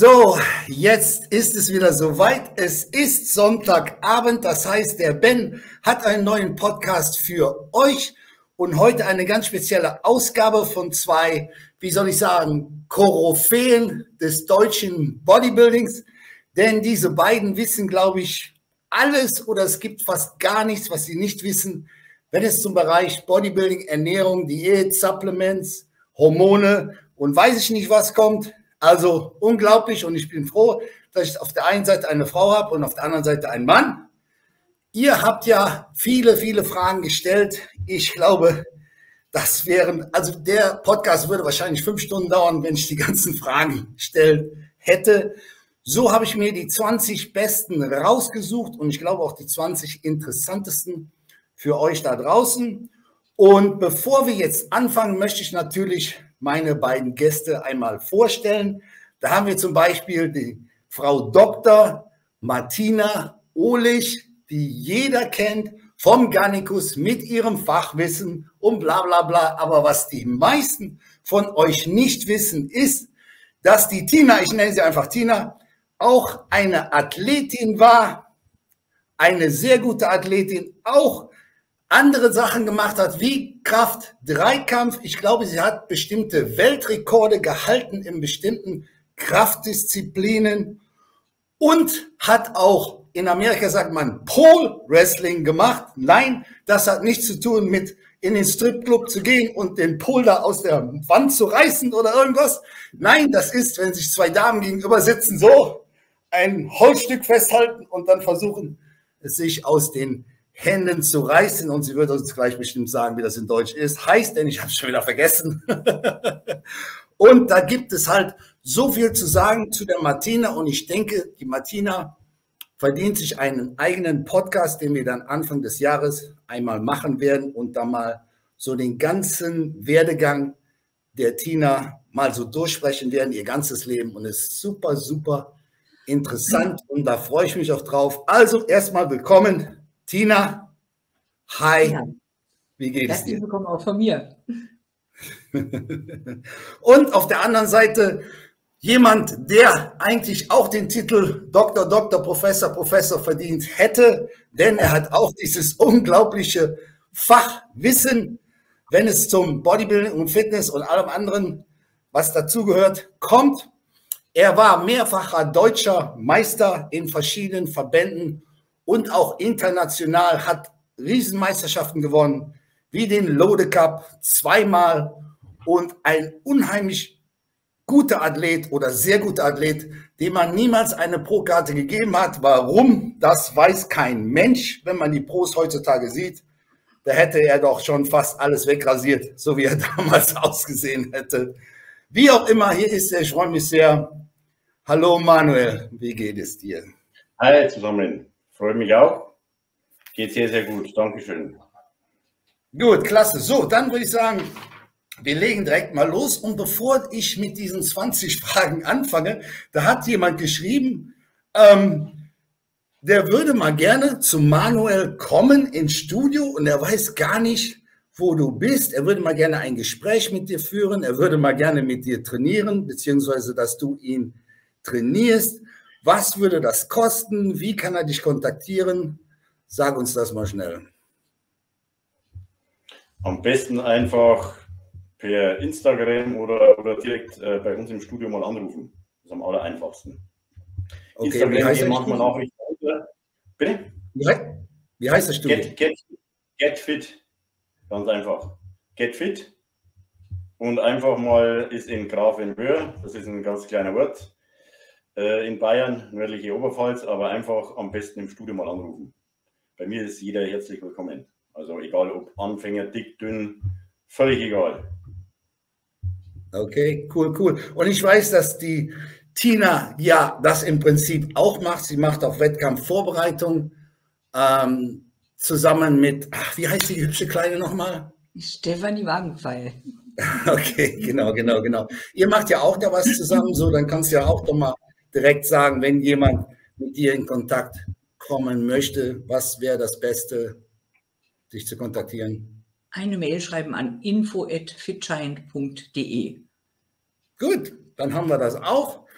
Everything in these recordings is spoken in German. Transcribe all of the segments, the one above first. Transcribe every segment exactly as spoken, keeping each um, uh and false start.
So, jetzt ist es wieder soweit. Es ist Sonntagabend, das heißt, der Ben hat einen neuen Podcast für euch und heute eine ganz spezielle Ausgabe von zwei, wie soll ich sagen, Koryphäen des deutschen Bodybuildings. Denn diese beiden wissen, glaube ich, alles oder es gibt fast gar nichts, was sie nicht wissen, wenn es zum Bereich Bodybuilding, Ernährung, Diät, Supplements, Hormone und weiß ich nicht was kommt. Also unglaublich und ich bin froh, dass ich auf der einen Seite eine Frau habe und auf der anderen Seite einen Mann. Ihr habt ja viele, viele Fragen gestellt. Ich glaube, das wären, also der Podcast würde wahrscheinlich fünf Stunden dauern, wenn ich die ganzen Fragen gestellt hätte. So habe ich mir die zwanzig besten rausgesucht und ich glaube auch die zwanzig interessantesten für euch da draußen. Und bevor wir jetzt anfangen, möchte ich natürlich meine beiden Gäste einmal vorstellen. Da haben wir zum Beispiel die Frau Doktor Martina Ohlich, die jeder kennt vom Garnicus mit ihrem Fachwissen und bla bla bla. Aber was die meisten von euch nicht wissen, ist, dass die Tina, ich nenne sie einfach Tina, auch eine Athletin war, eine sehr gute Athletin, auch andere Sachen gemacht hat, wie Kraft-Dreikampf. Ich glaube, sie hat bestimmte Weltrekorde gehalten in bestimmten Kraftdisziplinen und hat auch, in Amerika sagt man, Pole Wrestling gemacht. Nein, das hat nichts zu tun mit in den Stripclub zu gehen und den Pole da aus der Wand zu reißen oder irgendwas. Nein, das ist, wenn sich zwei Damen gegenüber sitzen, so ein Holzstück festhalten und dann versuchen, es sich aus den Händen zu reißen, und sie wird uns gleich bestimmt sagen, wie das in Deutsch ist. Heißt, denn ich habe es schon wieder vergessen. Und da gibt es halt so viel zu sagen zu der Martina und ich denke, die Martina verdient sich einen eigenen Podcast, den wir dann Anfang des Jahres einmal machen werden und da mal so den ganzen Werdegang der Tina mal so durchsprechen werden, ihr ganzes Leben, und es ist super, super interessant und da freue ich mich auch drauf. Also erstmal willkommen, Tina, hi, ja. Wie geht es dir? Herzlich willkommen auch von mir. Und auf der anderen Seite jemand, der eigentlich auch den Titel Doktor, Doktor, Professor, Professor verdient hätte, denn er hat auch dieses unglaubliche Fachwissen, wenn es zum Bodybuilding und Fitness und allem anderen, was dazugehört, kommt. Er war mehrfacher deutscher Meister in verschiedenen Verbänden und auch international, hat Riesenmeisterschaften gewonnen, wie den Lode Cup zweimal und ein unheimlich guter Athlet oder sehr guter Athlet, dem man niemals eine Pro-Karte gegeben hat. Warum? Das weiß kein Mensch. Wenn man die Pros heutzutage sieht, da hätte er doch schon fast alles wegrasiert, so wie er damals ausgesehen hätte. Wie auch immer, hier ist er, ich freue mich sehr. Hallo Manuel, wie geht es dir? Hi zusammen. Freue mich auch. Geht sehr, sehr gut. Dankeschön. Gut, klasse. So, dann würde ich sagen, wir legen direkt mal los. Und bevor ich mit diesen zwanzig Fragen anfange, da hat jemand geschrieben, ähm, der würde mal gerne zu Manuel kommen ins Studio und er weiß gar nicht, wo du bist. Er würde mal gerne ein Gespräch mit dir führen. Er würde mal gerne mit dir trainieren, beziehungsweise dass du ihn trainierst. Was würde das kosten? Wie kann er dich kontaktieren? Sag uns das mal schnell. Am besten einfach per Instagram oder, oder direkt äh, bei uns im Studio mal anrufen. Das ist am aller einfachsten. Okay, Instagram wie heißt geht das manchmal Studio? Nachrichten unter. Bitte? Wie, he wie heißt das Studio? Get, get, get Fit. Ganz einfach. Get Fit. Und einfach mal ist in Grafenwöhr, das ist ein ganz kleiner Ort, äh, in Bayern, nördliche Oberpfalz, aber einfach am besten im Studio mal anrufen. Bei mir ist jeder herzlich willkommen. Also egal ob Anfänger, dick, dünn, völlig egal. Okay, cool, cool. Und ich weiß, dass die Tina ja das im Prinzip auch macht. Sie macht auch Wettkampfvorbereitung ähm, zusammen mit, ach, wie heißt die hübsche Kleine nochmal? Stefanie Wagenpfeil. Okay, genau, genau, genau. Ihr macht ja auch da was zusammen, so dann kannst du ja auch doch mal direkt sagen, wenn jemand mit dir in Kontakt kommen möchte, was wäre das Beste, dich zu kontaktieren? Eine Mail schreiben an info at fitgiant punkt de. Gut, dann haben wir das auch.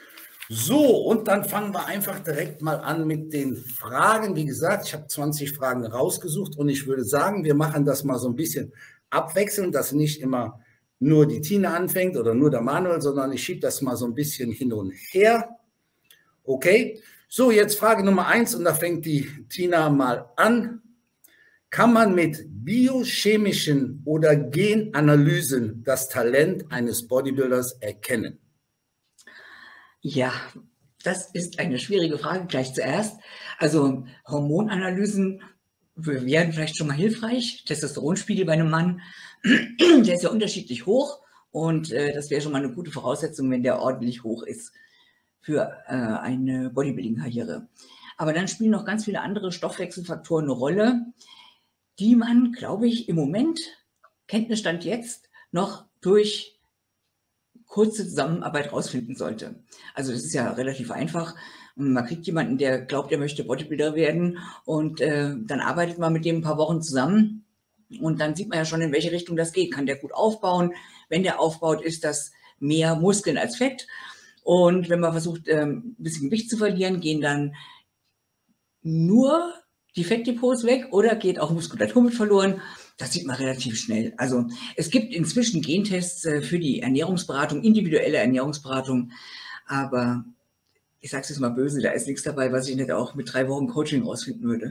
So, und dann fangen wir einfach direkt mal an mit den Fragen. Wie gesagt, ich habe zwanzig Fragen rausgesucht und ich würde sagen, wir machen das mal so ein bisschen abwechselnd, dass nicht immer nur die Tina anfängt oder nur der Manuel, sondern ich schiebe das mal so ein bisschen hin und her. Okay, so jetzt Frage Nummer eins und da fängt die Tina mal an. Kann man mit biochemischen oder Genanalysen das Talent eines Bodybuilders erkennen? Ja, das ist eine schwierige Frage gleich zuerst. Also Hormonanalysen wären vielleicht schon mal hilfreich. Testosteronspiegel bei einem Mann, der ist ja unterschiedlich hoch und äh, das wäre schon mal eine gute Voraussetzung, wenn der ordentlich hoch ist für äh, eine Bodybuilding-Karriere. Aber dann spielen noch ganz viele andere Stoffwechselfaktoren eine Rolle, die man, glaube ich, im Moment, Kenntnisstand jetzt, noch durch kurze Zusammenarbeit rausfinden sollte. Also das ist ja relativ einfach. Man kriegt jemanden, der glaubt, er möchte Bodybuilder werden und äh, dann arbeitet man mit dem ein paar Wochen zusammen und dann sieht man ja schon, in welche Richtung das geht. Kann der gut aufbauen? Wenn der aufbaut, ist das mehr Muskeln als Fett. Und wenn man versucht, ähm, ein bisschen Gewicht zu verlieren, gehen dann nur die Fettdepots weg oder geht auch Muskulatur mit verloren. Das sieht man relativ schnell. Also es gibt inzwischen Gentests äh, für die Ernährungsberatung, individuelle Ernährungsberatung, aber ich sage es jetzt mal böse, da ist nichts dabei, was ich nicht auch mit drei Wochen Coaching rausfinden würde.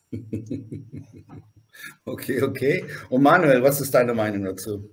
Okay, okay. Und Manuel, was ist deine Meinung dazu?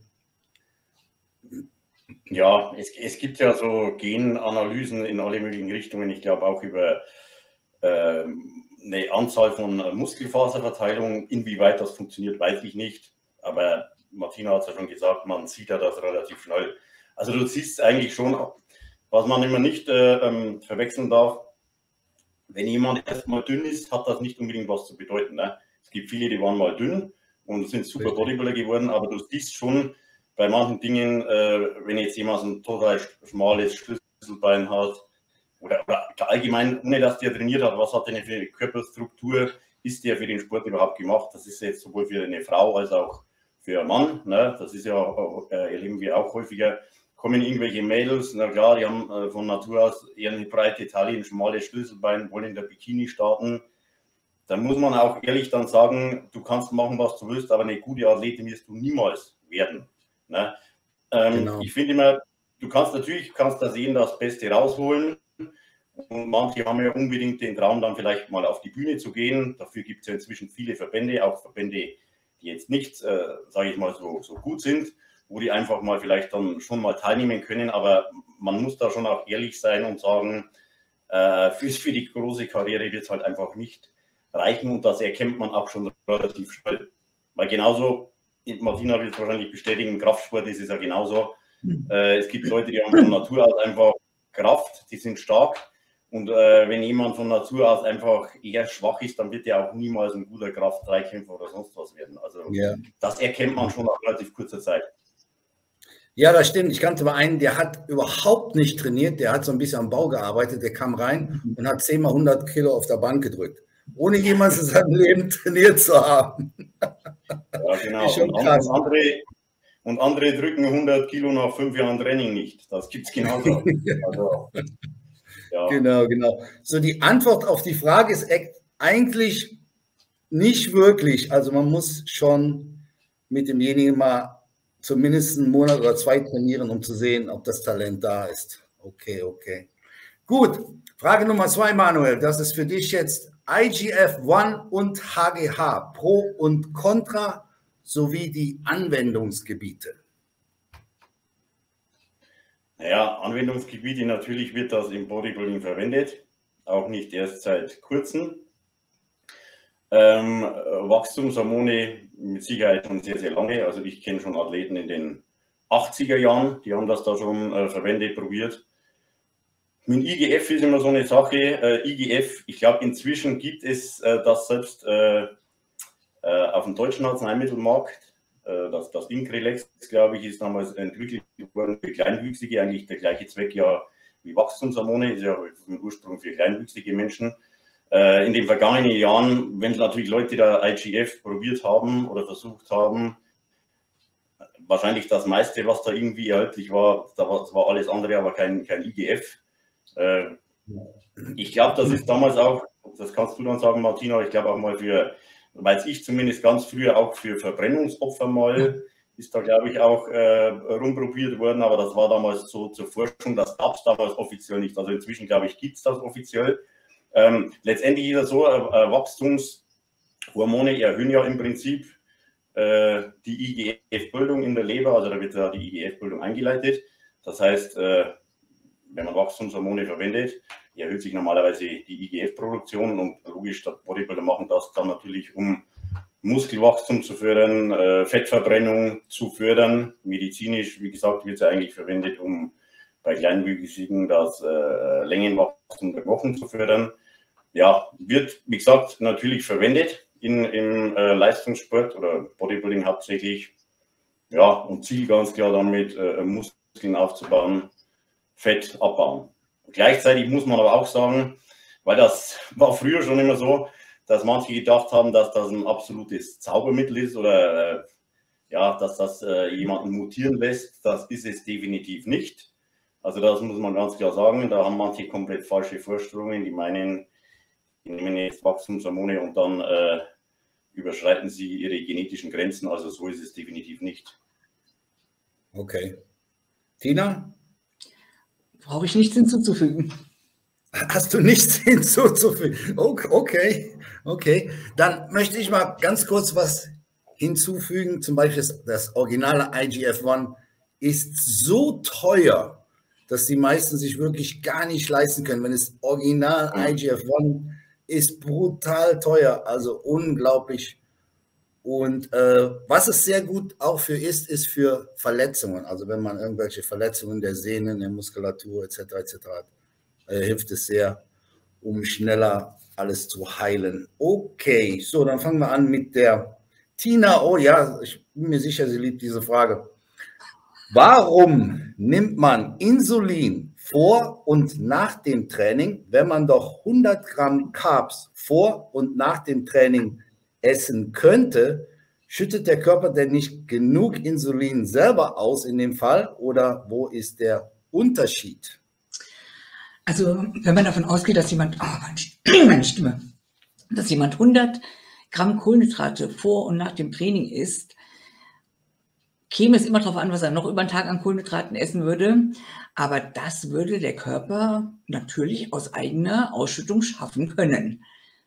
Ja, es, es gibt ja so Genanalysen in alle möglichen Richtungen. Ich glaube auch über äh, eine Anzahl von Muskelfaserverteilungen. Inwieweit das funktioniert, weiß ich nicht. Aber Martina hat es ja schon gesagt, man sieht ja das relativ schnell. Also du siehst eigentlich schon, was man immer nicht äh, verwechseln darf, wenn jemand erstmal dünn ist, hat das nicht unbedingt was zu bedeuten. Ne? Es gibt viele, die waren mal dünn und sind super Bodybuilder geworden, aber du siehst schon bei manchen Dingen, äh, wenn jetzt jemand ein total schmales Schlüsselbein hat, Oder, oder allgemein, ohne dass der trainiert hat, was hat denn für eine Körperstruktur, ist der für den Sport überhaupt gemacht? Das ist jetzt sowohl für eine Frau als auch für einen Mann. Ne? Das ist ja, äh, erleben wir auch häufiger. Kommen irgendwelche Mädels, na klar, die haben äh, von Natur aus eher eine breite Taille, ein schmales Schlüsselbein, wollen in der Bikini starten. Da muss man auch ehrlich dann sagen, du kannst machen, was du willst, aber eine gute Athletin wirst du niemals werden. Ne? Ähm, genau. Ich finde immer, du kannst natürlich, kannst da sehen, das Beste rausholen. Und manche haben ja unbedingt den Traum, dann vielleicht mal auf die Bühne zu gehen. Dafür gibt es ja inzwischen viele Verbände, auch Verbände, die jetzt nicht, äh, sage ich mal, so, so gut sind, wo die einfach mal vielleicht dann schon mal teilnehmen können. Aber man muss da schon auch ehrlich sein und sagen, äh, für, für die große Karriere wird es halt einfach nicht reichen. Und das erkennt man auch schon relativ schnell. Weil genauso, Martina wird es wahrscheinlich bestätigen, im Kraftsport ist es ja genauso. Äh, es gibt Leute, die haben von Natur aus einfach Kraft, die sind stark. Und äh, wenn jemand von Natur aus einfach eher schwach ist, dann wird er auch niemals ein guter Kraft-Dreikämpfer oder sonst was werden. Also ja. Das erkennt man schon nach relativ kurzer Zeit. Ja, das stimmt. Ich kannte mal einen, der hat überhaupt nicht trainiert. Der hat so ein bisschen am Bau gearbeitet. Der kam rein und hat zehnmal hundert Kilo auf der Bank gedrückt. Ohne jemals in seinem Leben trainiert zu haben. Ja, genau. Und, und, andere, und andere drücken hundert Kilo nach fünf Jahren Training nicht. Das gibt es genauso. Also, ja. Genau, genau. So, die Antwort auf die Frage ist eigentlich nicht wirklich. Also man muss schon mit demjenigen mal zumindest einen Monat oder zwei trainieren, um zu sehen, ob das Talent da ist. Okay, okay. Gut, Frage Nummer zwei, Manuel. Das ist für dich jetzt I G F eins und H G H, Pro und Contra, sowie die Anwendungsgebiete. Naja, Anwendungsgebiete, natürlich wird das im Bodybuilding verwendet, auch nicht erst seit kurzem. Ähm, Wachstumshormone mit Sicherheit schon sehr, sehr lange. Also ich kenne schon Athleten in den achtziger Jahren, die haben das da schon äh, verwendet, probiert. Mit I G F ist immer so eine Sache. Äh, I G F, ich glaube inzwischen gibt es äh, das selbst äh, äh, auf dem deutschen Arzneimittelmarkt. Das, das Increlex, glaube ich, ist damals entwickelt worden für Kleinwüchsige, eigentlich der gleiche Zweck ja wie Wachstumshormone, ist ja im Ursprung für kleinwüchsige Menschen. Äh, in den vergangenen Jahren, wenn natürlich Leute da I G F probiert haben oder versucht haben, wahrscheinlich das meiste, was da irgendwie erhältlich war, das war alles andere, aber kein, kein I G F. Äh, ich glaube, das ist damals auch, das kannst du dann sagen, Martina, ich glaube auch mal für, weiß ich zumindest ganz früher auch für Verbrennungsopfer mal, ist da glaube ich auch äh, rumprobiert worden, aber das war damals so zur Forschung, das gab es damals offiziell nicht. Also inzwischen glaube ich, gibt es das offiziell. Ähm, letztendlich ist es so, äh, Wachstumshormone erhöhen ja im Prinzip äh, die I G F-Bildung in der Leber, also da wird ja die I G F-Bildung eingeleitet. Das heißt, äh, wenn man Wachstumshormone verwendet, erhöht sich normalerweise die I G F-Produktion und logisch, die Bodybuilder machen das dann natürlich, um Muskelwachstum zu fördern, äh, Fettverbrennung zu fördern. Medizinisch, wie gesagt, wird es ja eigentlich verwendet, um bei Kleinwüchsigen das äh, Längenwachstum der Knochen zu fördern. Ja, wird, wie gesagt, natürlich verwendet in, im äh, Leistungssport oder Bodybuilding hauptsächlich. Ja, und Ziel ganz klar damit, äh, Muskeln aufzubauen, Fett abbauen. Gleichzeitig muss man aber auch sagen, weil das war früher schon immer so, dass manche gedacht haben, dass das ein absolutes Zaubermittel ist oder äh, ja, dass das äh, jemanden mutieren lässt. Das ist es definitiv nicht. Also das muss man ganz klar sagen. Da haben manche komplett falsche Vorstellungen. Die meinen, die nehmen jetzt Wachstumshormone und dann äh, überschreiten sie ihre genetischen Grenzen. Also so ist es definitiv nicht. Okay. Tina? Brauche ich nichts hinzuzufügen. Hast du nichts hinzuzufügen? Okay, okay. Dann möchte ich mal ganz kurz was hinzufügen. Zum Beispiel das originale I G F eins ist so teuer, dass die meisten sich wirklich gar nicht leisten können. Wenn es original I G F eins ist, brutal teuer, also unglaublich. Und äh, was es sehr gut auch für ist, ist für Verletzungen. Also wenn man irgendwelche Verletzungen der Sehnen, der Muskulatur et cetera et cetera hat, äh, hilft es sehr, um schneller alles zu heilen. Okay, so, dann fangen wir an mit der Tina. Oh ja, ich bin mir sicher, sie liebt diese Frage. Warum nimmt man Insulin vor und nach dem Training, wenn man doch hundert Gramm Carbs vor und nach dem Training essen könnte? Schüttet der Körper denn nicht genug Insulin selber aus in dem Fall oder wo ist der Unterschied? Also wenn man davon ausgeht, dass jemand, oh, meine Stimme, dass jemand hundert Gramm Kohlenhydrate vor und nach dem Training isst, käme es immer darauf an, was er noch über den Tag an Kohlenhydraten essen würde. Aber das würde der Körper natürlich aus eigener Ausschüttung schaffen können.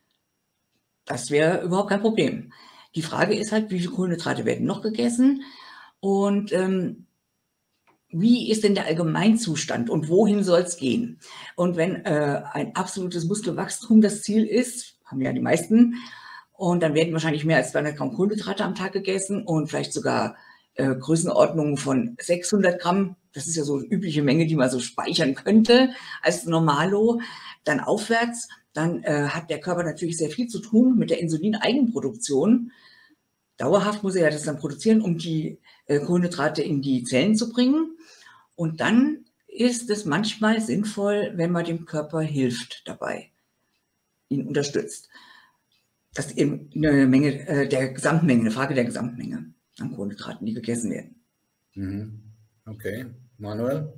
Das wäre überhaupt kein Problem. Die Frage ist halt, wie viele Kohlenhydrate werden noch gegessen und ähm, wie ist denn der Allgemeinzustand und wohin soll es gehen? Und wenn äh, ein absolutes Muskelwachstum das Ziel ist, haben ja die meisten, und dann werden wahrscheinlich mehr als zweihundert Gramm Kohlenhydrate am Tag gegessen und vielleicht sogar äh, Größenordnungen von sechshundert Gramm. Das ist ja so eine übliche Menge, die man so speichern könnte als Normalo. Dann aufwärts, dann äh, hat der Körper natürlich sehr viel zu tun mit der Insulin-Eigenproduktion. Dauerhaft muss er ja das dann produzieren, um die äh, Kohlenhydrate in die Zellen zu bringen. Und dann ist es manchmal sinnvoll, wenn man dem Körper hilft dabei, ihn unterstützt. Das ist eben eine Menge äh, der Gesamtmenge, eine Frage der Gesamtmenge an Kohlenhydraten, die gegessen werden. Okay, Manuel?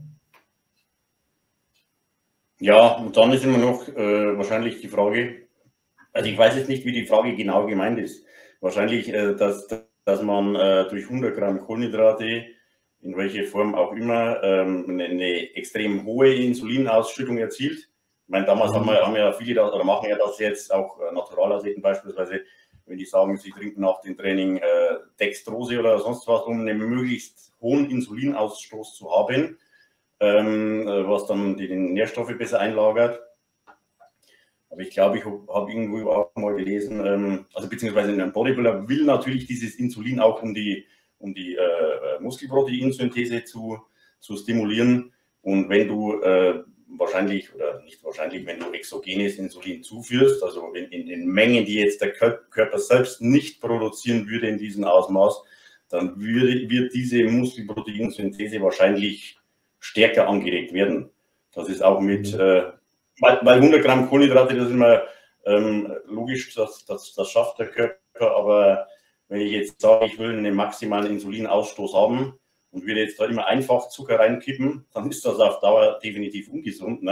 Ja, und dann ist immer noch äh, wahrscheinlich die Frage, also ich weiß jetzt nicht, wie die Frage genau gemeint ist. Wahrscheinlich, äh, dass, dass man äh, durch hundert Gramm Kohlenhydrate, in welcher Form auch immer, ähm, eine, eine extrem hohe Insulinausschüttung erzielt. Ich meine, damals mhm. haben, wir, haben ja viele, das, oder machen ja das jetzt, auch äh, Naturalathleten beispielsweise, wenn die sagen, sie trinken nach dem Training äh, Dextrose oder sonst was, um einen möglichst hohen Insulinausstoß zu haben, ähm, was dann die Nährstoffe besser einlagert. Aber ich glaube, ich habe hab irgendwo auch mal gelesen, ähm, also beziehungsweise ein Bodybuilder will natürlich dieses Insulin auch, um die, um die äh, Muskelproteinsynthese zu, zu stimulieren. Und wenn du äh, wahrscheinlich, oder nicht wahrscheinlich, wenn du exogenes Insulin zuführst, also in, in, in Mengen, die jetzt der Körper selbst nicht produzieren würde in diesem Ausmaß, dann würde, wird diese Muskelproteinsynthese wahrscheinlich stärker angeregt werden. Das ist auch mit, äh, weil, weil hundert Gramm Kohlenhydrate, das ist immer ähm, logisch, das, das, das schafft der Körper, aber wenn ich jetzt sage, ich will einen maximalen Insulinausstoß haben und würde jetzt da immer einfach Zucker reinkippen, dann ist das auf Dauer definitiv ungesund. Ne?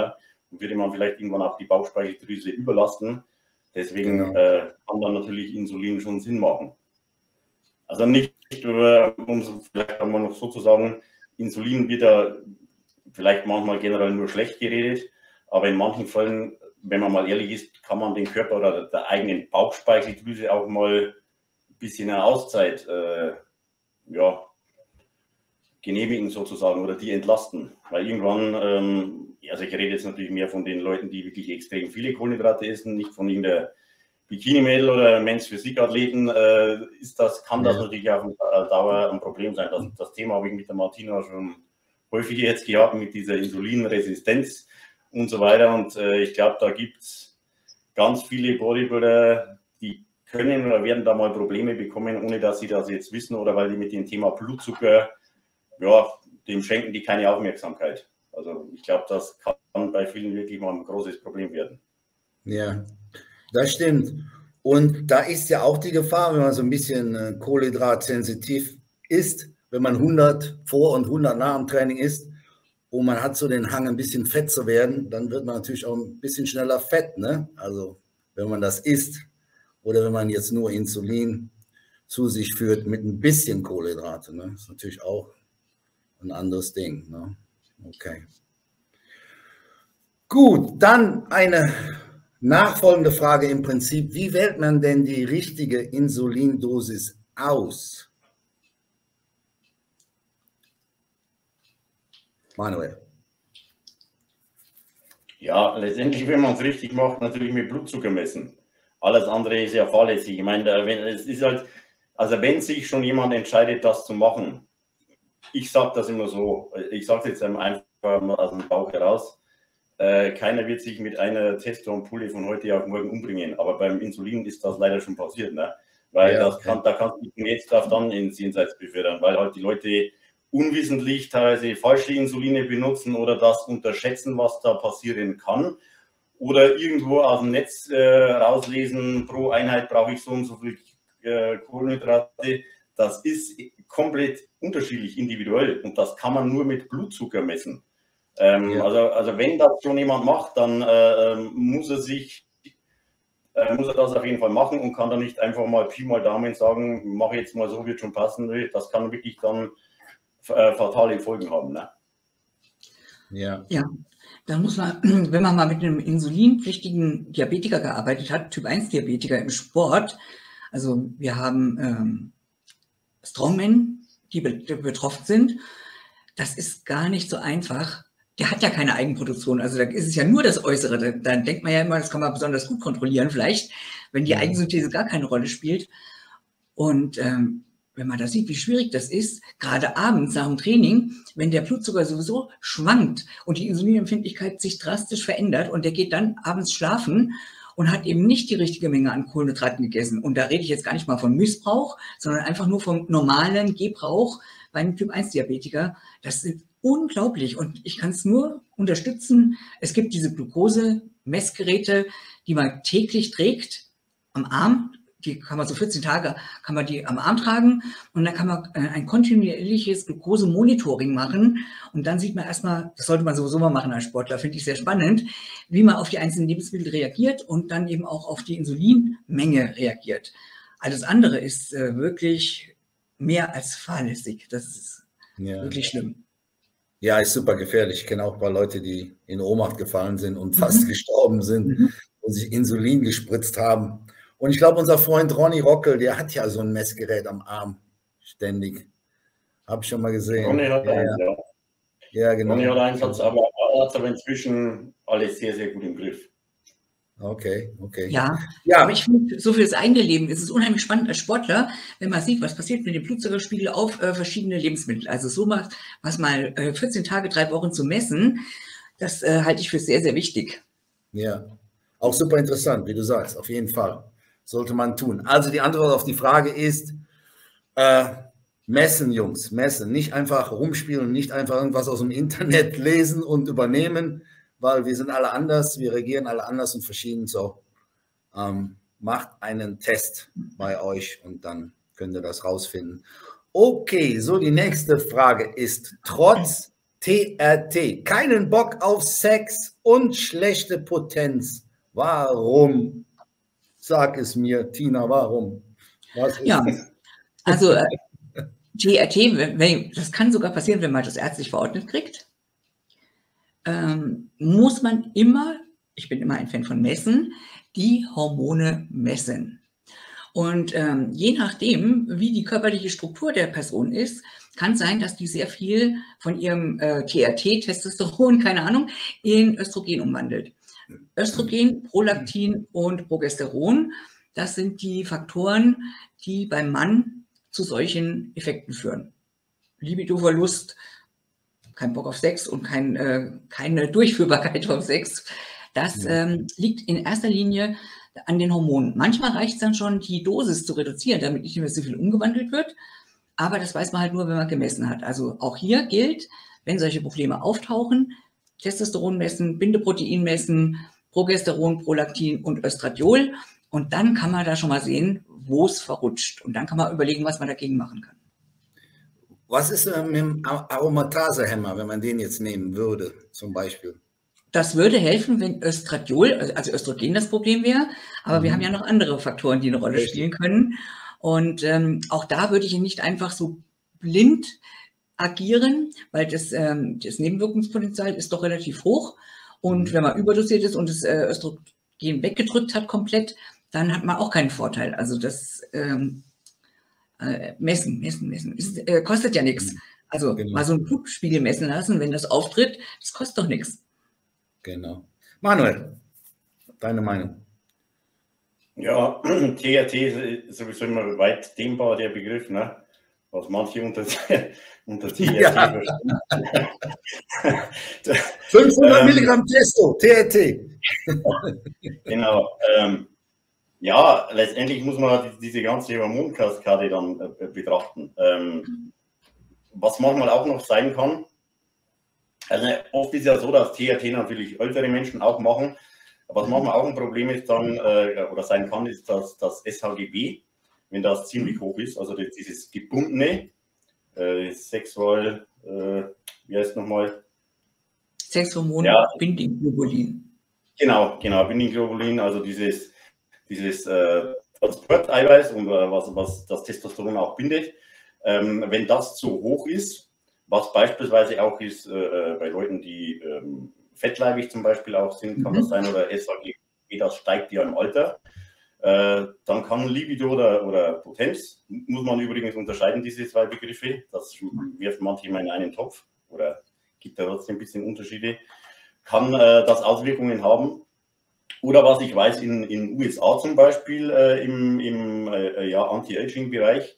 würde man vielleicht irgendwann auch die Bauchspeicheldrüse überlasten. Deswegen genau. äh, kann dann natürlich Insulin schon Sinn machen. Also nicht, um es vielleicht einmal noch so zu sagen, Insulin wird ja vielleicht manchmal generell nur schlecht geredet, aber in manchen Fällen, wenn man mal ehrlich ist, kann man den Körper oder der eigenen Bauchspeicheldrüse auch mal ein bisschen eine Auszeit äh, ja, genehmigen sozusagen oder die entlasten. Weil irgendwann, ähm, also ich rede jetzt natürlich mehr von den Leuten, die wirklich extrem viele Kohlenhydrate essen, nicht von irgendeiner Bikini-Mädel oder Men's Physik-Athleten, äh, ist das, kann das ja. natürlich auf Dauer ein Problem sein. Das, das Thema habe ich mit der Martina schon häufig jetzt gehabt, mit dieser Insulinresistenz und so weiter. Und äh, ich glaube, da gibt es ganz viele Bodybuilder, die können oder werden da mal Probleme bekommen, ohne dass sie das jetzt wissen oder weil die mit dem Thema Blutzucker, ja, dem schenken die keine Aufmerksamkeit. Also ich glaube, das kann bei vielen wirklich mal ein großes Problem werden. Ja, das stimmt. Und da ist ja auch die Gefahr, wenn man so ein bisschen äh, kohlenhydratsensitiv ist, wenn man hundert vor und hundert nach dem Training isst und man hat so den Hang, ein bisschen fett zu werden, dann wird man natürlich auch ein bisschen schneller fett, ne? Also wenn man das isst oder wenn man jetzt nur Insulin zu sich führt mit ein bisschen Kohlenhydrate, ne? Das ist natürlich auch ein anderes Ding, ne? Okay. Gut, dann eine nachfolgende Frage im Prinzip. Wie wählt man denn die richtige Insulindosis aus? Manuel. Ja, letztendlich, wenn man es richtig macht, natürlich mit Blutzucker messen. Alles andere ist ja fahrlässig. Ich meine, wenn, es ist halt, also wenn sich schon jemand entscheidet, das zu machen, ich sage das immer so, ich sage es jetzt einfach aus dem Bauch heraus, äh, keiner wird sich mit einer Testosteronpulle von heute auf morgen umbringen, aber beim Insulin ist das leider schon passiert, ne? Weil ja, das kann, okay. da kannst du jetzt dann ins Jenseits befördern, weil halt die Leute unwissentlich teilweise falsche Insuline benutzen oder das unterschätzen, was da passieren kann. Oder irgendwo aus dem Netz äh, rauslesen, pro Einheit brauche ich so und so viel äh, Kohlenhydrate. Das ist komplett unterschiedlich, individuell und das kann man nur mit Blutzucker messen. Ähm, ja. also, also wenn das schon jemand macht, dann äh, muss er sich äh, muss er das auf jeden Fall machen und kann dann nicht einfach mal Pi mal Daumen sagen, mache jetzt mal so, wird schon passen. Das kann wirklich dann äh, fatale Folgen haben. Ne? Ja. Ja. Dann muss man, wenn man mal mit einem insulinpflichtigen Diabetiker gearbeitet hat, Typ eins Diabetiker im Sport, also wir haben ähm, Strongmen, die betroffen sind, das ist gar nicht so einfach. Der hat ja keine Eigenproduktion, also da ist es ja nur das Äußere. Dann denkt man ja immer, das kann man besonders gut kontrollieren vielleicht, wenn die Eigensynthese gar keine Rolle spielt. Und ähm, wenn man da sieht, wie schwierig das ist, gerade abends nach dem Training, wenn der Blutzucker sowieso schwankt und die Insulinempfindlichkeit sich drastisch verändert und der geht dann abends schlafen und hat eben nicht die richtige Menge an Kohlenhydraten gegessen. Und da rede ich jetzt gar nicht mal von Missbrauch, sondern einfach nur vom normalen Gebrauch bei einem Typ eins Diabetiker. Das ist unglaublich und ich kann es nur unterstützen. Es gibt diese Glucose-Messgeräte, die man täglich trägt am Arm. Die kann man so vierzehn Tage, kann man die am Arm tragen und dann kann man ein kontinuierliches Glucose-Monitoring machen und dann sieht man erstmal, das sollte man sowieso mal machen als Sportler, finde ich sehr spannend, wie man auf die einzelnen Lebensmittel reagiert und dann eben auch auf die Insulinmenge reagiert. Alles andere ist äh, wirklich mehr als fahrlässig. Das ist ja wirklich schlimm. Ja, ist super gefährlich. Ich kenne auch ein paar Leute, die in Ohnmacht gefallen sind und fast mhm. gestorben sind mhm. und sich Insulin gespritzt haben. Und ich glaube, unser Freund Ronny Rockel, der hat ja so ein Messgerät am Arm ständig. Habe ich schon mal gesehen. Ronny hat ja, eins, ja. Ja, genau. Ronny hat eins, aber er hat aber inzwischen alles sehr, sehr gut im Griff. Okay, okay. Ja, ja. Aber ich finde, so für das eigene Leben ist es unheimlich spannend als Sportler, wenn man sieht, was passiert mit dem Blutzuckerspiegel auf äh, verschiedene Lebensmittel. Also so was, was mal äh, vierzehn Tage, drei Wochen zu messen, das äh, halte ich für sehr, sehr wichtig. Ja, auch super interessant, wie du sagst, auf jeden Fall. Sollte man tun. Also die Antwort auf die Frage ist, äh, messen, Jungs, messen. Nicht einfach rumspielen, nicht einfach irgendwas aus dem Internet lesen und übernehmen, weil wir sind alle anders, wir reagieren alle anders und verschieden. So, ähm, macht einen Test bei euch und dann könnt ihr das rausfinden. Okay, so die nächste Frage ist, trotz T R T, keinen Bock auf Sex und schlechte Potenz. Warum? Sag es mir, Tina, warum? Was ist Ja, das? also äh, T R T, wenn, das kann sogar passieren, wenn man das ärztlich verordnet kriegt, ähm, muss man immer, ich bin immer ein Fan von Messen, die Hormone messen. Und ähm, je nachdem, wie die körperliche Struktur der Person ist, kann sein, dass die sehr viel von ihrem äh, T R T, Testosteron, keine Ahnung, in Östrogen umwandelt. Östrogen, Prolaktin und Progesteron, das sind die Faktoren, die beim Mann zu solchen Effekten führen. Libidoverlust, kein Bock auf Sex und kein, äh, keine Durchführbarkeit vom Sex. Das ähm, liegt in erster Linie an den Hormonen. Manchmal reicht es dann schon, die Dosis zu reduzieren, damit nicht mehr so viel umgewandelt wird. Aber das weiß man halt nur, wenn man gemessen hat. Also auch hier gilt, wenn solche Probleme auftauchen, Testosteron messen, Bindeprotein messen, Progesteron, Prolaktin und Östradiol. Und dann kann man da schon mal sehen, wo es verrutscht. Und dann kann man überlegen, was man dagegen machen kann. Was ist mit dem Aromatasehemmer, wenn man den jetzt nehmen würde, zum Beispiel? Das würde helfen, wenn Östradiol, also Östrogen das Problem wäre. Aber mhm. wir haben ja noch andere Faktoren, die eine Rolle Richtig. spielen können. Und ähm, auch da würde ich nicht einfach so blind agieren, weil das, ähm, das Nebenwirkungspotenzial ist doch relativ hoch. Und mhm. wenn man überdosiert ist und das äh, Östrogen weggedrückt hat komplett, dann hat man auch keinen Vorteil. Also das ähm, äh, Messen, Messen, Messen, ist, äh, kostet ja nichts. Also genau. mal so einen Blutspiegel messen lassen, wenn das auftritt, das kostet doch nichts. Genau. Manuel, deine Meinung? Ja, T R T ist sowieso immer weit dehnbar, der Begriff, ne? Was manche unter, unter T R T ja. verstehen. fünfhundert Milligramm Testo, T R T. Genau. Ähm, ja, letztendlich muss man diese ganze Hormonkaskade dann äh, betrachten. Ähm, was manchmal auch noch sein kann, also oft ist ja so, dass T R T natürlich ältere Menschen auch machen. Was manchmal auch ein Problem ist dann, äh, oder sein kann, ist, dass das S H G B, wenn das ziemlich hoch ist, also dieses gebundene, äh, sexual, äh, wie heißt es nochmal? Sexhormon, ja. Bindingglobulin. Genau, genau, Bindingglobulin, also dieses, dieses äh, Transporteiweiß und äh, was, was das Testosteron auch bindet. Ähm, wenn das zu hoch ist, was beispielsweise auch ist äh, bei Leuten, die ähm, fettleibig zum Beispiel auch sind, kann mhm. das sein, oder S H G B, das steigt ja im Alter, äh, dann kann Libido oder, oder Potenz, muss man übrigens unterscheiden, diese zwei Begriffe, das wirft manchmal in einen Topf oder gibt da trotzdem ein bisschen Unterschiede, kann äh, das Auswirkungen haben. Oder was ich weiß, in den U S A zum Beispiel äh, im, im äh, ja, Anti-Aging-Bereich,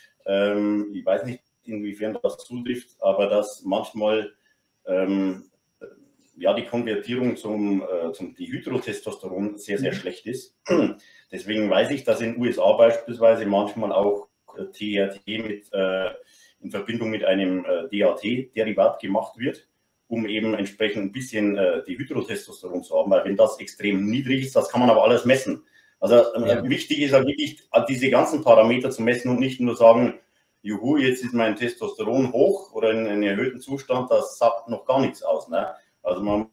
ähm, ich weiß nicht, inwiefern das zutrifft, aber dass manchmal ähm, ja, die Konvertierung zum, äh, zum Dihydrotestosteron sehr, sehr schlecht ist. Deswegen weiß ich, dass in den U S A beispielsweise manchmal auch äh, T R T mit, äh, in Verbindung mit einem äh, D H T-Derivat gemacht wird, um eben entsprechend ein bisschen äh, Dihydrotestosteron zu haben, weil wenn das extrem niedrig ist, das kann man aber alles messen. Also äh, ja. wichtig ist halt wirklich, diese ganzen Parameter zu messen und nicht nur sagen, juhu, jetzt ist mein Testosteron hoch oder in einem erhöhten Zustand, das sagt noch gar nichts aus. Ne? Also man,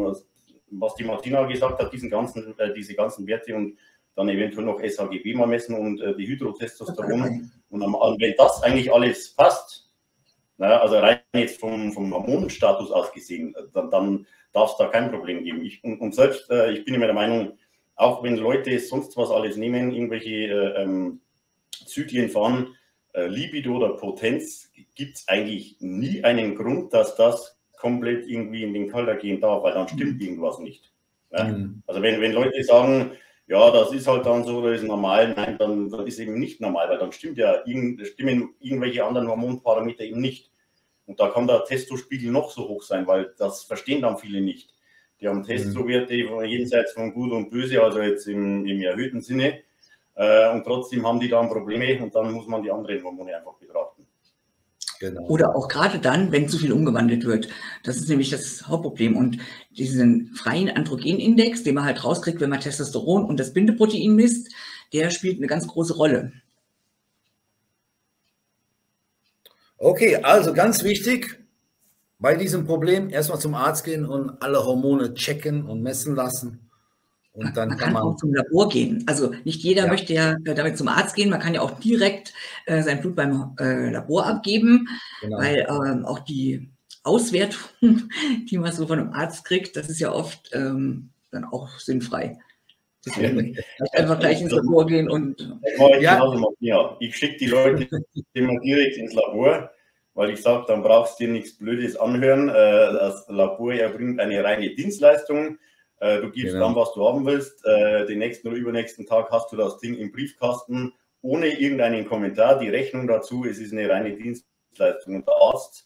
was die Martina gesagt hat, diesen ganzen, äh, diese ganzen Werte und dann eventuell noch S H G B mal messen und äh, die Hydrotestosteron. Und am, wenn das eigentlich alles passt, na, also rein jetzt vom, vom Hormonstatus aus gesehen, dann, dann darf es da kein Problem geben. Ich, und, und selbst, äh, ich bin immer der Meinung, auch wenn Leute sonst was alles nehmen, irgendwelche äh, ähm, Zyklen fahren, äh, Libido oder Potenz, gibt es eigentlich nie einen Grund, dass das komplett irgendwie in den Kalter gehen darf, weil dann stimmt mhm. irgendwas nicht. Ja? Mhm. Also wenn, wenn Leute sagen, ja, das ist halt dann so, das ist normal, nein, dann, dann ist eben nicht normal, weil dann stimmt ja, irgend, stimmen irgendwelche anderen Hormonparameter eben nicht. Und da kann der Testospiegel noch so hoch sein, weil das verstehen dann viele nicht. Die haben Testowerte jenseits von Gut und Böse, also jetzt im, im erhöhten Sinne, äh, und trotzdem haben die dann Probleme und dann muss man die anderen Hormone einfach betrachten. Genau. Oder auch gerade dann, wenn zu viel umgewandelt wird. Das ist nämlich das Hauptproblem. Und diesen freien Androgenindex, den man halt rauskriegt, wenn man Testosteron und das Bindeprotein misst, der spielt eine ganz große Rolle. Okay, also ganz wichtig, bei diesem Problem erstmal zum Arzt gehen und alle Hormone checken und messen lassen. Und dann man kann kann auch man, zum Labor gehen. Also nicht jeder ja, möchte ja äh, damit zum Arzt gehen. Man kann ja auch direkt äh, sein Blut beim äh, Labor abgeben, genau. weil ähm, auch die Auswertung, die man so von einem Arzt kriegt, das ist ja oft ähm, dann auch sinnfrei. Deswegen vielleicht einfach gleich ins Labor gehen und Das mache ich Ja, genauso, ja. Ich schicke die Leute immer direkt ins Labor, weil ich sage, dann brauchst du dir nichts Blödes anhören. Äh, Das Labor erbringt eine reine Dienstleistung. Äh, Du gibst genau. dann, was du haben willst. Äh, Den nächsten oder übernächsten Tag hast du das Ding im Briefkasten ohne irgendeinen Kommentar. Die Rechnung dazu, es ist eine reine Dienstleistung. Und der Arzt,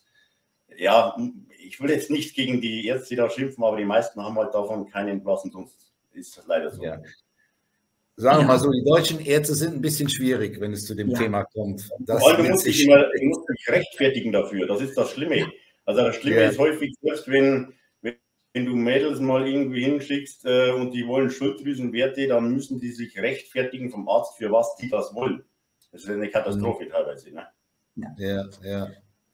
ja, ich will jetzt nicht gegen die Ärzte da schimpfen, aber die meisten haben halt davon keinen blassen Dunst. Ist leider so. Ja. Sagen wir Ja. mal so, die deutschen Ärzte sind ein bisschen schwierig, wenn es zu dem Ja. Thema kommt. Das Vor allem, du wird musst dich sich- immer du musst dich rechtfertigen dafür. Das ist das Schlimme. Also das Schlimme Ja. ist häufig, selbst wenn, wenn, wenn du Mädels mal irgendwie hinschickst äh, und die wollen Schilddrüsenwerte, dann müssen die sich rechtfertigen vom Arzt, für was die das wollen. Das ist eine Katastrophe teilweise. Ne? Ja, ja.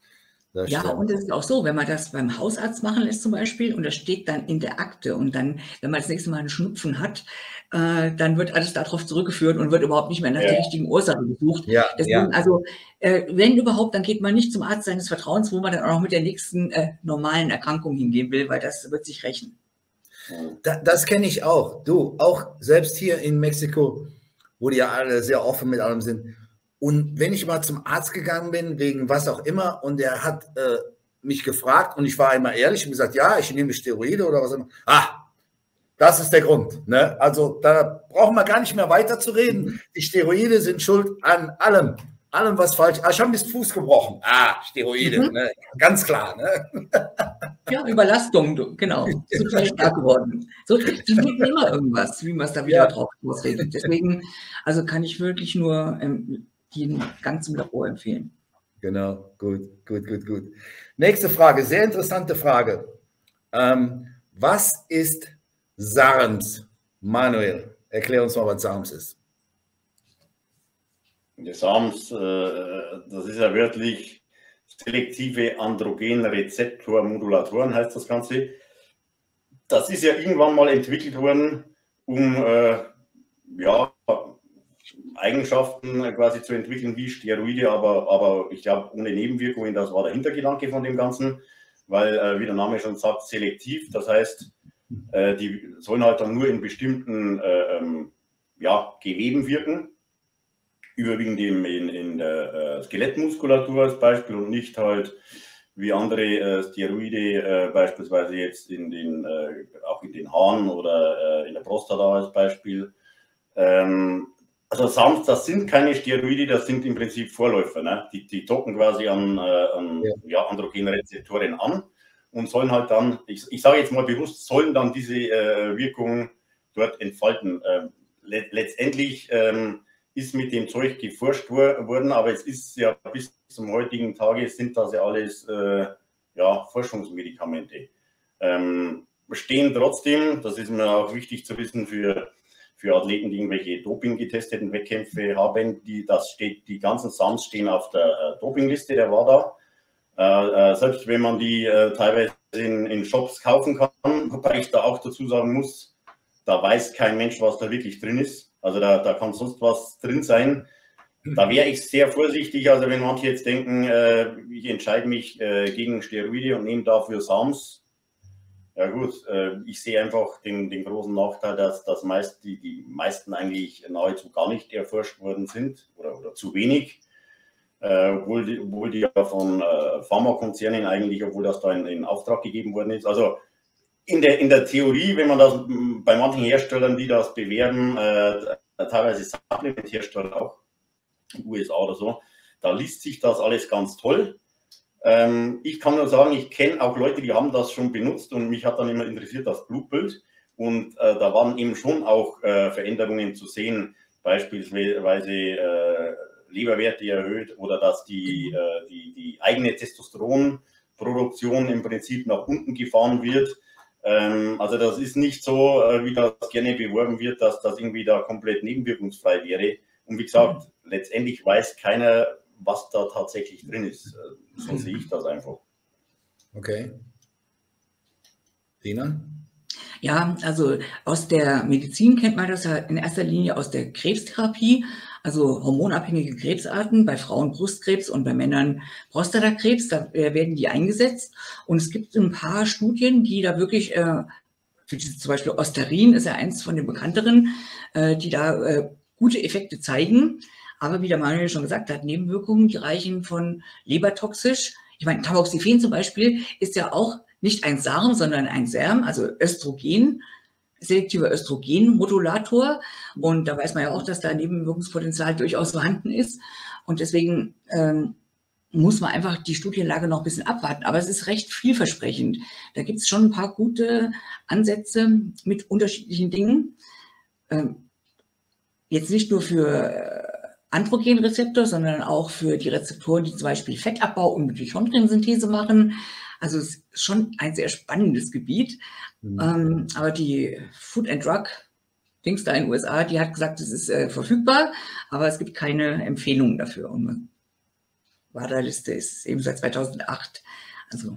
Das Ja, stimmt. und es ist auch so, wenn man das beim Hausarzt machen lässt zum Beispiel und das steht dann in der Akte und dann, wenn man das nächste Mal einen Schnupfen hat, äh, dann wird alles darauf zurückgeführt und wird überhaupt nicht mehr nach Ja. der richtigen Ursache gesucht. Ja, Deswegen, ja. also, äh, wenn überhaupt, dann geht man nicht zum Arzt seines Vertrauens, wo man dann auch noch mit der nächsten äh, normalen Erkrankung hingehen will, weil das wird sich rächen. Da, das kenne ich auch. Du, auch selbst hier in Mexiko, wo die ja alle sehr offen mit allem sind. Und wenn ich mal zum Arzt gegangen bin, wegen was auch immer, und der hat äh, mich gefragt, und ich war immer ehrlich und gesagt, ja, ich nehme Steroide oder was immer. Ah, das ist der Grund. Ne? Also da brauchen wir gar nicht mehr weiter zu reden. Die Steroide sind schuld an allem. Allem, was falsch. Ah, ich habe mir den Fuß gebrochen. Ah, Steroide. Mhm. Ne? Ganz klar. Ne? Ja, Überlastung, du, genau. Zu viel stark geworden. So, die finden immer irgendwas, wie man es da wieder Ja. drauf losredet. Deswegen, also kann ich wirklich nur ähm, den Gang zum Labor empfehlen. Genau, gut, gut, gut, gut. Nächste Frage, sehr interessante Frage. Ähm, was ist SARMs? Manuel, erklär uns mal, was SARMs ist. Die SARMs, äh, das ist ja wörtlich selektive Androgenrezeptormodulatoren, heißt das Ganze. Das ist ja irgendwann mal entwickelt worden, um äh, ja, Eigenschaften quasi zu entwickeln wie Steroide, aber, aber ich glaube ohne Nebenwirkungen, das war der Hintergedanke von dem Ganzen, weil, äh, wie der Name schon sagt, selektiv, das heißt, äh, die sollen halt dann nur in bestimmten äh, ähm, ja, Geweben wirken, überwiegend in, in, in der äh, Skelettmuskulatur als Beispiel und nicht halt wie andere äh, Steroide äh, beispielsweise jetzt in den, äh, auch in den Haaren oder äh, in der Prostata als Beispiel. Ähm, also SARMs, das sind keine Steroide, das sind im Prinzip Vorläufer. Ne? Die, die docken quasi an, äh, an ja. Ja, Androgenrezeptoren an und sollen halt dann, ich, ich sage jetzt mal bewusst, sollen dann diese äh, Wirkung dort entfalten. Ähm, le letztendlich ähm, ist mit dem Zeug geforscht worden, aber es ist ja bis zum heutigen Tage sind das ja alles äh, ja, Forschungsmedikamente. Ähm, stehen trotzdem, das ist mir auch wichtig zu wissen für, für Athleten, die irgendwelche Doping getesteten Wettkämpfe haben, die, das steht, die ganzen SARMs stehen auf der äh, Dopingliste der WADA. Äh, äh, selbst wenn man die äh, teilweise in, in Shops kaufen kann, wobei ich da auch dazu sagen muss, da weiß kein Mensch, was da wirklich drin ist. Also da, da kann sonst was drin sein. Da wäre ich sehr vorsichtig. Also wenn manche jetzt denken, äh, ich entscheide mich äh, gegen Steroide und nehme dafür SARMs. Ja gut, äh, ich sehe einfach den, den großen Nachteil, dass, dass meist die, die meisten eigentlich nahezu gar nicht erforscht worden sind oder, oder zu wenig. Äh, obwohl, die, obwohl die ja von äh, Pharmakonzernen eigentlich, obwohl das da in, in Auftrag gegeben worden ist. Also In der, in der Theorie, wenn man das bei manchen Herstellern, die das bewerben, äh, teilweise Supplement-Hersteller auch, in den U S A oder so, da liest sich das alles ganz toll. Ähm, ich kann nur sagen, ich kenne auch Leute, die haben das schon benutzt und mich hat dann immer interessiert das Blutbild. Und äh, da waren eben schon auch äh, Veränderungen zu sehen, beispielsweise äh, Leberwerte erhöht oder dass die, äh, die, die eigene Testosteronproduktion im Prinzip nach unten gefahren wird. Also das ist nicht so, wie das gerne beworben wird, dass das irgendwie da komplett nebenwirkungsfrei wäre. Und wie gesagt, letztendlich weiß keiner, was da tatsächlich drin ist. So sehe ich das einfach. Okay. Rina? Ja, also aus der Medizin kennt man das ja in erster Linie aus der Krebstherapie, also hormonabhängige Krebsarten, bei Frauen Brustkrebs und bei Männern Prostatakrebs, da äh, werden die eingesetzt. Und es gibt ein paar Studien, die da wirklich, äh, wie zum Beispiel Ostarin ist ja eins von den bekannteren, äh, die da äh, gute Effekte zeigen. Aber wie der Manuel schon gesagt hat, Nebenwirkungen, die reichen von lebertoxisch. Ich meine, Tamoxifen zum Beispiel ist ja auch nicht ein SARM, sondern ein SERM, also Östrogen, selektiver Östrogenmodulator. Und da weiß man ja auch, dass da Nebenwirkungspotenzial durchaus vorhanden ist. Und deswegen ähm, muss man einfach die Studienlage noch ein bisschen abwarten. Aber es ist recht vielversprechend. Da gibt es schon ein paar gute Ansätze mit unterschiedlichen Dingen. Ähm, jetzt nicht nur für Androgenrezeptor, sondern auch für die Rezeptoren, die zum Beispiel Fettabbau und Mitochondriensynthese machen. Also es ist schon ein sehr spannendes Gebiet. Mhm. Ähm, aber die Food and Drug Dings da in den U S A, die hat gesagt, es ist äh, verfügbar, aber es gibt keine Empfehlungen dafür. Und WADA-Liste ist eben seit zweitausendacht. Also,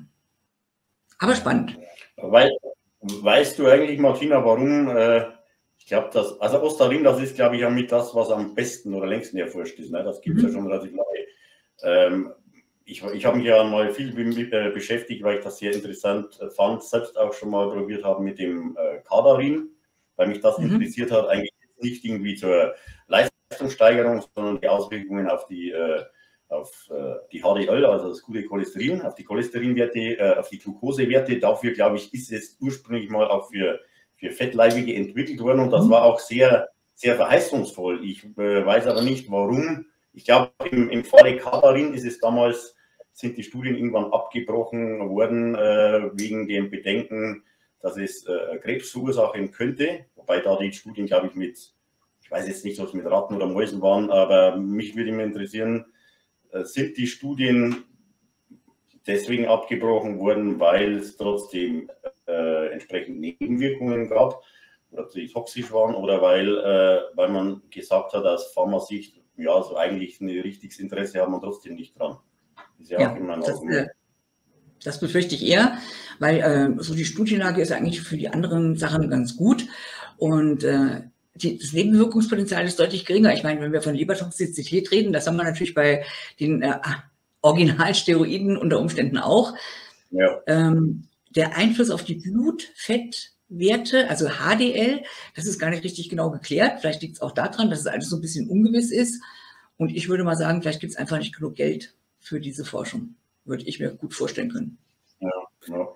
aber spannend. Weil, weißt du eigentlich, Martina, warum, äh, ich glaube, dass, also Ostarin, das ist, glaube ich, ja mit das, was am besten oder längsten erforscht ist. Ne? Das gibt es mhm. ja schon relativ lange. Ähm, Ich, ich habe mich ja mal viel mit, äh, beschäftigt, weil ich das sehr interessant äh, fand, selbst auch schon mal probiert habe mit dem äh, Cadarin, weil mich das mhm. interessiert hat, eigentlich nicht irgendwie zur Leistungssteigerung, sondern die Auswirkungen auf die, äh, auf, äh, die H D L, also das gute Cholesterin, auf die Cholesterinwerte, äh, auf die Glukosewerte. Dafür, glaube ich, ist es ursprünglich mal auch für, für Fettleibige entwickelt worden und das mhm. war auch sehr, sehr verheißungsvoll. Ich äh, weiß aber nicht, warum. Ich glaube, im, im Falle Cadarin ist es damals, sind die Studien irgendwann abgebrochen worden, äh, wegen dem Bedenken, dass es äh, Krebs verursachen könnte. Wobei da die Studien, glaube ich, mit, ich weiß jetzt nicht, ob es mit Ratten oder Mäusen waren, aber mich würde immer interessieren, äh, sind die Studien deswegen abgebrochen worden, weil es trotzdem äh, entsprechend Nebenwirkungen gab oder die toxisch waren oder weil, äh, weil man gesagt hat, aus Pharmasicht, ja, so eigentlich ein richtiges Interesse haben wir trotzdem nicht dran. Ist ja, ja auch immer das, äh, das befürchte ich eher, weil äh, so die Studienlage ist eigentlich für die anderen Sachen ganz gut und äh, die, das Nebenwirkungspotenzial ist deutlich geringer. Ich meine, wenn wir von Lebertoxizität reden, das haben wir natürlich bei den äh, Originalsteroiden unter Umständen auch. Ja. Ähm, der Einfluss auf die Blutfettwerte, also H D L, das ist gar nicht richtig genau geklärt. Vielleicht liegt es auch daran, dass es alles so ein bisschen ungewiss ist. Und ich würde mal sagen, vielleicht gibt es einfach nicht genug Geld für diese Forschung. Würde ich mir gut vorstellen können. Ja, ja.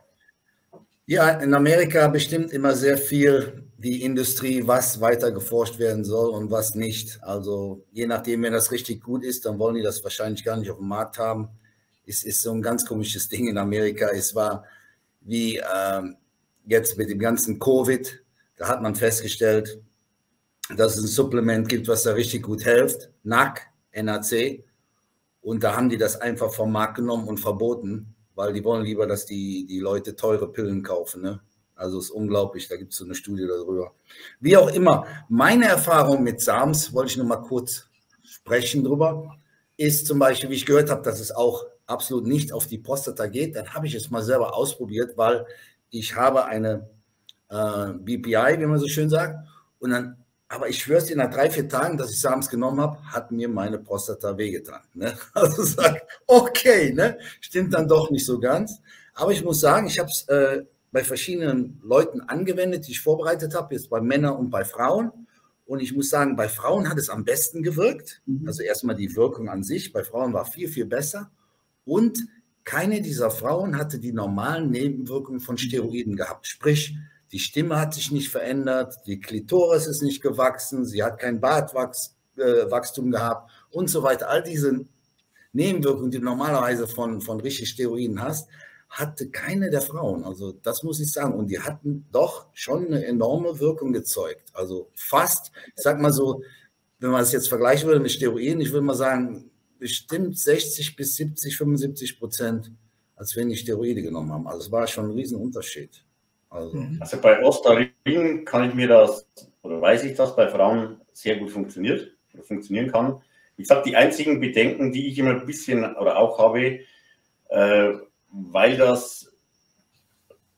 Ja, in Amerika bestimmt immer sehr viel die Industrie, was weiter geforscht werden soll und was nicht. Also je nachdem, wenn das richtig gut ist, dann wollen die das wahrscheinlich gar nicht auf dem Markt haben. Es ist so ein ganz komisches Ding in Amerika. Es war wie ähm, jetzt mit dem ganzen Covid, da hat man festgestellt, dass es ein Supplement gibt, was da richtig gut hilft, N A C, N A C. Und da haben die das einfach vom Markt genommen und verboten, weil die wollen lieber, dass die, die Leute teure Pillen kaufen. Ne? Also es ist unglaublich, da gibt es so eine Studie darüber. Wie auch immer, meine Erfahrung mit SARMs, wollte ich nur mal kurz sprechen drüber, ist zum Beispiel, wie ich gehört habe, dass es auch absolut nicht auf die Prostata geht. Dann habe ich es mal selber ausprobiert, weil ich habe eine äh, B P I, wie man so schön sagt, und dann aber ich schwöre es dir, nach drei, vier Tagen, dass ich SARMs genommen habe, hat mir meine Prostata wehgetan. Ne? Also sag, okay, ne? Stimmt dann doch nicht so ganz. Aber ich muss sagen, ich habe es äh, bei verschiedenen Leuten angewendet, die ich vorbereitet habe, jetzt bei Männern und bei Frauen. Und ich muss sagen, bei Frauen hat es am besten gewirkt. Mhm. Also erstmal die Wirkung an sich. Bei Frauen war viel, viel besser. Und keine dieser Frauen hatte die normalen Nebenwirkungen von Steroiden gehabt. Sprich, die Stimme hat sich nicht verändert, die Klitoris ist nicht gewachsen, sie hat kein Bartwachstum äh, gehabt und so weiter. All diese Nebenwirkungen, die du normalerweise von, von richtig Steroiden hast, hatte keine der Frauen. Also das muss ich sagen. Und die hatten doch schon eine enorme Wirkung gezeugt. Also fast, ich sag mal so, wenn man es jetzt vergleichen würde mit Steroiden, ich würde mal sagen, bestimmt sechzig bis siebzig, fünfundsiebzig Prozent, als wenn die Steroide genommen haben. Also es war schon ein Riesenunterschied. Also. also bei Ostarin kann ich mir das, oder weiß ich, dass bei Frauen sehr gut funktioniert, oder funktionieren kann. Wie gesagt, die einzigen Bedenken, die ich immer ein bisschen oder auch habe, äh, weil das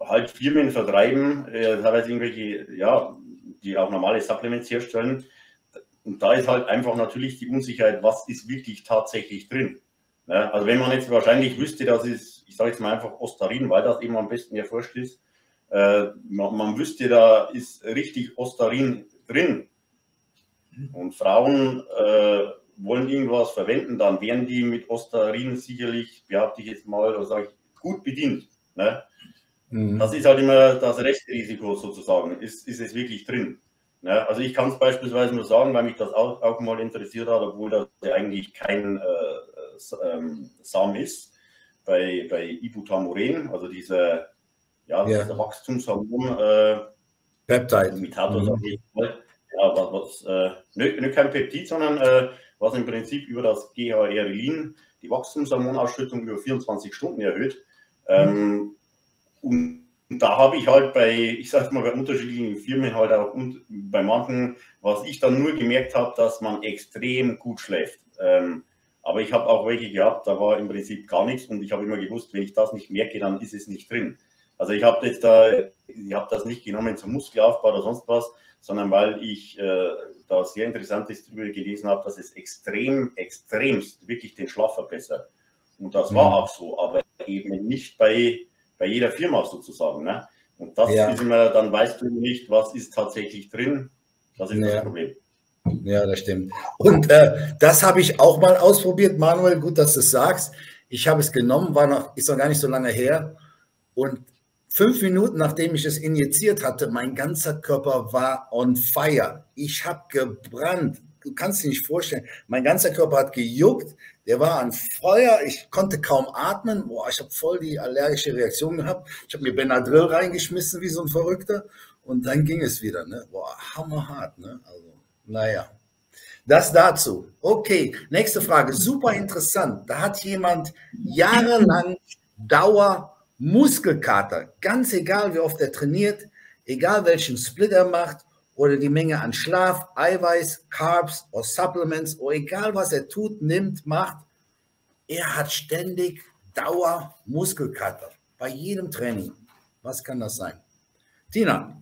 halt Firmen vertreiben, äh, teilweise irgendwelche, ja, die auch normale Supplements herstellen. Und da ist halt einfach natürlich die Unsicherheit, was ist wirklich tatsächlich drin. Ne? Also wenn man jetzt wahrscheinlich wüsste, das ist, ich sage jetzt mal einfach Ostarin, weil das eben am besten erforscht ist, äh, man, man wüsste, da ist richtig Ostarin drin. Und Frauen äh, wollen irgendwas verwenden, dann wären die mit Ostarin sicherlich, behaupte ich jetzt mal, oder sage ich, gut bedient. Ne? Mhm. Das ist halt immer das Restrisiko sozusagen, ist, ist es wirklich drin. Ne? Also ich kann es beispielsweise nur sagen, weil mich das auch, auch mal interessiert hat, obwohl das eigentlich kein äh, ähm, Samen ist, bei, bei Ibutamoren, also diese, ja, ja. dieser Wachstumshormon, äh, Peptide. Imitator, sag ich mal. Ja, was, was äh, nicht, nicht kein Peptid, sondern äh, was im Prinzip über das G H R Lin die Wachstumshormonausschüttung über vierundzwanzig Stunden erhöht. Ähm, und da habe ich halt bei, ich sage mal, bei unterschiedlichen Firmen halt auch und bei manchen, was ich dann nur gemerkt habe, dass man extrem gut schläft. Ähm, aber ich habe auch welche gehabt, da war im Prinzip gar nichts und ich habe immer gewusst, wenn ich das nicht merke, dann ist es nicht drin. Also ich habe jetzt da, ich habe das nicht genommen zum Muskelaufbau oder sonst was, sondern weil ich äh, da sehr Interessantes darüber gelesen habe, dass es extrem, extremst wirklich den Schlaf verbessert. Und das war auch so, aber eben nicht bei, bei jeder Firma sozusagen. Ne? Und das ja. ist immer, dann weißt du nicht, was ist tatsächlich drin. Das ist ja. das Problem. Ja, das stimmt. Und äh, das habe ich auch mal ausprobiert, Manuel, gut, dass du es sagst. Ich habe es genommen, war noch, ist noch gar nicht so lange her. Und fünf Minuten, nachdem ich es injiziert hatte, mein ganzer Körper war on fire. Ich habe gebrannt. Du kannst dir nicht vorstellen. Mein ganzer Körper hat gejuckt. Der war an Feuer. Ich konnte kaum atmen. Boah, ich habe voll die allergische Reaktion gehabt. Ich habe mir Benadryl reingeschmissen wie so ein Verrückter. Und dann ging es wieder. Ne? Boah, hammerhart. Ne? Also, naja. Das dazu. Okay, nächste Frage. Super interessant. Da hat jemand jahrelang Dauer Muskelkater, ganz egal wie oft er trainiert, egal welchen Split er macht oder die Menge an Schlaf, Eiweiß, Carbs oder Supplements oder egal was er tut, nimmt, macht, er hat ständig Dauer Muskelkater bei jedem Training. Was kann das sein? Tina?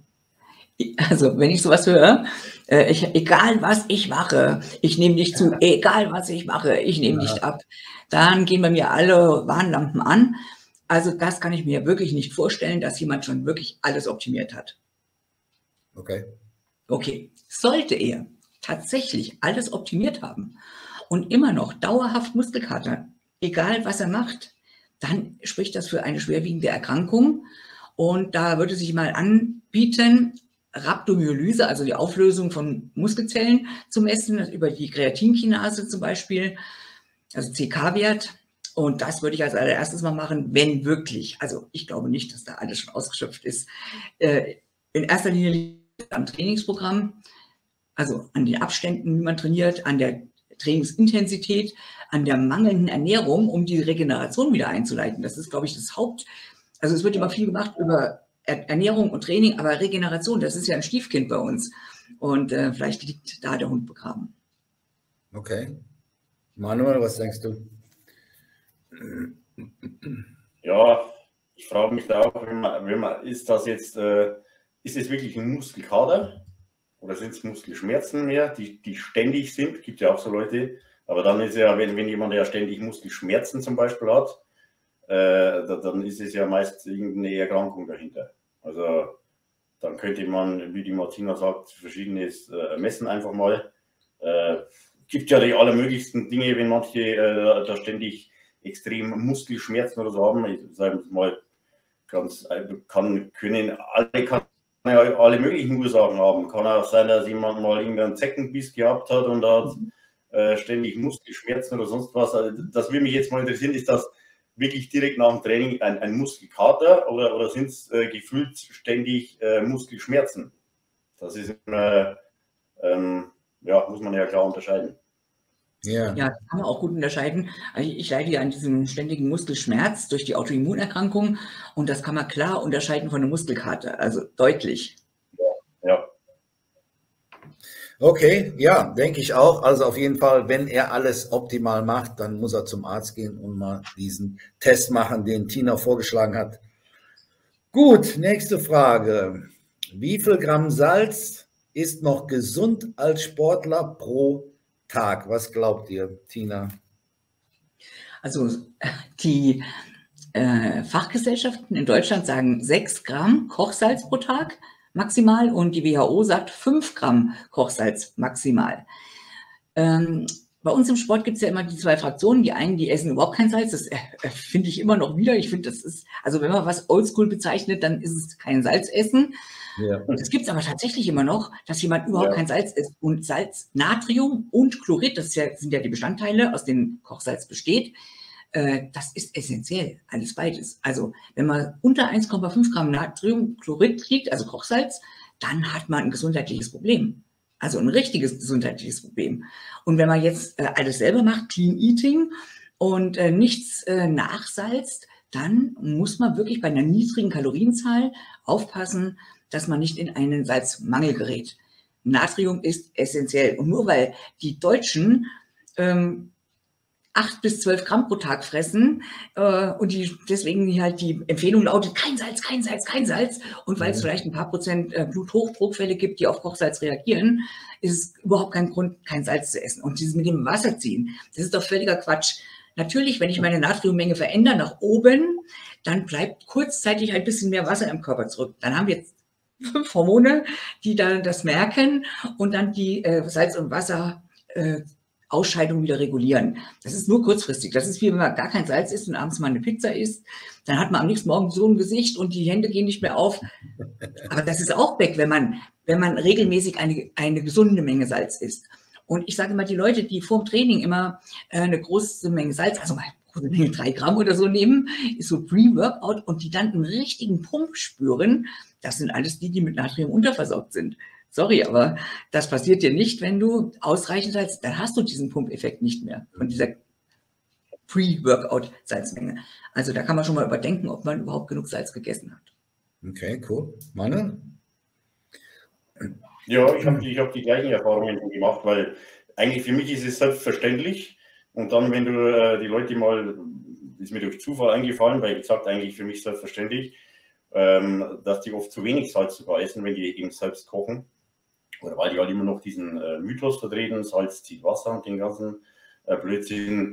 Also wenn ich sowas höre, äh, ich, egal was ich mache, ich nehme nicht zu, egal was ich mache, ich nehme nicht ab, dann gehen bei mir alle Warnlampen an. Also das kann ich mir wirklich nicht vorstellen, dass jemand schon wirklich alles optimiert hat. Okay. Okay, sollte er tatsächlich alles optimiert haben und immer noch dauerhaft Muskelkater, egal was er macht, dann spricht das für eine schwerwiegende Erkrankung. Und da würde sich mal anbieten, Rhabdomyolyse, also die Auflösung von Muskelzellen zu messen, über die Kreatinkinase zum Beispiel, also C K-Wert. Und das würde ich als allererstes mal machen, wenn wirklich, also ich glaube nicht, dass da alles schon ausgeschöpft ist. Äh, in erster Linie liegt es am Trainingsprogramm, also an den Abständen, wie man trainiert, an der Trainingsintensität, an der mangelnden Ernährung, um die Regeneration wieder einzuleiten. Das ist, glaube ich, das Haupt. Also es wird immer viel gemacht über Ernährung und Training, aber Regeneration, das ist ja ein Stiefkind bei uns. Und äh, vielleicht liegt da der Hund begraben. Okay. Manuel, was denkst du? Ja, ich frage mich da auch, wenn man, wenn man, ist das jetzt, äh, ist es wirklich ein Muskelkater oder sind es Muskelschmerzen mehr, die, die ständig sind? Gibt ja auch so Leute, aber dann ist ja, wenn, wenn jemand ja ständig Muskelschmerzen zum Beispiel hat, äh, da, dann ist es ja meist irgendeine Erkrankung dahinter. Also dann könnte man, wie die Martina sagt, verschiedenes äh, messen einfach mal. Äh, gibt ja die allermöglichsten Dinge, wenn manche äh, da ständig extrem Muskelschmerzen oder so haben. Ich sage mal, ganz, kann, können alle, kann ja alle möglichen Ursachen haben. Kann auch sein, dass jemand mal irgendeinen Zeckenbiss gehabt hat und hat äh, ständig Muskelschmerzen oder sonst was. Also das würde mich jetzt mal interessieren, ist das wirklich direkt nach dem Training ein, ein Muskelkater oder, oder sind es äh, gefühlt ständig äh, Muskelschmerzen? Das ist äh, ähm, ja, muss man ja klar unterscheiden. Ja. ja, das kann man auch gut unterscheiden. Ich leide ja an diesem ständigen Muskelschmerz durch die Autoimmunerkrankung und das kann man klar unterscheiden von einer Muskelkater, also deutlich. Ja, ja. Okay, ja, denke ich auch. Also auf jeden Fall, wenn er alles optimal macht, dann muss er zum Arzt gehen und mal diesen Test machen, den Tina vorgeschlagen hat. Gut, nächste Frage. Wie viel Gramm Salz ist noch gesund als Sportler pro Tag? Was glaubt ihr, Tina? Also die äh, Fachgesellschaften in Deutschland sagen sechs Gramm Kochsalz pro Tag maximal und die W H O sagt fünf Gramm Kochsalz maximal. Ähm, bei uns im Sport gibt es ja immer die zwei Fraktionen. Die einen, die essen überhaupt kein Salz. Das äh, finde ich immer noch wieder. Ich finde, das ist, also wenn man was oldschool bezeichnet, dann ist es kein Salzessen. Ja. Das gibt es aber tatsächlich immer noch, dass jemand überhaupt ja. kein Salz isst. Und Salz, Natrium und Chlorid, das ja, sind ja die Bestandteile, aus denen Kochsalz besteht. Äh, das ist essentiell, alles beides. Also wenn man unter eins Komma fünf Gramm Natriumchlorid kriegt, also Kochsalz, dann hat man ein gesundheitliches Problem. Also ein richtiges gesundheitliches Problem. Und wenn man jetzt äh, alles selber macht, Clean Eating und äh, nichts äh, nachsalzt, dann muss man wirklich bei einer niedrigen Kalorienzahl aufpassen, dass man nicht in einen Salzmangel gerät. Natrium ist essentiell. Und nur weil die Deutschen ähm, acht bis zwölf Gramm pro Tag fressen äh, und die, deswegen halt die Empfehlung lautet, kein Salz, kein Salz, kein Salz. Und weil es vielleicht ein paar Prozent äh, Bluthochdruckfälle gibt, die auf Kochsalz reagieren, ist es überhaupt kein Grund, kein Salz zu essen. Und dieses mit dem Wasser ziehen, das ist doch völliger Quatsch. Natürlich, wenn ich meine Natriummenge verändere nach oben, dann bleibt kurzzeitig ein bisschen mehr Wasser im Körper zurück. Dann haben wir jetzt fünf Hormone, die dann das merken und dann die äh, Salz und Wasser äh, Ausscheidung wieder regulieren. Das ist nur kurzfristig. Das ist wie wenn man gar kein Salz isst und abends mal eine Pizza isst. Dann hat man am nächsten Morgen so ein Gesicht und die Hände gehen nicht mehr auf. Aber das ist auch weg, wenn man, wenn man regelmäßig eine, eine gesunde Menge Salz isst. Und ich sage immer, die Leute, die vor dem Training immer äh, eine große Menge Salz, also mal eine große Menge, drei Gramm oder so nehmen, ist so Pre-Workout und die dann einen richtigen Pump spüren, das sind alles die, die mit Natrium unterversorgt sind. Sorry, aber das passiert dir nicht, wenn du ausreichend Salz, dann hast du diesen Pumpeffekt nicht mehr von dieser Pre-Workout-Salzmenge. Also da kann man schon mal überdenken, ob man überhaupt genug Salz gegessen hat. Okay, cool. Manuel? Ja, ich habe ich hab die gleichen Erfahrungen gemacht, weil eigentlich für mich ist es selbstverständlich. Und dann, wenn du äh, die Leute mal, ist mir durch Zufall eingefallen, weil ich gesagt, eigentlich für mich selbstverständlich, ähm, dass die oft zu wenig Salz sogar essen, wenn die eben selbst kochen. Oder weil die halt immer noch diesen äh, Mythos vertreten, Salz zieht Wasser und den ganzen äh, Blödsinn.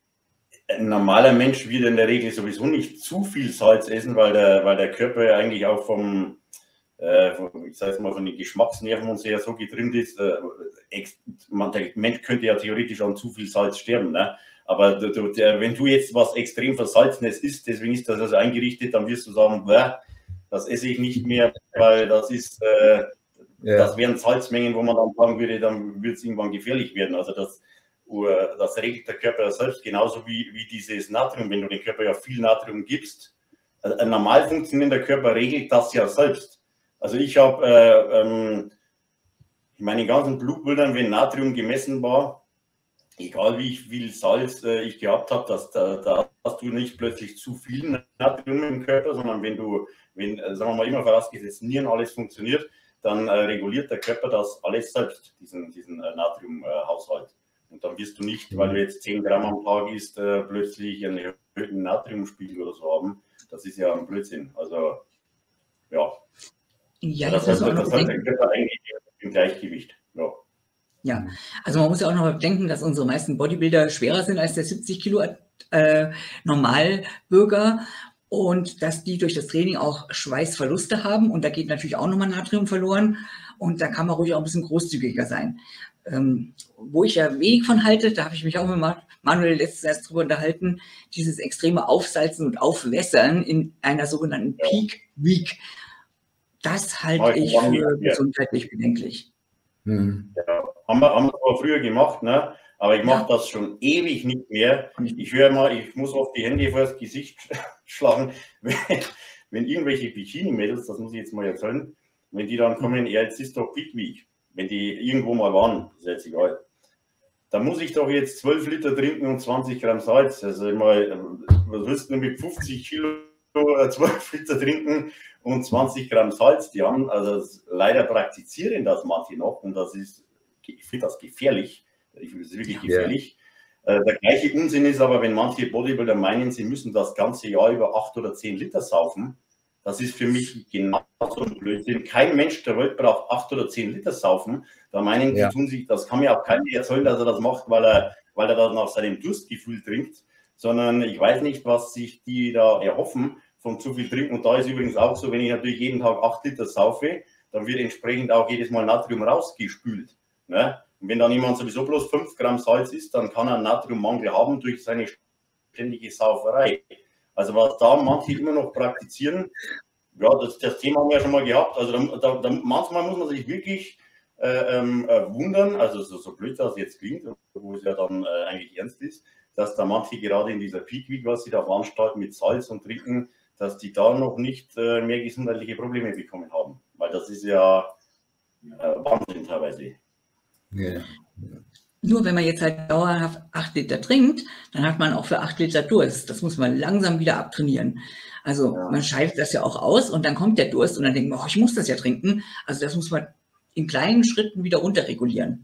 Ein normaler Mensch wird in der Regel sowieso nicht zu viel Salz essen, weil der, weil der Körper ja eigentlich auch vom, äh, vom ich sage mal, von den Geschmacksnerven und so ja so getrimmt ist. Äh, man, der Mensch könnte ja theoretisch an zu viel Salz sterben, ne? Aber du, du, der, wenn du jetzt was extrem Versalzenes isst, deswegen ist das also eingerichtet, dann wirst du sagen, das esse ich nicht mehr, weil das ist... Äh, Ja. Das wären Salzmengen, wo man dann sagen würde, dann wird es irgendwann gefährlich werden. Also das, das regelt der Körper selbst, genauso wie, wie dieses Natrium. Wenn du dem Körper ja viel Natrium gibst, also ein normal funktionierender Körper regelt das ja selbst. Also ich habe äh, ähm, in meinen ganzen Blutbildern, wenn Natrium gemessen war, egal wie viel Salz äh, ich gehabt habe, dass, da, da hast du nicht plötzlich zu viel Natrium im Körper, sondern wenn du, wenn, äh, sagen wir mal immer vorausgesetzt, Nieren alles funktioniert, dann äh, reguliert der Körper das alles selbst, diesen, diesen äh, Natriumhaushalt. Äh, und dann wirst du nicht, weil du jetzt zehn Gramm am Tag isst, äh, plötzlich einen erhöhten Natriumspiegel oder so haben. Das ist ja ein Blödsinn. Also, ja. Ja, das heißt, das heißt der Körper eigentlich im Gleichgewicht. Ja. Ja, also man muss ja auch noch bedenken, dass unsere meisten Bodybuilder schwerer sind als der siebzig Kilo äh, Normalbürger. Und dass die durch das Training auch Schweißverluste haben. Und da geht natürlich auch nochmal Natrium verloren. Und da kann man ruhig auch ein bisschen großzügiger sein. Ähm, wo ich ja wenig von halte, da habe ich mich auch mit Manuel letztens erst drüber unterhalten, dieses extreme Aufsalzen und Aufwässern in einer sogenannten Peak Week. Das halte ich für gesundheitlich bedenklich. Hm. Ja, haben wir, haben wir aber früher gemacht, ne? Aber ich mache ja. das schon ewig nicht mehr. Ich höre mal, ich muss oft die Hände vor das Gesicht schlagen, wenn, wenn irgendwelche Bikini-Mädels, das muss ich jetzt mal erzählen, wenn die dann kommen, ja, jetzt ist doch Peak Week, wenn die irgendwo mal waren, ist jetzt egal. Da muss ich doch jetzt zwölf Liter trinken und zwanzig Gramm Salz. Also mal, was willst du mit fünfzig Kilo zwölf Liter trinken und zwanzig Gramm Salz? Die haben, also leider praktizieren das manche noch und das ist, ich finde das gefährlich. Ich finde es wirklich gefährlich. Ja. Der gleiche Unsinn ist aber, wenn manche Bodybuilder meinen, sie müssen das ganze Jahr über acht oder zehn Liter saufen, Das ist für mich genauso ein Blödsinn. Kein Mensch der Welt braucht acht oder zehn Liter saufen. Da meinen die, ja. tun sich, das kann mir auch keiner erzählen, dass er das macht, weil er, weil er das nach seinem Durstgefühl trinkt, sondern ich weiß nicht, was sich die da erhoffen von zu viel Trinken. Und da ist übrigens auch so, wenn ich natürlich jeden Tag acht Liter saufe, dann wird entsprechend auch jedes Mal Natrium rausgespült. Ne? Und wenn dann jemand sowieso bloß fünf Gramm Salz isst, dann kann er einen Natriummangel haben durch seine ständige Sauferei. Also was da manche immer noch praktizieren, ja, das, das Thema haben wir ja schon mal gehabt. Also da, da, da, manchmal muss man sich wirklich äh, äh, wundern, also so, so blöd das jetzt klingt, wo es ja dann äh, eigentlich ernst ist, dass da manche gerade in dieser Peak Week, was sie da veranstalten mit Salz und Trinken, dass die da noch nicht äh, mehr gesundheitliche Probleme bekommen haben. Weil das ist ja äh, Wahnsinn teilweise. Ja. Nur wenn man jetzt halt dauerhaft acht Liter trinkt, dann hat man auch für acht Liter Durst. Das muss man langsam wieder abtrainieren. Also ja. man scheidet das ja auch aus und dann kommt der Durst und dann denkt man, oh, ich muss das ja trinken. Also das muss man in kleinen Schritten wieder runterregulieren.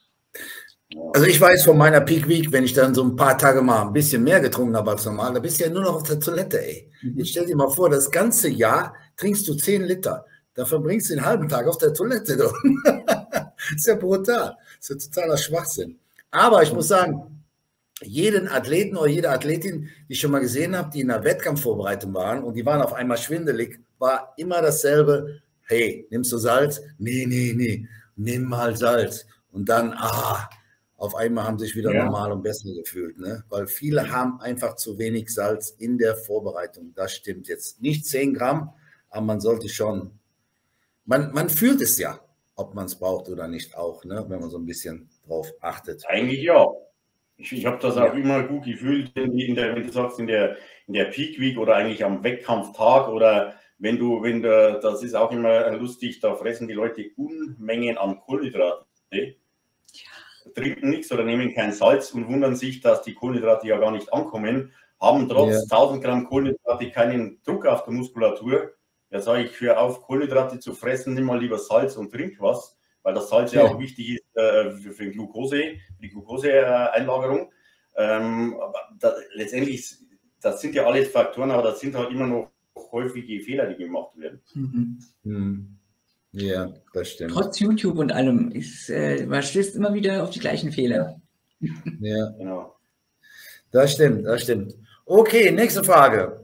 Also ich weiß von meiner Peak Week, wenn ich dann so ein paar Tage mal ein bisschen mehr getrunken habe als normal, da bist du ja nur noch auf der Toilette, ey. Mhm. Jetzt stell dir mal vor, das ganze Jahr trinkst du zehn Liter. Da verbringst du den halben Tag auf der Toilette. Das ist ja brutal. Das ist ja totaler Schwachsinn. Aber ich muss sagen, jeden Athleten oder jede Athletin, die ich schon mal gesehen habe, die in der Wettkampfvorbereitung waren und die waren auf einmal schwindelig, war immer dasselbe. Hey, nimmst du Salz? Nee, nee, nee. Nimm mal Salz. Und dann, ah, auf einmal haben sie sich wieder ja. normal und besser gefühlt. Ne? Weil viele haben einfach zu wenig Salz in der Vorbereitung. Das stimmt jetzt. Nicht zehn Gramm, aber man sollte schon, man, man fühlt es ja, ob man es braucht oder nicht auch, ne? Wenn man so ein bisschen drauf achtet. Eigentlich ja. Ich, ich habe das auch ja. immer gut gefühlt, in der, wenn du sagst, in der, in der Peak Week oder eigentlich am Wettkampftag oder wenn du, wenn du, das ist auch immer lustig, da fressen die Leute Unmengen an Kohlenhydrate, ja. trinken nichts oder nehmen kein Salz und wundern sich, dass die Kohlenhydrate ja gar nicht ankommen, haben trotz ja. tausend Gramm Kohlenhydrate keinen Druck auf der Muskulatur. Ja, sage ich, hör auf, Kohlenhydrate zu fressen, nimm mal lieber Salz und trink was, weil das Salz ja, ja auch wichtig ist äh, für, für Glucose, die Glucose-Einlagerung. Ähm, aber da, letztendlich, das sind ja alles Faktoren, aber das sind halt immer noch häufige Fehler, die gemacht werden. Mhm. Mhm. Ja, das stimmt. Trotz YouTube und allem, ist, äh, man stößt immer wieder auf die gleichen Fehler. Ja, genau. Das stimmt, das stimmt. Okay, nächste Frage.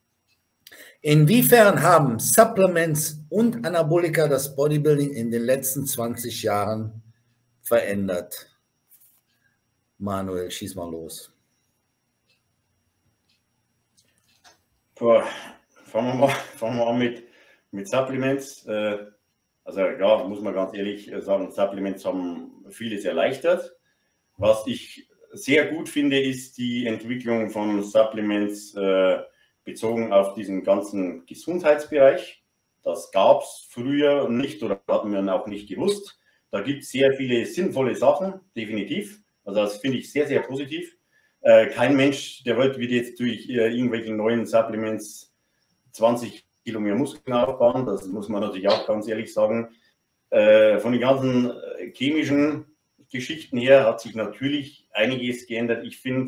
Inwiefern haben Supplements und Anabolika das Bodybuilding in den letzten zwanzig Jahren verändert? Manuel, schieß mal los. Boah, fangen wir mal, fangen wir an mit, mit Supplements. Also ja, muss man ganz ehrlich sagen, Supplements haben vieles erleichtert. Was ich sehr gut finde, ist die Entwicklung von Supplements äh, bezogen auf diesen ganzen Gesundheitsbereich. Das gab es früher nicht oder hatten wir auch nicht gewusst. Da gibt es sehr viele sinnvolle Sachen, definitiv. Also das finde ich sehr, sehr positiv. Äh, kein Mensch der Welt wird jetzt durch äh, irgendwelche neuen Supplements zwanzig Kilo mehr Muskeln aufbauen. Das muss man natürlich auch ganz ehrlich sagen. Äh, von den ganzen äh, chemischen Geschichten her hat sich natürlich einiges geändert. Ich finde,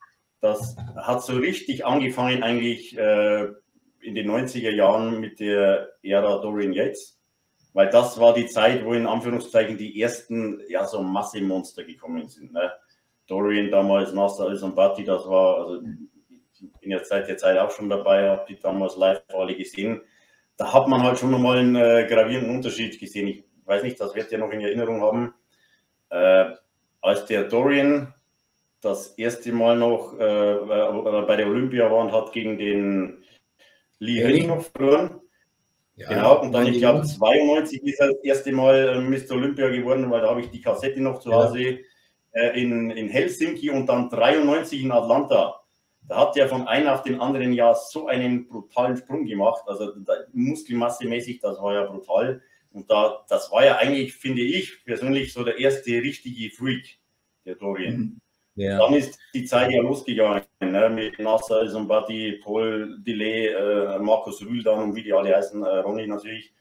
das hat so richtig angefangen eigentlich äh, in den neunziger Jahren mit der Ära Dorian Yates, weil das war die Zeit, wo in Anführungszeichen die ersten ja, so Massemonster gekommen sind. Ne? Dorian damals, Nasser Al-Sonbaty, das war, also ich bin jetzt seit der Zeit auch schon dabei, habe die damals live alle gesehen. Da hat man halt schon nochmal einen äh, gravierenden Unterschied gesehen. Ich weiß nicht, das werdet ihr noch in Erinnerung haben. Äh, als der Dorian das erste Mal noch äh, bei der Olympia war und hat gegen den Lee Hennig noch verloren. Ja, genau, und dann, ich glaube, zweiundneunzig ist er das erste Mal äh, Mister Olympia geworden, weil da habe ich die Kassette noch zu Hause ja. äh, in, in Helsinki und dann dreiundneunzig in Atlanta. Da hat er von einem auf den anderen Jahr so einen brutalen Sprung gemacht. Also da, muskelmassemäßig, das war ja brutal. Und da, das war ja eigentlich, finde ich persönlich, so der erste richtige Freak, der Dorian. Mhm. Ja. Dann ist die Zeit ja losgegangen, ne, mit Nasser Al-Sonbaty, Paul Delay, äh, Markus Rühl dann und wie die alle heißen, äh, Ronny natürlich.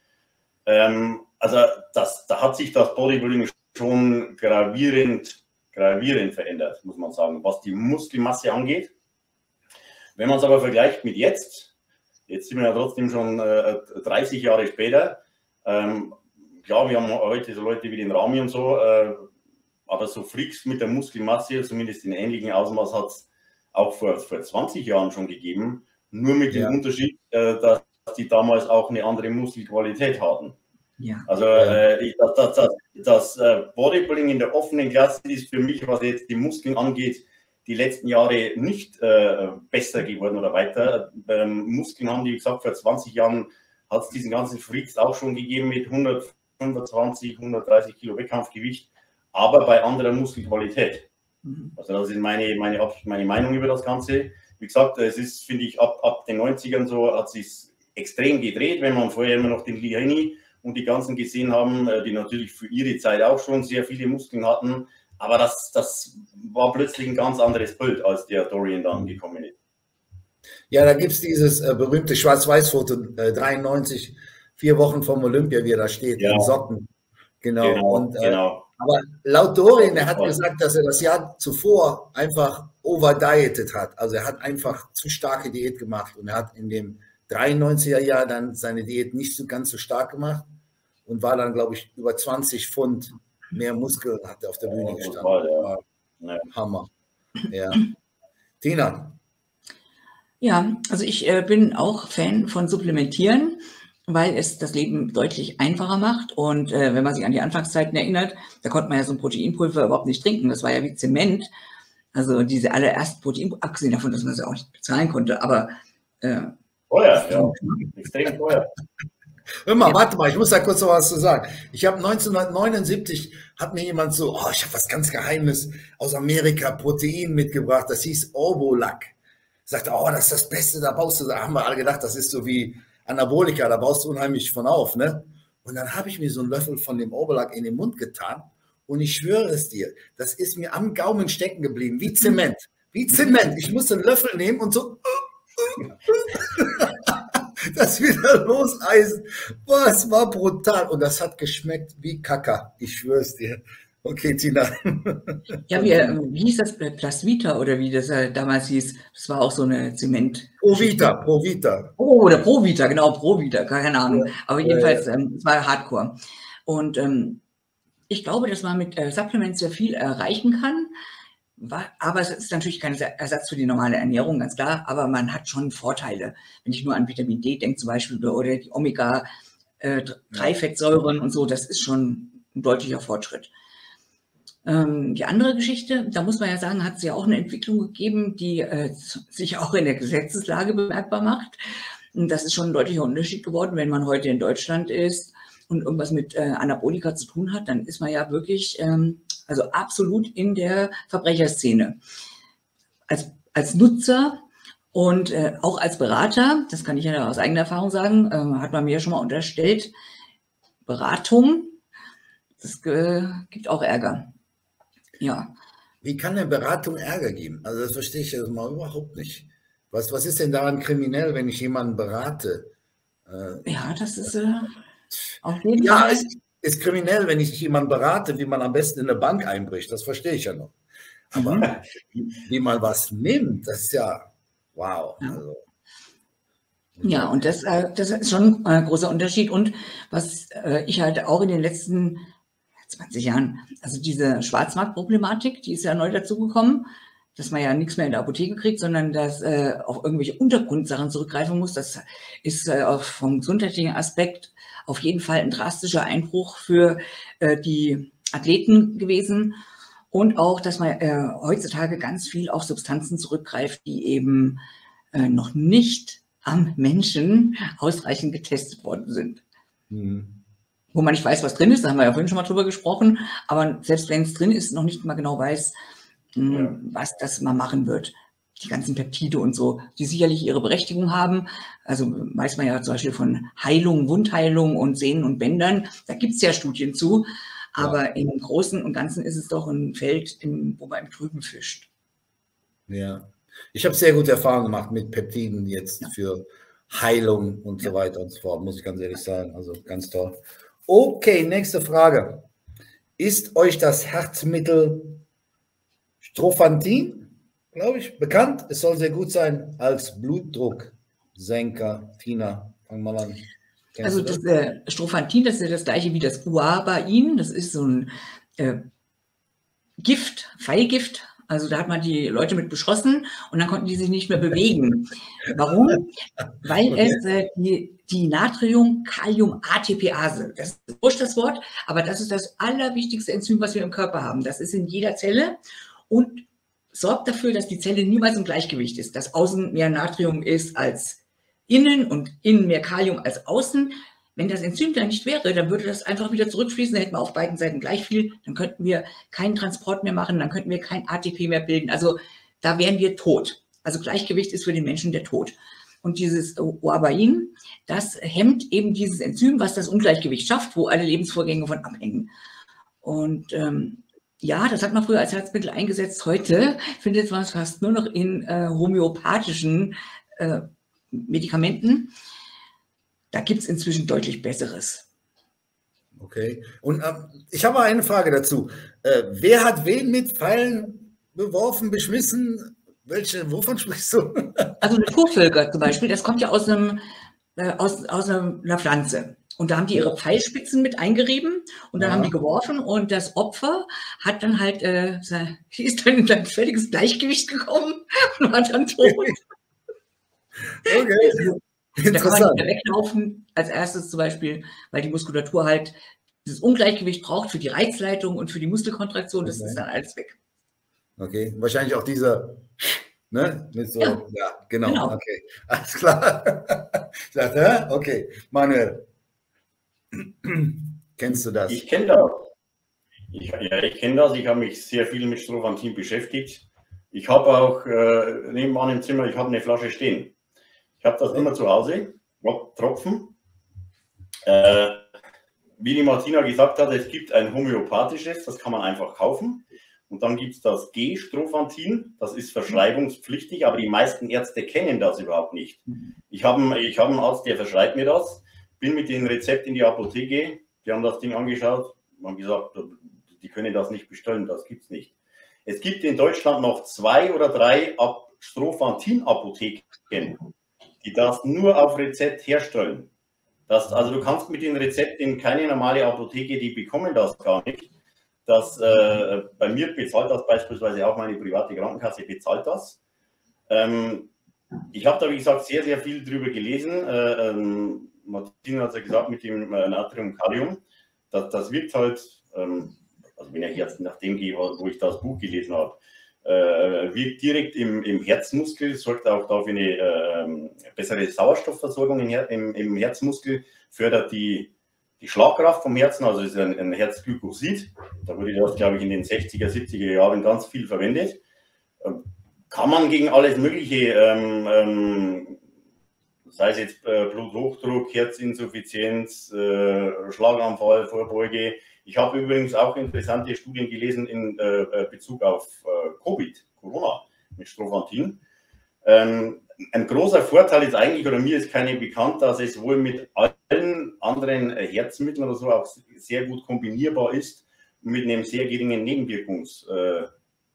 Ähm, also das, da hat sich das Bodybuilding schon gravierend, gravierend verändert, muss man sagen, was die Muskelmasse angeht. Wenn man es aber vergleicht mit jetzt, Jetzt sind wir ja trotzdem schon äh, dreißig Jahre später. Ähm, klar, wir haben heute so Leute wie den Rami und so, äh, aber so Freaks mit der Muskelmasse, zumindest in ähnlichen Ausmaß, hat es auch vor, vor zwanzig Jahren schon gegeben. Nur mit dem ja. Unterschied, äh, dass die damals auch eine andere Muskelqualität hatten. Ja. Also äh, das, das, das, das äh, Bodybuilding in der offenen Klasse ist für mich, was jetzt die Muskeln angeht, die letzten Jahre nicht äh, besser geworden oder weiter. Ähm, Muskeln haben die, wie gesagt, vor zwanzig Jahren hat es diesen ganzen Freaks auch schon gegeben mit hundertfünfundzwanzig, hundertdreißig Kilo Wettkampfgewicht, aber bei anderer Muskelqualität. Mhm. Also das ist meine, meine, meine Meinung über das Ganze. Wie gesagt, es ist, finde ich, ab, ab den neunzigern so hat es sich extrem gedreht, wenn man vorher immer noch den Lee Haney und die ganzen gesehen haben, die natürlich für ihre Zeit auch schon sehr viele Muskeln hatten. Aber das, das war plötzlich ein ganz anderes Bild, als der Dorian dann gekommen ist. Ja, da gibt es dieses äh, berühmte Schwarz-Weiß-Foto, äh, dreiundneunzig, vier Wochen vom Olympia, wie er da steht, ja. in Socken. Genau. genau, und, äh, genau. Aber laut Dorian, er hat gesagt, dass er das Jahr zuvor einfach overdietet hat. Also er hat einfach zu starke Diät gemacht und er hat in dem dreiundneunziger Jahr dann seine Diät nicht so ganz so stark gemacht und war dann, glaube ich, über zwanzig Pfund mehr Muskeln hat er auf der Bühne gestanden. Ja, ja. Hammer. Ja. Tina? Ja, also ich äh, bin auch Fan von Supplementieren, weil es das Leben deutlich einfacher macht. Und äh, wenn man sich an die Anfangszeiten erinnert, da konnte man ja so ein Proteinpulver überhaupt nicht trinken. Das war ja wie Zement. Also diese allerersten Proteinpulver, abgesehen davon, dass man das ja auch nicht bezahlen konnte, aber äh, teuer, ja. Extrem teuer. Hör mal, ja. warte mal, ich muss da kurz noch was zu sagen. Ich habe neunzehnhundertneunundsiebzig, hat mir jemand so, oh, ich habe was ganz Geheimes aus Amerika, Protein mitgebracht, das hieß Orbolac. Sagte, oh, das ist das Beste, da baust du, da haben wir alle gedacht, das ist so wie Anabolika, da baust du unheimlich von auf, ne? Und dann habe ich mir so einen Löffel von dem Orbolac in den Mund getan und ich schwöre es dir, das ist mir am Gaumen stecken geblieben, wie Zement, wie Zement. Ich musste einen Löffel nehmen und so das wieder loseisen. Boah, es war brutal und das hat geschmeckt wie Kaka, ich schwöre es dir. Okay, Tina. Ja, wie, wie hieß das? Plasvita oder wie das äh, damals hieß? Das war auch so eine Zement. Provita, Provita. Oh, oder Provita, genau, Provita, keine Ahnung. Ja, aber jedenfalls, ja, ja. Ähm, es war Hardcore. Und ähm, ich glaube, dass man mit äh, Supplements sehr viel erreichen kann. War, aber es ist natürlich kein Ersatz für die normale Ernährung, ganz klar. Aber man hat schon Vorteile. Wenn ich nur an Vitamin D denke zum Beispiel oder die Omega drei Fettsäuren und so, das ist schon ein deutlicher Fortschritt. Die andere Geschichte, da muss man ja sagen, hat es ja auch eine Entwicklung gegeben, die äh, sich auch in der Gesetzeslage bemerkbar macht. Und das ist schon ein deutlicher Unterschied geworden, wenn man heute in Deutschland ist und irgendwas mit äh, Anabolika zu tun hat, dann ist man ja wirklich, ähm, also absolut in der Verbrecherszene. Als, als Nutzer und äh, auch als Berater, das kann ich ja aus eigener Erfahrung sagen, äh, hat man mir ja schon mal unterstellt, Beratung, das äh, gibt auch Ärger. Ja. Wie kann eine Beratung Ärger geben? Also das verstehe ich jetzt mal überhaupt nicht. Was, was ist denn daran kriminell, wenn ich jemanden berate? Äh, ja, das ist äh, auf jeden ja, Fall. Es ist kriminell, wenn ich jemanden berate, wie man am besten in eine Bank einbricht. Das verstehe ich ja noch. Aber mhm. wie, wie man was nimmt, das ist ja wow. Ja. Also, ja, und das, äh, das ist schon ein großer Unterschied. Und was äh, ich halt auch in den letzten zwanzig Jahren, also diese Schwarzmarktproblematik, die ist ja neu dazugekommen, dass man ja nichts mehr in der Apotheke kriegt, sondern dass äh, auf irgendwelche Untergrundsachen zurückgreifen muss. Das ist äh, auch vom gesundheitlichen Aspekt auf jeden Fall ein drastischer Einbruch für äh, die Athleten gewesen. Und auch, dass man äh, heutzutage ganz viel auf Substanzen zurückgreift, die eben äh, noch nicht am Menschen ausreichend getestet worden sind. Mhm. Wo man nicht weiß, was drin ist, da haben wir ja vorhin schon mal drüber gesprochen, aber selbst wenn es drin ist, noch nicht mal genau weiß, mh, ja. was das mal machen wird. Die ganzen Peptide und so, die sicherlich ihre Berechtigung haben. Also weiß man ja zum Beispiel von Heilung, Wundheilung und Sehnen und Bändern, da gibt es ja Studien zu, aber ja. im Großen und Ganzen ist es doch ein Feld, im, wo man im Trüben fischt. Ja, ich habe sehr gute Erfahrungen gemacht mit Peptiden jetzt ja. für Heilung und ja. so weiter und so fort, muss ich ganz ehrlich sagen. Also ganz toll. Okay, nächste Frage. Ist euch das Herzmittel Strophantin, glaube ich, bekannt? Es soll sehr gut sein als Blutdrucksenker. Senker, Tina, fangen wir mal an. Kennst Also das äh, Strophantin, das ist ja das gleiche wie das Guaibain. Das ist so ein äh, Gift, Pfeilgift. Also da hat man die Leute mit beschossen und dann konnten die sich nicht mehr bewegen. Warum? Weil Okay. es äh, die, die Natrium-Kalium-A T P-Ase, das ist wurscht das Wort, aber das ist das allerwichtigste Enzym, was wir im Körper haben. Das ist in jeder Zelle und sorgt dafür, dass die Zelle niemals im Gleichgewicht ist, dass außen mehr Natrium ist als innen und innen mehr Kalium als außen. Wenn das Enzym da nicht wäre, dann würde das einfach wieder zurückfließen, dann hätten wir auf beiden Seiten gleich viel, dann könnten wir keinen Transport mehr machen, dann könnten wir kein A T P mehr bilden. Also da wären wir tot. Also Gleichgewicht ist für den Menschen der Tod. Und dieses Guaibain, das hemmt eben dieses Enzym, was das Ungleichgewicht schafft, wo alle Lebensvorgänge von abhängen. Und ähm, ja, das hat man früher als Herzmittel eingesetzt. Heute findet man es fast nur noch in äh, homöopathischen äh, Medikamenten. Da gibt es inzwischen deutlich Besseres. Okay. Und äh, ich habe mal eine Frage dazu. Äh, wer hat wen mit Pfeilen beworfen, beschmissen? Welche, wovon sprichst du? Also eine Turvölker zum Beispiel, das kommt ja aus, einem, äh, aus, aus einer Pflanze. Und da haben die ihre Pfeilspitzen mit eingerieben und dann Ja. haben die geworfen und das Opfer hat dann halt, äh, ist dann in ein völliges Gleichgewicht gekommen und war dann tot. Okay. Da kann man nicht Interessant. mehr weglaufen, als erstes zum Beispiel, weil die Muskulatur halt dieses Ungleichgewicht braucht für die Reizleitung und für die Muskelkontraktion, das Okay. ist dann alles weg. Okay. Wahrscheinlich auch dieser, ne? Mit so, ja, Ja. genau. Genau. Okay. Alles klar. Ich dachte, hä? Okay. Manuel. Kennst du das? Ich kenne das. Ich, ja, ich kenne das. Ich habe mich sehr viel mit Strophantin beschäftigt. Ich habe auch äh, nebenan im Zimmer, ich habe eine Flasche stehen. Ich habe das immer zu Hause, Tropfen. Äh, wie die Martina gesagt hat, es gibt ein homöopathisches, das kann man einfach kaufen. Und dann gibt es das G-Strophantin, das ist verschreibungspflichtig, aber die meisten Ärzte kennen das überhaupt nicht. Ich habe ich hab einen Arzt, der verschreibt mir das, bin mit dem Rezept in die Apotheke, die haben das Ding angeschaut, haben gesagt, die können das nicht bestellen, das gibt es nicht. Es gibt in Deutschland noch zwei oder drei Strophantin-Apotheken, die das nur auf Rezept herstellen. Das, also du kannst mit dem Rezept in keine normale Apotheke, die bekommen das gar nicht. Das, äh, bei mir bezahlt das beispielsweise auch meine private Krankenkasse, bezahlt das. Ähm, ich habe da, wie gesagt, sehr, sehr viel drüber gelesen. Äh, ähm, Martin hat ja gesagt, mit dem äh, Natrium-Kalium, das, das wirkt halt, ähm, also wenn ich jetzt nach dem gehe, wo ich das Buch gelesen habe, äh, wirkt direkt im, im Herzmuskel, sorgt auch dafür eine äh, bessere Sauerstoffversorgung im, Her im, im Herzmuskel, fördert die, die Schlagkraft vom Herzen, also ist ein, ein Herzglykosid. Da wurde das, glaube ich, in den sechziger, siebziger Jahren ganz viel verwendet. Ähm, kann man gegen alles Mögliche, ähm, ähm, sei es jetzt äh, Bluthochdruck, Herzinsuffizienz, äh, Schlaganfall, Vorbeuge. Ich habe übrigens auch interessante Studien gelesen in äh, Bezug auf äh, Covid, Corona mit Strophantin. Ähm, ein großer Vorteil ist eigentlich, oder mir ist keine bekannt, dass es wohl mit allen anderen äh, Herzmitteln oder so auch sehr gut kombinierbar ist, mit einem sehr geringen Nebenwirkungspotenzial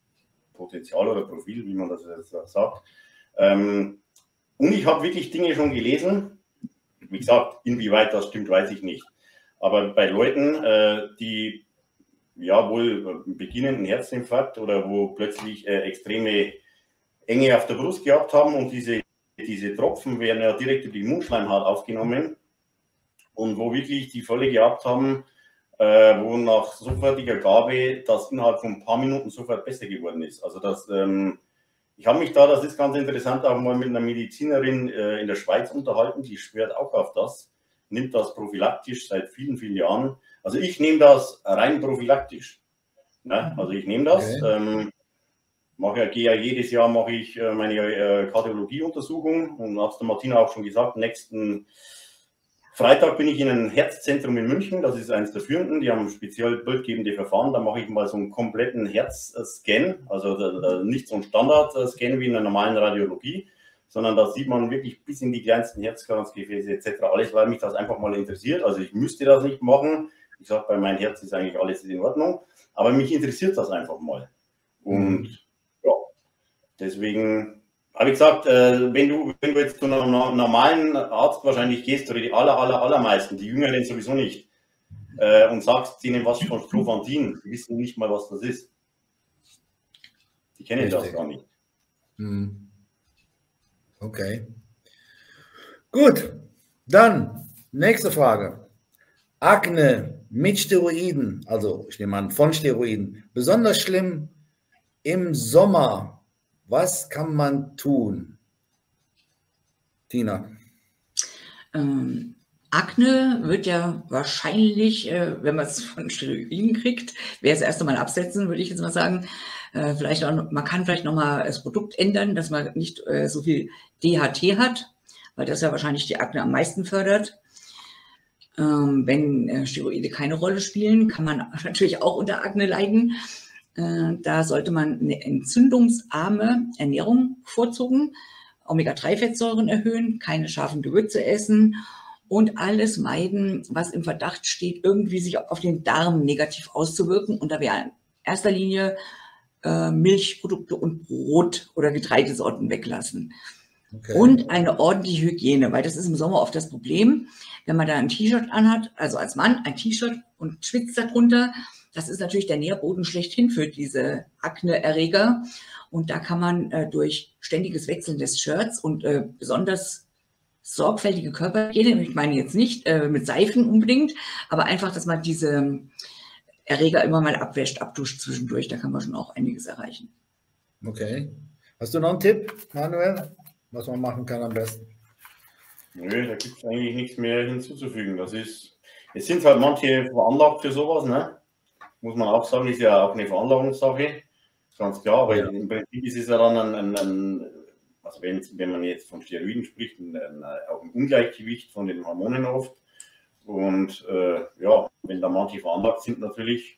äh, oder Profil, wie man das jetzt sagt. Ähm, und ich habe wirklich Dinge schon gelesen, wie gesagt, inwieweit das stimmt, weiß ich nicht. Aber bei Leuten, äh, die ja wohl beginnenden Herzinfarkt oder wo plötzlich äh, extreme Enge auf der Brust gehabt haben und diese, diese Tropfen werden ja direkt über die Mundschleimhaut aufgenommen und wo wirklich die Fälle gehabt haben, äh, wo nach sofortiger Gabe das innerhalb von ein paar Minuten sofort besser geworden ist. Also das, ähm, ich habe mich da, das ist ganz interessant, auch mal mit einer Medizinerin äh, in der Schweiz unterhalten, die schwört auch auf das, nimmt das prophylaktisch seit vielen, vielen Jahren. Also ich nehme das rein prophylaktisch. Ne? Also ich nehme das, okay. ähm, mache, gehe ja jedes Jahr mache ich äh, meine äh, Kardiologieuntersuchung und habe es der Martina auch schon gesagt, nächsten Freitag bin ich in einem Herzzentrum in München, das ist eines der führenden, die haben speziell bildgebende Verfahren, da mache ich mal so einen kompletten Herzscan, also da, da nicht so ein Standard-Scan wie in einer normalen Radiologie, sondern da sieht man wirklich bis in die kleinsten Herzkranzgefäße et cetera alles, weil mich das einfach mal interessiert. Also ich müsste das nicht machen. Ich sage, bei meinem Herz ist eigentlich alles in Ordnung, aber mich interessiert das einfach mal. Und ja, deswegen habe ich gesagt, äh, wenn, du, wenn du jetzt zu einem normalen Arzt wahrscheinlich gehst, oder die aller, aller, allermeisten, die Jüngeren sowieso nicht, äh, und sagst ihnen was von Strophantin, die wissen nicht mal, was das ist. Die kennen Richtig. Das gar nicht. Hm. Okay. Gut, dann nächste Frage. Akne mit Steroiden, also ich nehme an von Steroiden, besonders schlimm im Sommer. Was kann man tun? Tina. Ähm, Akne wird ja wahrscheinlich, äh, wenn man es von Steroiden kriegt, wäre es erst einmal absetzen, würde ich jetzt mal sagen. Äh, vielleicht auch, man kann vielleicht nochmal das Produkt ändern, dass man nicht äh, so viel D H T hat, weil das ja wahrscheinlich die Akne am meisten fördert. Ähm, wenn äh, Steroide keine Rolle spielen, kann man natürlich auch unter Akne leiden. Äh, da sollte man eine entzündungsarme Ernährung bevorzugen, Omega drei Fettsäuren erhöhen, keine scharfen Gewürze essen und alles meiden, was im Verdacht steht, irgendwie sich auf den Darm negativ auszuwirken. Und da wäre in erster Linie äh, Milchprodukte und Brot oder Getreidesorten weglassen. Okay. Und eine ordentliche Hygiene, weil das ist im Sommer oft das Problem, wenn man da ein T-Shirt anhat, also als Mann ein T-Shirt und schwitzt darunter. Das ist natürlich der Nährboden schlechthin für diese Akne-Erreger. Und da kann man äh, durch ständiges Wechseln des Shirts und äh, besonders sorgfältige Körperhygiene, ich meine jetzt nicht äh, mit Seifen unbedingt, aber einfach, dass man diese Erreger immer mal abwäscht, abduscht zwischendurch, da kann man schon auch einiges erreichen. Okay. Hast du noch einen Tipp, Manuel, was man machen kann am besten? Nö, da gibt es eigentlich nichts mehr hinzuzufügen. Das ist, es sind halt manche veranlagt für sowas, ne? Muss man auch sagen, ist ja auch eine Veranlagungssache, ganz klar, aber ja. Im Prinzip ist es ja dann ein, ein, ein also wenn, wenn man jetzt von Steroiden spricht, ein, ein, auch ein Ungleichgewicht von den Hormonen oft. Und äh, ja, wenn da manche veranlagt sind natürlich,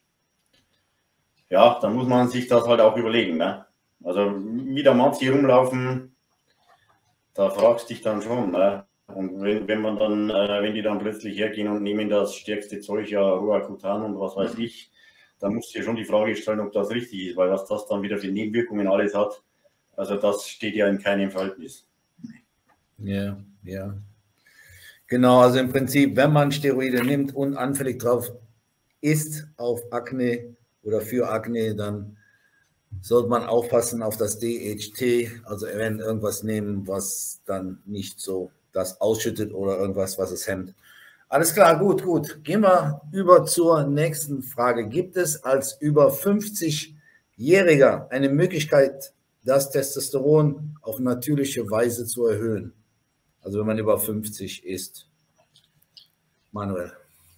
ja, dann muss man sich das halt auch überlegen. Ne? Also wie da manche rumlaufen, da fragst du dich dann schon. Ne? Und wenn, wenn man dann, äh, wenn die dann plötzlich hergehen und nehmen das stärkste Zeug, ja, Roacutan und was weiß ich, dann musst du dir schon die Frage stellen, ob das richtig ist, weil was das dann wieder für Nebenwirkungen alles hat, also das steht ja in keinem Verhältnis. Ja, ja. Genau, also im Prinzip, wenn man Steroide nimmt und anfällig drauf ist auf Akne oder für Akne, dann sollte man aufpassen auf das D H T, also wenn irgendwas nehmen, was dann nicht so das ausschüttet oder irgendwas, was es hemmt. Alles klar, gut, gut. Gehen wir über zur nächsten Frage. Gibt es als über fünfzigjähriger eine Möglichkeit, das Testosteron auf natürliche Weise zu erhöhen? Also wenn man über fünfzig ist. Manuel.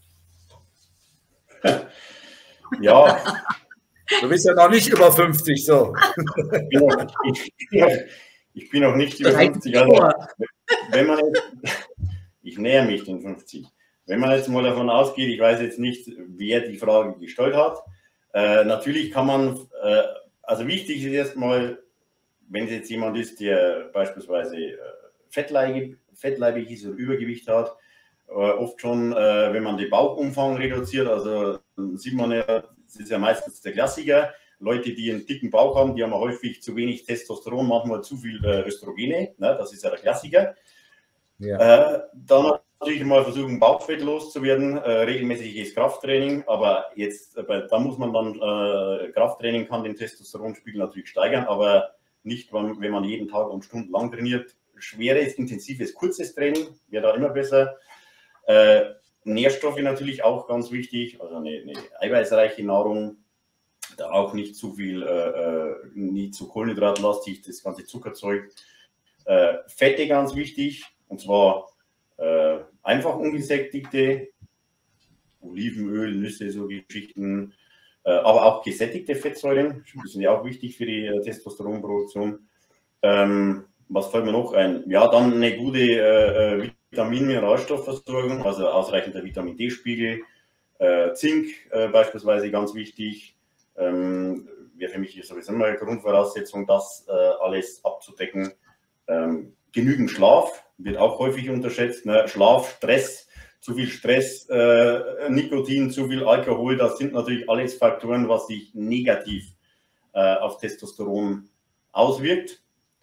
Ja. Du bist ja noch nicht über fünfzig, so. Ich bin noch, ich, ich bin noch nicht über fünfzig. Also, wenn man jetzt, ich näher mich den fünfzig. Wenn man jetzt mal davon ausgeht, ich weiß jetzt nicht, wer die Frage gestellt hat. Äh, natürlich kann man, äh, also wichtig ist erstmal, wenn es jetzt jemand ist, der beispielsweise äh, fettleibig, fettleibig ist oder Übergewicht hat, äh, oft schon, äh, wenn man den Bauchumfang reduziert, also sieht man ja, das ist ja meistens der Klassiker, Leute, die einen dicken Bauch haben, die haben häufig zu wenig Testosteron, manchmal zu viel äh, Östrogene, ne? Das ist ja der Klassiker. Ja. Äh, dann natürlich mal versuchen, Bauchfett loszuwerden, äh, regelmäßiges Krafttraining, aber jetzt, äh, da muss man dann, äh, Krafttraining kann den Testosteronspiegel natürlich steigern, aber nicht, wenn man jeden Tag und stundenlang trainiert. Schweres, intensives, kurzes Training wäre da immer besser. Äh, Nährstoffe natürlich auch ganz wichtig, also eine, eine eiweißreiche Nahrung, da auch nicht zu viel, äh, nicht zu kohlenhydratlastig, das ganze Zuckerzeug. Äh, Fette ganz wichtig, und zwar äh, einfach ungesättigte, Olivenöl, Nüsse, so Geschichten, äh, aber auch gesättigte Fettsäuren, die sind ja auch wichtig für die äh, Testosteronproduktion. Ähm, was fällt mir noch ein? Ja, dann eine gute äh, Vitamin-Mineralstoffversorgung, also ausreichender Vitamin D-Spiegel, äh, Zink äh, beispielsweise ganz wichtig. Ähm, wäre für mich sowieso immer eine Grundvoraussetzung, das äh, alles abzudecken. Ähm, genügend Schlaf wird auch häufig unterschätzt. Ne? Schlaf, Stress, zu viel Stress, äh, Nikotin, zu viel Alkohol, das sind natürlich alles Faktoren, was sich negativ äh, auf Testosteron auswirkt.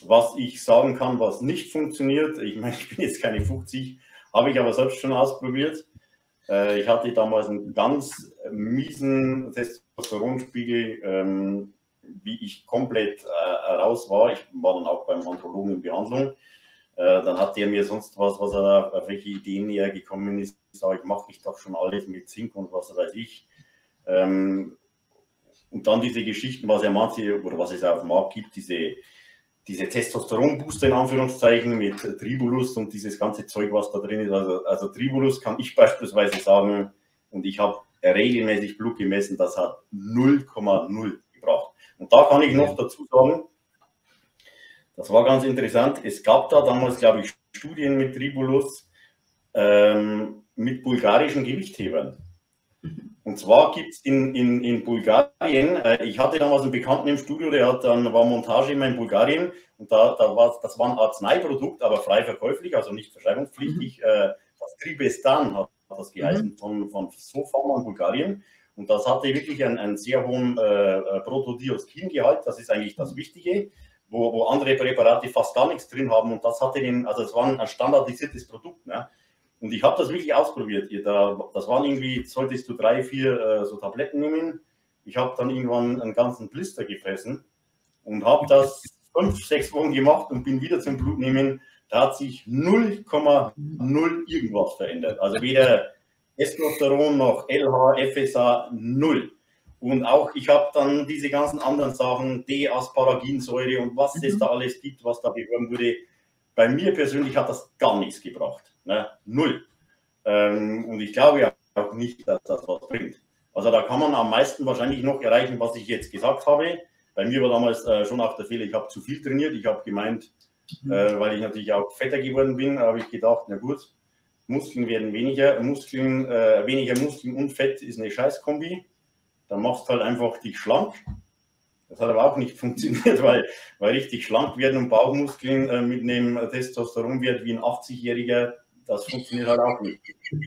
Was ich sagen kann, was nicht funktioniert, ich meine, ich bin jetzt keine fünfzig, habe ich aber selbst schon ausprobiert. Äh, ich hatte damals einen ganz miesen Testosteronspiegel, ähm, wie ich komplett äh, raus war. Ich war dann auch beim Andrologen in Behandlung. Äh, dann hat der mir sonst was, was er da, auf welche Ideen näher gekommen ist. Ich sage, ich mache ich doch schon alles mit Zink und was weiß ich. Ähm, und dann diese Geschichten, was ja manche, oder was es auf dem Markt gibt, diese, diese Testosteron-Booster in Anführungszeichen mit Tribulus und dieses ganze Zeug, was da drin ist. Also, also Tribulus kann ich beispielsweise sagen, und ich habe regelmäßig Blut gemessen, das hat null Komma null gebracht. Und da kann ich noch dazu sagen, das war ganz interessant, es gab da damals, glaube ich, Studien mit Tribulus ähm, mit bulgarischen Gewichthebern. Und zwar gibt es in, in, in Bulgarien, äh, ich hatte damals einen Bekannten im Studio, der hat dann, war Montage immer in Bulgarien und da, da war, das war ein Arzneiprodukt, aber frei verkäuflich, also nicht verschreibungspflichtig. Äh, das Tribestan hat, hat das geheißen, von, von Sopharma in Bulgarien. Und das hatte wirklich einen, einen sehr hohen äh, Protodioskin-Gehalt, das ist eigentlich das Wichtige, wo, wo andere Präparate fast gar nichts drin haben. Und das hatte den, also es war ein standardisiertes Produkt. Ne? Und ich habe das wirklich ausprobiert. Da, das waren irgendwie, solltest du drei, vier äh, so Tabletten nehmen. Ich habe dann irgendwann einen ganzen Blister gefressen und habe das fünf, sechs Wochen gemacht und bin wieder zum Blutnehmen. Da hat sich null Komma null irgendwas verändert. Also weder Testosteron noch L H, F S A, null. Und auch, ich habe dann diese ganzen anderen Sachen, D-Asparaginsäure und was es da alles gibt, was da beworben wurde. Bei mir persönlich hat das gar nichts gebracht. Ne? Null. Ähm, und ich glaube auch nicht, dass das was bringt. Also da kann man am meisten wahrscheinlich noch erreichen, was ich jetzt gesagt habe. Bei mir war damals äh, schon auch der Fehler, ich habe zu viel trainiert. Ich habe gemeint, mhm. äh, weil ich natürlich auch fetter geworden bin, habe ich gedacht, na gut, Muskeln werden weniger, Muskeln, äh, weniger Muskeln und Fett ist eine Scheißkombi. Dann machst du halt einfach dich schlank. Das hat aber auch nicht funktioniert, weil, weil richtig schlank werden und Bauchmuskeln äh, mit einem Testosteronwert wie ein achtzigjähriger, das funktioniert halt auch nicht.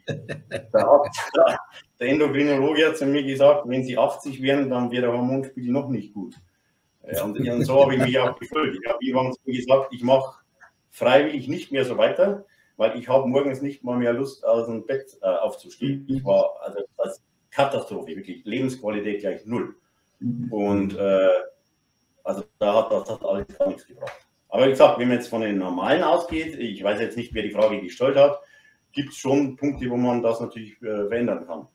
Da hat der, der Endokrinologe hat zu mir gesagt, wenn sie achtzig wären, dann wäre der Hormonspiegel noch nicht gut. Ja, und, und so habe ich mich auch gefühlt. Ich habe irgendwann gesagt, ich mache freiwillig nicht mehr so weiter, weil ich habe morgens nicht mal mehr Lust, aus dem Bett äh, aufzustehen. Ich war, also das ist Katastrophe, wirklich Lebensqualität gleich null. Und äh, also da hat das hat alles gar nichts gebracht. Aber wie gesagt, wenn man jetzt von den Normalen ausgeht, ich weiß jetzt nicht, wer die Frage gestellt hat, gibt es schon Punkte, wo man das natürlich äh, verändern kann.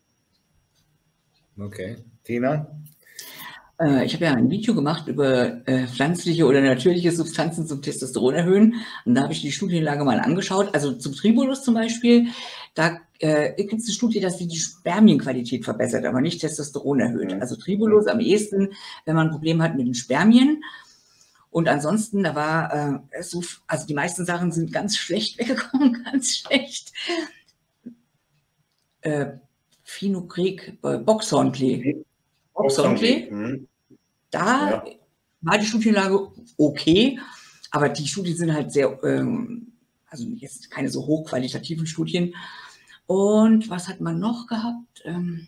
Okay. Tina? Äh, ich habe ja ein Video gemacht über äh, pflanzliche oder natürliche Substanzen zum Testosteron erhöhen. Und da habe ich die Studienlage mal angeschaut. Also zum Tribulus zum Beispiel, da äh, gibt es eine Studie, dass sie die Spermienqualität verbessert, aber nicht Testosteron erhöht. Also Tribulus am ehesten, wenn man ein Problem hat mit den Spermien. Und ansonsten, da war äh, so, also die meisten Sachen sind ganz schlecht weggekommen, ganz schlecht. Äh, Phenogreek, äh, Boxhornklee. Boxhornklee. Mhm. Da ja. war die Studienlage okay, aber die Studien sind halt sehr, ähm, also jetzt keine so hochqualitativen Studien. Und was hat man noch gehabt? Ähm,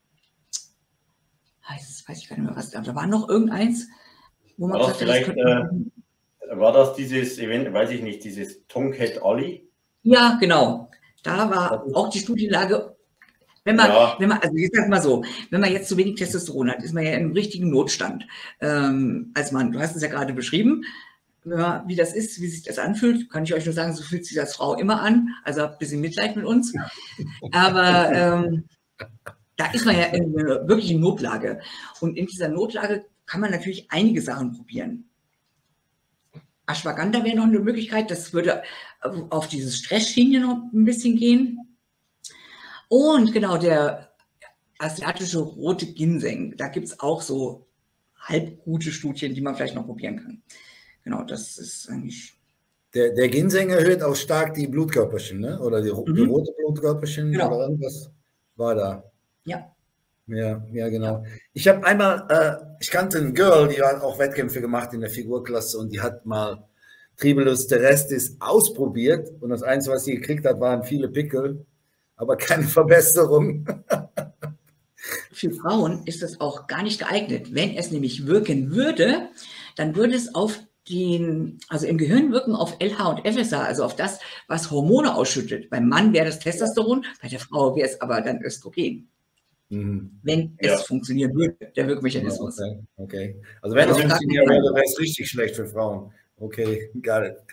das weiß ich gar nicht mehr, was da, da war noch irgendeins, wo man war das gesagt, vielleicht, das äh, war das dieses Event, weiß ich nicht, dieses Tomcat Ali? Ja, genau. Da war auch die Studienlage. Wenn man, ja. wenn man, also ich sag mal so, wenn man jetzt zu wenig Testosteron hat, ist man ja im richtigen Notstand. Ähm, als Mann, du hast es ja gerade beschrieben, ja, wie das ist, wie sich das anfühlt, kann ich euch nur sagen, so fühlt sich als Frau immer an. Also habt ein bisschen Mitleid mit uns. Aber ähm, da ist man ja in einer wirklichen Notlage. Und in dieser Notlage kann man natürlich einige Sachen probieren. Ashwagandha wäre noch eine Möglichkeit, das würde auf dieses Stressschiene noch ein bisschen gehen. Und genau, der asiatische rote Ginseng, da gibt es auch so halb gute Studien, die man vielleicht noch probieren kann. Genau, das ist eigentlich... Der, der Ginseng erhöht auch stark die Blutkörperchen, ne? Oder die, mhm. die rote Blutkörperchen, genau. Oder irgendwas war da. Ja. Ja, ja, genau. Ich habe einmal, äh, ich kannte ein Girl, die hat auch Wettkämpfe gemacht in der Figurklasse und die hat mal Tribulus terrestris ausprobiert und das Einzige, was sie gekriegt hat, waren viele Pickel, aber keine Verbesserung. Für Frauen ist das auch gar nicht geeignet. Wenn es nämlich wirken würde, dann würde es auf den, also im Gehirn wirken auf L H und F S H, also auf das, was Hormone ausschüttet. Beim Mann wäre das Testosteron, bei der Frau wäre es aber dann Östrogen. Mhm. Wenn ja. es funktionieren würde, der Wirkmechanismus. Okay, okay. Also wenn es funktionieren würde, wäre es richtig schlecht für Frauen. Okay, got it.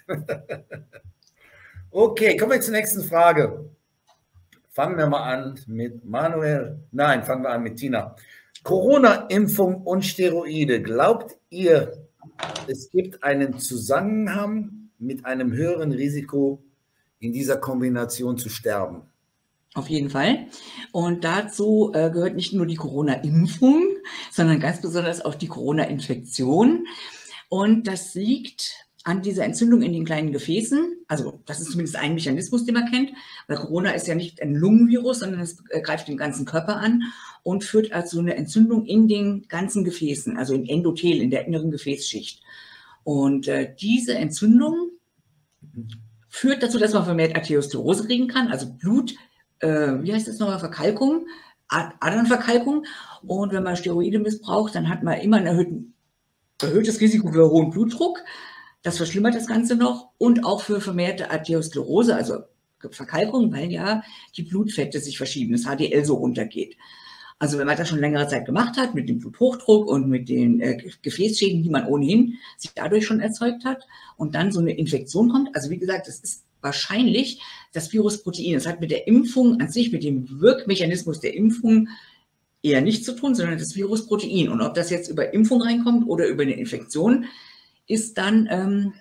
Okay, kommen wir zur nächsten Frage. Fangen wir mal an mit Manuel. Nein, fangen wir an mit Tina. Corona-Impfung und Steroide. Glaubt ihr, es gibt einen Zusammenhang mit einem höheren Risiko, in dieser Kombination zu sterben? Auf jeden Fall. Und dazu äh, gehört nicht nur die Corona-Impfung, sondern ganz besonders auch die Corona-Infektion. Und das liegt an dieser Entzündung in den kleinen Gefäßen. Also das ist zumindest ein Mechanismus, den man kennt, weil Corona ist ja nicht ein Lungenvirus, sondern es äh, greift den ganzen Körper an und führt also eine Entzündung in den ganzen Gefäßen, also im Endothel, in der inneren Gefäßschicht. Und äh, diese Entzündung führt dazu, dass man vermehrt Arteriosklerose kriegen kann, also Blut, äh, wie heißt das nochmal, Verkalkung, Adernverkalkung. Und wenn man Steroide missbraucht, dann hat man immer ein erhöhten, erhöhtes Risiko für hohen Blutdruck. Das verschlimmert das Ganze noch und auch für vermehrte Arteriosklerose, also Verkalkung, weil ja die Blutfette sich verschieben, das H D L so runtergeht. Also wenn man das schon längere Zeit gemacht hat, mit dem Bluthochdruck und mit den äh, Gefäßschäden, die man ohnehin sich dadurch schon erzeugt hat und dann so eine Infektion kommt, also wie gesagt, das ist wahrscheinlich das Virusprotein. Das hat mit der Impfung an sich, mit dem Wirkmechanismus der Impfung eher nichts zu tun, sondern das Virusprotein. Und ob das jetzt über Impfung reinkommt oder über eine Infektion, ist dann, ähm,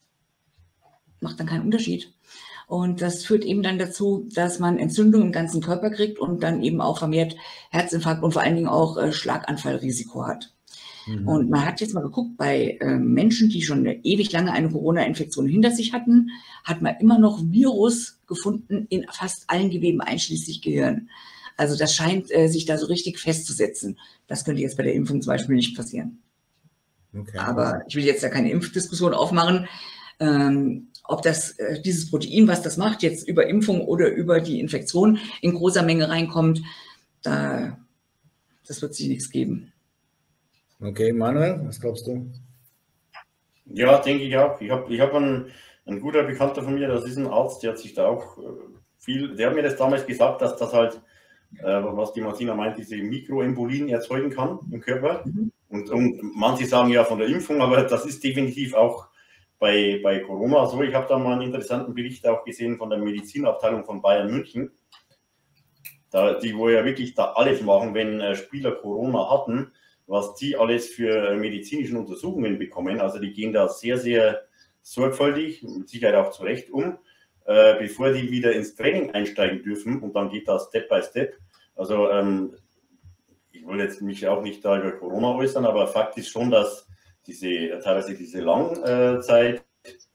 macht dann keinen Unterschied. Und das führt eben dann dazu, dass man Entzündung im ganzen Körper kriegt und dann eben auch vermehrt Herzinfarkt und vor allen Dingen auch äh, Schlaganfallrisiko hat. Mhm. Und man hat jetzt mal geguckt, bei äh, Menschen, die schon eine, ewig lange eine Corona-Infektion hinter sich hatten, hat man immer noch Virus gefunden in fast allen Geweben, einschließlich Gehirn. Also das scheint äh, sich da so richtig festzusetzen. Das könnte jetzt bei der Impfung zum Beispiel nicht passieren. Okay. Aber ich will jetzt ja keine Impfdiskussion aufmachen, ähm, ob das, äh, dieses Protein, was das macht, jetzt über Impfung oder über die Infektion in großer Menge reinkommt, da, das wird sich nichts geben. Okay, Manuel, was glaubst du? Ja, denke ich auch. Ich habe ich hab einen, einen guter Bekannter von mir, das ist ein Arzt, der hat sich da auch viel, der hat mir das damals gesagt, dass das halt, äh, was die Martina meint, diese Mikroembolien erzeugen kann im Körper. Mhm. Und, und manche sagen ja von der Impfung, aber das ist definitiv auch bei, bei Corona so. Ich habe da mal einen interessanten Bericht auch gesehen von der Medizinabteilung von Bayern München, da, die wo ja wirklich da alles machen, wenn äh, Spieler Corona hatten, was die alles für medizinische Untersuchungen bekommen. Also die gehen da sehr, sehr sorgfältig, mit Sicherheit auch zu Recht um, äh, bevor die wieder ins Training einsteigen dürfen. Und dann geht das Step by Step. Also ähm, ich will jetzt mich auch nicht da über Corona äußern, aber Fakt ist schon, dass diese teilweise diese Langzeitfolgen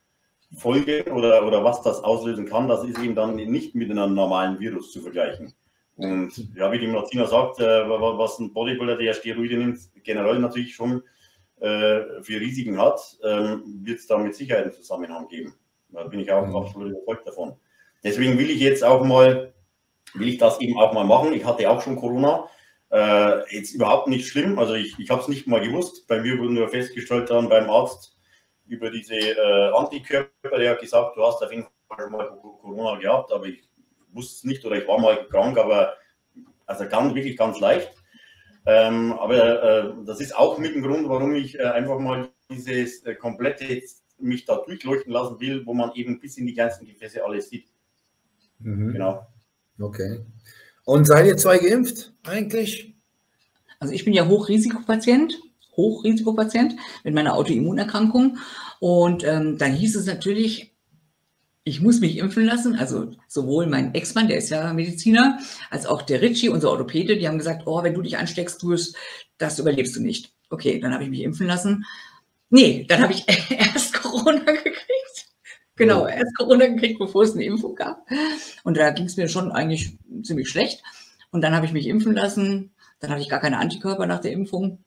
oder, oder was das auslösen kann, das ist eben dann nicht mit einem normalen Virus zu vergleichen. Und ja, wie die Martina sagt, äh, was ein Bodybuilder, der Steroide nimmt, generell natürlich schon äh, für Risiken hat, ähm, wird es da mit Sicherheit einen Zusammenhang geben. Da bin ich auch mhm. absolut überzeugt davon. Deswegen will ich jetzt auch mal, will ich das eben auch mal machen. Ich hatte auch schon Corona. Äh, jetzt überhaupt nicht schlimm. Also ich, ich habe es nicht mal gewusst. Bei mir wurde nur festgestellt dann beim Arzt über diese äh, Antikörper, der hat gesagt, du hast auf jeden Fall schon mal Corona gehabt, aber ich wusste es nicht oder ich war mal krank, aber also ganz, wirklich ganz leicht. Ähm, aber äh, das ist auch mit dem Grund, warum ich äh, einfach mal dieses äh, komplette mich da durchleuchten lassen will, wo man eben bis in die ganzen Gefäße alles sieht. Mhm. Genau. Okay. Und seid ihr zwei geimpft eigentlich? Also ich bin ja Hochrisikopatient, Hochrisikopatient mit meiner Autoimmunerkrankung. Und ähm, dann hieß es natürlich, ich muss mich impfen lassen. Also sowohl mein Ex-Mann, der ist ja Mediziner, als auch der Ritchie, unser Orthopäde, die haben gesagt, oh, wenn du dich ansteckst, du es, das überlebst du nicht. Okay, dann habe ich mich impfen lassen. Nee, dann habe ich erst Corona gekriegt. Genau, erst Corona gekriegt, bevor es eine Impfung gab. Und da ging es mir schon eigentlich ziemlich schlecht. Und dann habe ich mich impfen lassen. Dann hatte ich gar keine Antikörper nach der Impfung.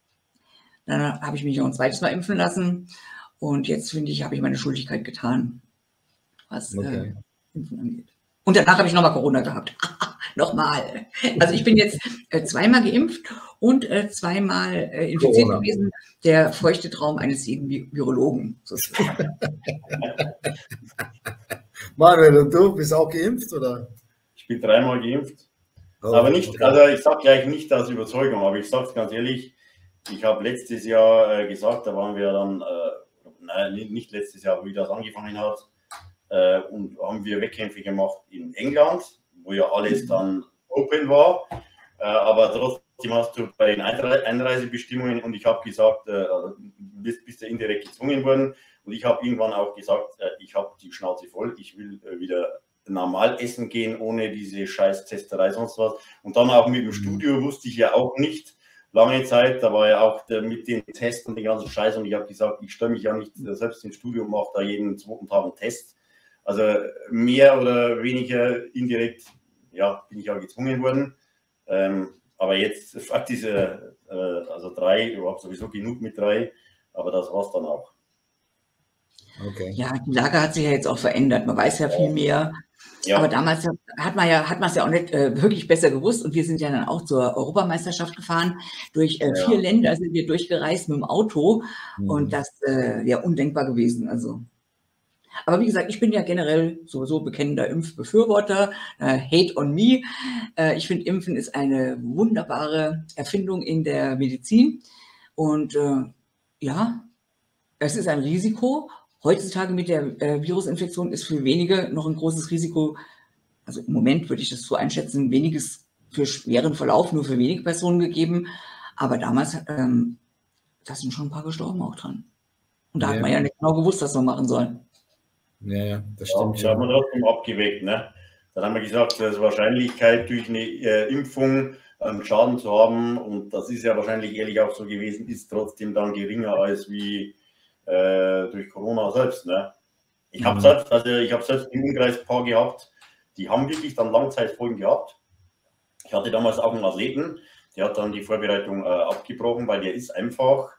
Dann habe ich mich noch ein zweites Mal impfen lassen. Und jetzt, finde ich, habe ich meine Schuldigkeit getan, was okay. äh, Impfen angeht. Und danach habe ich nochmal Corona gehabt. Nochmal. Also ich bin jetzt äh, zweimal geimpft und äh, zweimal äh, infiziert Corona. gewesen. Der feuchte Traum eines jeden Vi- Virologen. Sozusagen. Manuel, und du bist auch geimpft, oder? Ich bin dreimal geimpft. Oh, Aber nicht, okay. also ich sage gleich nicht aus Überzeugung, aber ich sage es ganz ehrlich, ich habe letztes Jahr äh, gesagt, da waren wir dann, äh, nein, nicht letztes Jahr, wie das angefangen hat, äh, und haben wir Wettkämpfe gemacht in England, wo ja alles dann open war, äh, aber trotzdem hast du bei den Einre Einreisebestimmungen, und ich habe gesagt, äh, bist, bist du indirekt gezwungen worden, und ich habe irgendwann auch gesagt, äh, ich habe die Schnauze voll, ich will äh, wieder normal essen gehen, ohne diese scheiß Testerei, sonst was. Und dann auch mit dem Studio wusste ich ja auch nicht, lange Zeit, da war ja auch der, mit den Tests und den ganzen Scheiß, und ich habe gesagt, ich stelle mich ja nicht selbst ins Studio und mache da jeden zweiten Tag einen Test. Also mehr oder weniger indirekt, ja, bin ich ja gezwungen worden. Ähm, aber jetzt, diese, äh, also drei, ich habe sowieso genug mit drei, aber das war es dann auch. Okay. Ja, die Lage hat sich ja jetzt auch verändert. Man weiß ja viel mehr. Ja. Aber damals hat man ja, hat man es ja auch nicht äh, wirklich besser gewusst. Und wir sind ja dann auch zur Europameisterschaft gefahren. Durch äh, Ja. vier Länder sind wir durchgereist mit dem Auto. Mhm. Und das äh, wäre undenkbar gewesen. Also. Aber wie gesagt, ich bin ja generell sowieso bekennender Impfbefürworter. Äh, hate on me. Äh, ich finde, Impfen ist eine wunderbare Erfindung in der Medizin. Und äh, ja, es ist ein Risiko. Heutzutage mit der äh, Virusinfektion ist für wenige noch ein großes Risiko. Also im Moment würde ich das so einschätzen, weniges für schweren Verlauf, nur für wenige Personen gegeben. Aber damals, ähm, da sind schon ein paar gestorben auch dran. Und da Ja. hat man ja nicht genau gewusst, was man machen soll. Ja, ja, das Ja, stimmt da haben wir schon. trotzdem abgewegt. Ne? Dann haben wir gesagt, dass Wahrscheinlichkeit durch eine äh, Impfung einen Schaden zu haben, und das ist ja wahrscheinlich ehrlich auch so gewesen, ist trotzdem dann geringer als wie äh, durch Corona selbst. Ne? Ich habe Mhm. selbst, also ich habe selbst im Umkreis ein paar gehabt, die haben wirklich dann Langzeitfolgen gehabt. Ich hatte damals auch einen Athleten, der hat dann die Vorbereitung äh, abgebrochen, weil der ist einfach,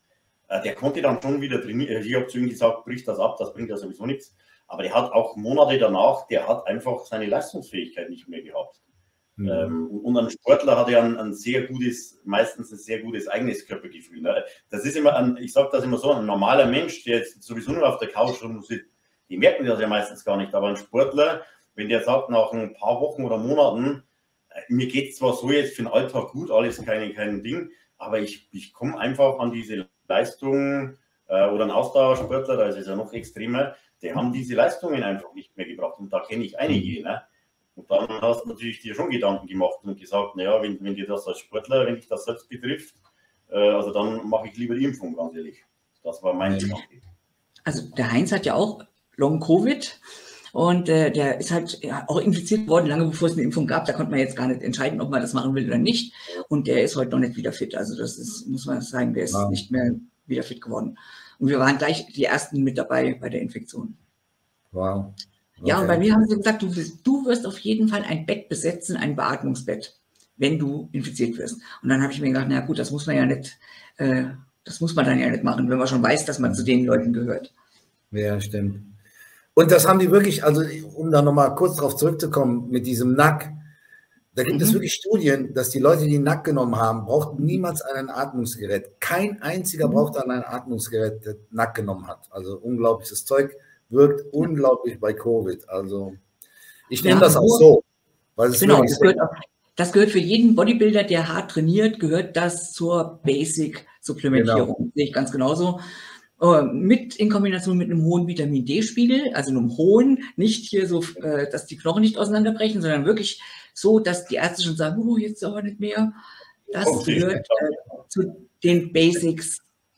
äh, der konnte dann schon wieder trainieren. Ich habe zu ihm gesagt, bricht das ab, das bringt ja sowieso nichts. Aber der hat auch Monate danach, der hat einfach seine Leistungsfähigkeit nicht mehr gehabt. Mhm. Ähm, und ein Sportler hat ja ein, ein sehr gutes, meistens ein sehr gutes eigenes Körpergefühl. Ne? Das ist immer, ein, ich sage das immer so, ein normaler Mensch, der jetzt sowieso nur auf der Couch rumsitzt, die merken das ja meistens gar nicht. Aber ein Sportler, wenn der sagt, nach ein paar Wochen oder Monaten, äh, mir geht es zwar so jetzt für den Alltag gut, alles keine, kein Ding, aber ich, ich komme einfach an diese Leistung, äh, oder ein Ausdauersportler, da ist es ja noch extremer, die haben diese Leistungen einfach nicht mehr gebracht. Und da kenne ich einige. Ne? Und dann hast du natürlich dir schon Gedanken gemacht und gesagt, naja, wenn, wenn dir das als Sportler, wenn dich das selbst betrifft, äh, also dann mache ich lieber die Impfung, ganz ehrlich. Das war mein Gedanke. Also der Heinz hat ja auch Long-Covid und äh, der ist halt ja, auch infiziert worden, lange bevor es eine Impfung gab. Da konnte man jetzt gar nicht entscheiden, ob man das machen will oder nicht. Und der ist heute noch nicht wieder fit. Also das ist, muss man sagen, der ist Wow. nicht mehr wieder fit geworden. Und wir waren gleich die Ersten mit dabei bei der Infektion. Wow. Okay. Ja, und bei mir haben sie gesagt, du, du wirst auf jeden Fall ein Bett besetzen, ein Beatmungsbett, wenn du infiziert wirst. Und dann habe ich mir gedacht, na gut, das muss man ja nicht, äh, das muss man dann ja nicht machen, wenn man schon weiß, dass man zu den Leuten gehört. Ja, stimmt. Und das haben die wirklich, also um da nochmal kurz drauf zurückzukommen, mit diesem Nack, da gibt Mhm. es wirklich Studien, dass die Leute, die Nack genommen haben, brauchten niemals ein Atmungsgerät. Kein einziger Mhm. brauchte ein Atmungsgerät, der Nack genommen hat. Also unglaubliches Zeug, wirkt unglaublich bei Covid. Also ich nehme Ja, das auch nur- so, weil es Genau, wirklich das gehört, auch, das gehört für jeden Bodybuilder, der hart trainiert, gehört das zur Basic-Supplementierung. Sehe ich ganz genauso. Äh, Mit in Kombination mit einem hohen Vitamin D-Spiegel, also einem hohen, nicht hier so, äh, dass die Knochen nicht auseinanderbrechen, sondern wirklich so, dass die Ärzte schon sagen, oh, jetzt aber nicht mehr. Das Okay. gehört äh, zu den Basics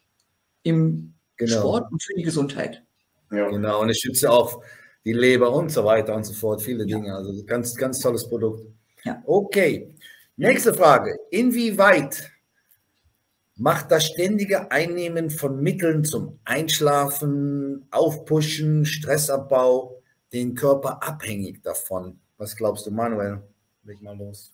im Genau. Sport und für die Gesundheit. Ja. Genau, und es schützt auch die Leber und so weiter und so fort, viele Ja. Dinge. Also ganz, ganz tolles Produkt. Ja. Okay, nächste Frage. Inwieweit macht das ständige Einnehmen von Mitteln zum Einschlafen, Aufpushen, Stressabbau den Körper abhängig davon? Was glaubst du, Manuel? Leg mal los.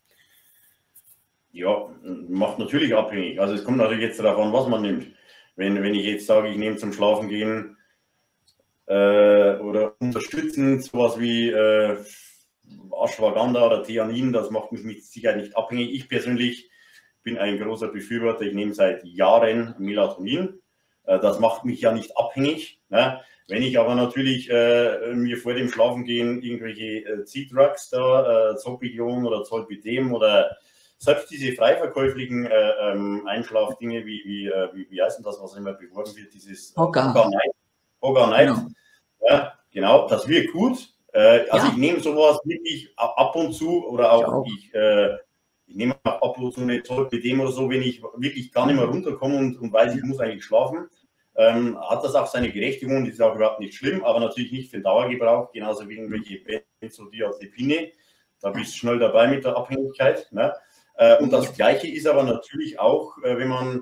Ja, macht natürlich abhängig. Also es kommt natürlich jetzt darauf an, was man nimmt. Wenn, wenn ich jetzt sage, ich nehme zum Schlafen gehen äh, oder unterstützend sowas wie äh, Ashwagandha oder Theanin, das macht mich mit Sicherheit nicht abhängig. Ich persönlich bin ein großer Befürworter, ich nehme seit Jahren Melatonin. Äh, das macht mich ja nicht abhängig. Ne? Wenn ich aber natürlich äh, mir vor dem Schlafengehen irgendwelche äh, Z-Drugs da, äh, Zolpidem oder Zolpidem oder selbst diese freiverkäuflichen äh, ähm, Einschlafdinge, wie, wie, äh, wie, wie heißt denn das, was immer beworben wird, dieses Hoga. Hoga Night. Hoga Night. Genau. Ja, genau, das wirkt gut. Äh, also ja. Ich nehme sowas wirklich ab und zu oder auch, ich, auch. ich, äh, ich nehme auch ab und zu eine Zolpidem oder so, wenn ich wirklich gar nicht mehr runterkomme und, und weiß, ich muss eigentlich schlafen. Ähm, hat das auch seine Berechtigung, das ist auch überhaupt nicht schlimm, aber natürlich nicht für den Dauergebrauch, genauso wie irgendwelche Benzodiazepine. Da bist du schnell dabei mit der Abhängigkeit. Ne? Äh, und das Gleiche ist aber natürlich auch, äh, wenn man,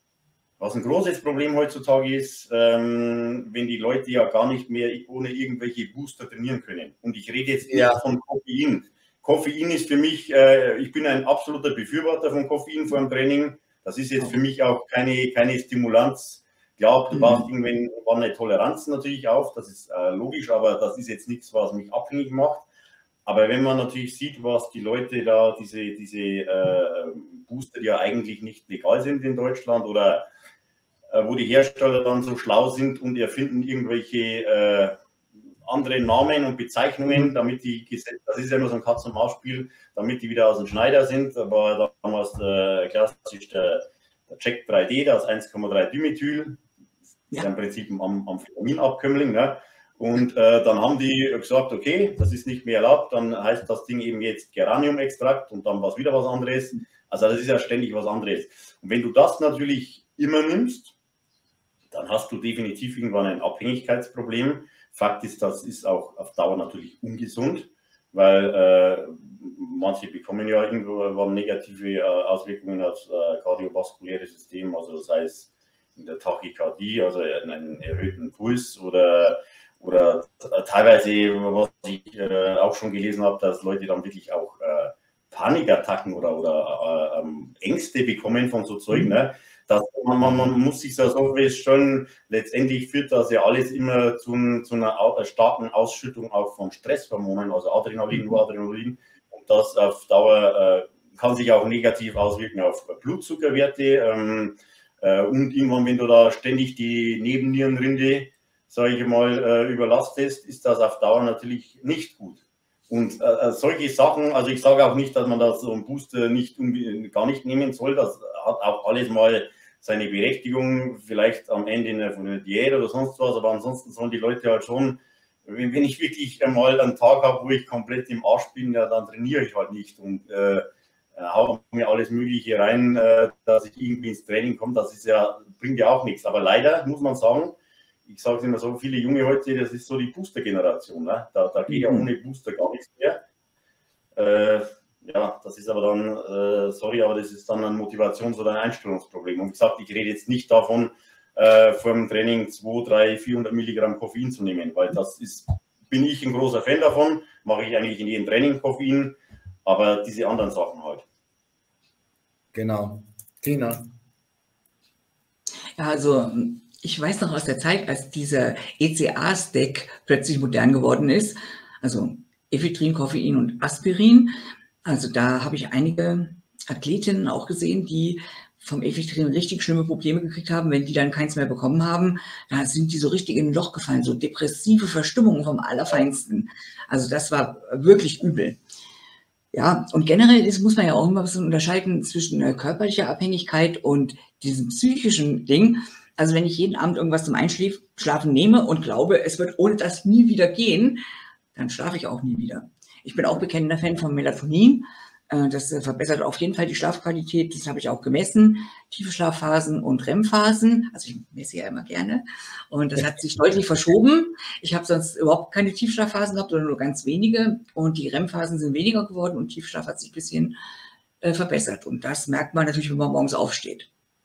was ein großes Problem heutzutage ist, ähm, wenn die Leute ja gar nicht mehr ohne irgendwelche Booster trainieren können. Und ich rede jetzt nicht ja. von Koffein. Koffein ist für mich, äh, ich bin ein absoluter Befürworter von Koffein vor dem Training. Das ist jetzt für mich auch keine, keine Stimulanz. Ja, du baust mhm. irgendwann eine Toleranz natürlich auf, das ist äh, logisch, aber das ist jetzt nichts, was mich abhängig macht. Aber wenn man natürlich sieht, was die Leute da, diese, diese äh, Booster, die ja eigentlich nicht legal sind in Deutschland oder äh, wo die Hersteller dann so schlau sind und erfinden irgendwelche äh, andere Namen und Bezeichnungen, damit die, das ist ja immer so ein Katz-und-Maus-Spiel, damit die wieder aus dem Schneider sind, aber damals äh, klassisch der, der Jack drei D, das eins Komma drei Dimethyl, ja. im Prinzip am Amphetaminabkömmling. Ne? Und äh, dann haben die gesagt, okay, das ist nicht mehr erlaubt, dann heißt das Ding eben jetzt Geranium-Extrakt und dann war es wieder was anderes. Also das ist ja ständig was anderes. Und wenn du das natürlich immer nimmst, dann hast du definitiv irgendwann ein Abhängigkeitsproblem. Fakt ist, das ist auch auf Dauer natürlich ungesund, weil äh, manche bekommen ja irgendwann negative äh, Auswirkungen aufs äh, kardiovaskuläre System, also das heißt in der Tachykardie, also einen erhöhten Puls oder, oder teilweise, was ich äh, auch schon gelesen habe, dass Leute dann wirklich auch äh, Panikattacken oder, oder äh, ähm, Ängste bekommen von so Zeug. Ne? Das, man, man, man muss sich das so feststellen, letztendlich führt das ja alles immer zu, zu einer starken Ausschüttung auch von Stresshormonen, also Adrenalin, Noradrenalin. Und das auf Dauer äh, kann sich auch negativ auswirken auf Blutzuckerwerte. Ähm, äh, und irgendwann, wenn du da ständig die Nebennierenrinde, sage ich mal, äh, überlastest, ist das auf Dauer natürlich nicht gut. Und äh, solche Sachen, also ich sage auch nicht, dass man das so einen Booster nicht gar nicht nehmen soll, das hat auch alles mal seine Berechtigung, vielleicht am Ende von einer Diät oder sonst was, aber ansonsten sollen die Leute halt schon, wenn, wenn ich wirklich einmal einen Tag habe, wo ich komplett im Arsch bin, ja, dann trainiere ich halt nicht und äh, haue mir alles Mögliche rein, äh, dass ich irgendwie ins Training komme, das ist ja, bringt ja auch nichts. Aber leider muss man sagen, ich sage es immer so, viele Junge heute, das ist so die Booster-Generation, ne? da, da geht ja ohne Booster gar nichts mehr. Äh, Ja, das ist aber dann, äh, sorry, aber das ist dann ein Motivations- oder ein Einstellungsproblem. Und wie gesagt, ich rede jetzt nicht davon, äh, vor dem Training zweihundert, dreihundert, vierhundert Milligramm Koffein zu nehmen, weil das ist, bin ich ein großer Fan davon, mache ich eigentlich in jedem Training Koffein, aber diese anderen Sachen halt. Genau. Tina? Ja, also ich weiß noch aus der Zeit, als dieser E C A-Stack plötzlich modern geworden ist, also Ephedrin, Koffein und Aspirin. Also da habe ich einige Athletinnen auch gesehen, die vom Ephedrin richtig schlimme Probleme gekriegt haben. Wenn die dann keins mehr bekommen haben, da sind die so richtig in ein Loch gefallen, so depressive Verstimmungen vom Allerfeinsten. Also das war wirklich übel. Ja, und generell ist, muss man ja auch immer ein bisschen unterscheiden zwischen äh, körperlicher Abhängigkeit und diesem psychischen Ding. Also wenn ich jeden Abend irgendwas zum Einschlafen nehme und glaube, es wird ohne das nie wieder gehen, dann schlafe ich auch nie wieder. Ich bin auch bekennender Fan von Melatonin. Das verbessert auf jeden Fall die Schlafqualität. Das habe ich auch gemessen. Tiefe Schlafphasen und R E M-Phasen. Also ich messe ja immer gerne. Und das hat sich deutlich verschoben. Ich habe sonst überhaupt keine Tiefschlafphasen gehabt oder nur ganz wenige. Und die R E M-Phasen sind weniger geworden und Tiefschlaf hat sich ein bisschen äh, verbessert. Und das merkt man natürlich, wenn man morgens aufsteht.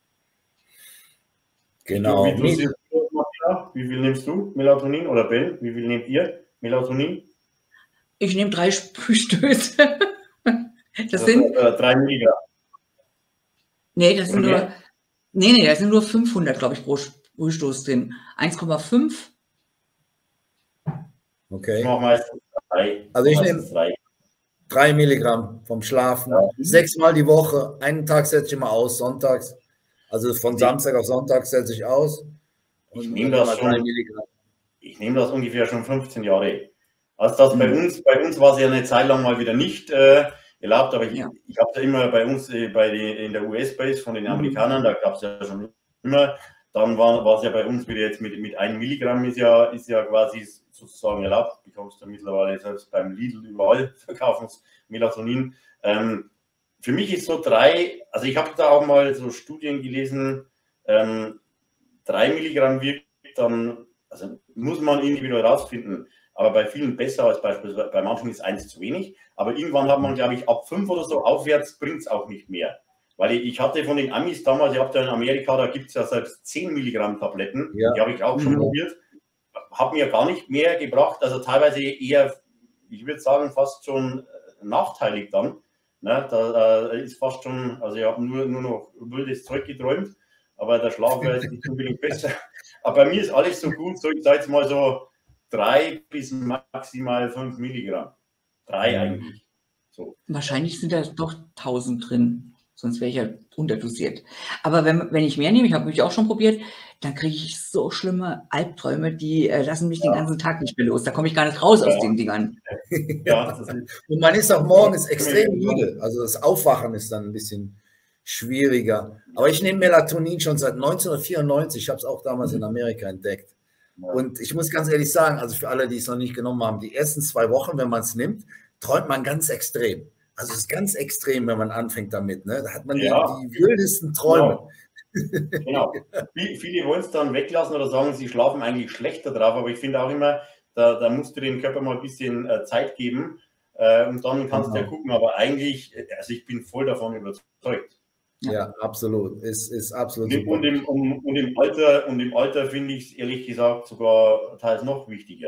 Genau. Wie, wie, wie viel nimmst du Melatonin oder Ben? Wie viel nehmt ihr Melatonin? Ich nehme drei Sprühstöße. Das also, sind äh, drei Milligramm. Nee, das sind nur, nee, nee, das sind nur fünfhundert, glaube ich, pro Sprühstoß drin. eins Komma fünf. Okay. Ich mache meistens drei. Also ich nehme Drei Milligramm vom Schlafen. Ja. Sechsmal die Woche. Einen Tag setze ich immer aus, sonntags. Also von Samstag auf Sonntag setze ich aus. Ich nehme das, drei Milligramm. ich nehme das ungefähr schon fünfzehn Jahre. Also das Mhm. bei uns, bei uns war es ja eine Zeit lang mal wieder nicht äh, erlaubt, aber ich, Ja. ich habe es ja immer bei uns äh, bei die, in der U S-Base von den Amerikanern, da gab es ja schon immer, dann war, war es ja bei uns wieder jetzt mit, mit einem Milligramm ist ja, ist ja quasi sozusagen erlaubt, bekommst du mittlerweile selbst beim Lidl überall, verkaufen Melatonin. Ähm, für mich ist so drei, also ich habe da auch mal so Studien gelesen, ähm, drei Milligramm wirkt dann, also muss man individuell rausfinden, aber bei vielen besser als beispielsweise bei manchen ist eins zu wenig. Aber irgendwann hat man, glaube ich, ab fünf oder so aufwärts bringt es auch nicht mehr. Weil ich, ich hatte von den Amis damals, ich habe da in Amerika, da gibt es ja selbst zehn Milligramm Tabletten, Ja. die habe ich auch schon Mhm. probiert, hat mir gar nicht mehr gebracht, also teilweise eher, ich würde sagen, fast schon nachteilig dann. Ne? Da äh, ist fast schon, also ich habe nur, nur noch wildes Zeug geträumt, aber der Schlaf wäre jetzt nicht unbedingt besser. Aber bei mir ist alles so gut, so ich sage jetzt mal so drei bis maximal fünf Milligramm. Drei Mhm. eigentlich. So. Wahrscheinlich sind da doch tausend drin, sonst wäre ich ja unterdosiert. Aber wenn, wenn ich mehr nehme, ich habe mich auch schon probiert, dann kriege ich so schlimme Albträume, die äh, lassen mich den ganzen Tag nicht mehr los. Da komme ich gar nicht raus aus Ja. den Dingern. Ja, das ist, Und man ist auch morgens extrem müde. Also das Aufwachen ist dann ein bisschen schwieriger. Aber ich nehme Melatonin schon seit neunzehnhundertvierundneunzig. Ich habe es auch damals in Amerika entdeckt. ja. Und ich muss ganz ehrlich sagen, also für alle, die es noch nicht genommen haben, die ersten zwei Wochen, wenn man es nimmt, träumt man ganz extrem. Also es ist ganz extrem, wenn man anfängt damit. Ne? Da hat man Ja. die, die wildesten Träume. Genau. Viele, viele wollen es dann weglassen oder sagen, sie schlafen eigentlich schlechter drauf, aber ich finde auch immer, da, da musst du dem Körper mal ein bisschen äh, Zeit geben äh, und dann kannst du ja gucken, aber eigentlich, also ich bin voll davon überzeugt. Ja, ja, absolut. Ist, ist absolut Und, super. und, im, und, und im Alter, und im Alter finde ich es ehrlich gesagt sogar teils noch wichtiger.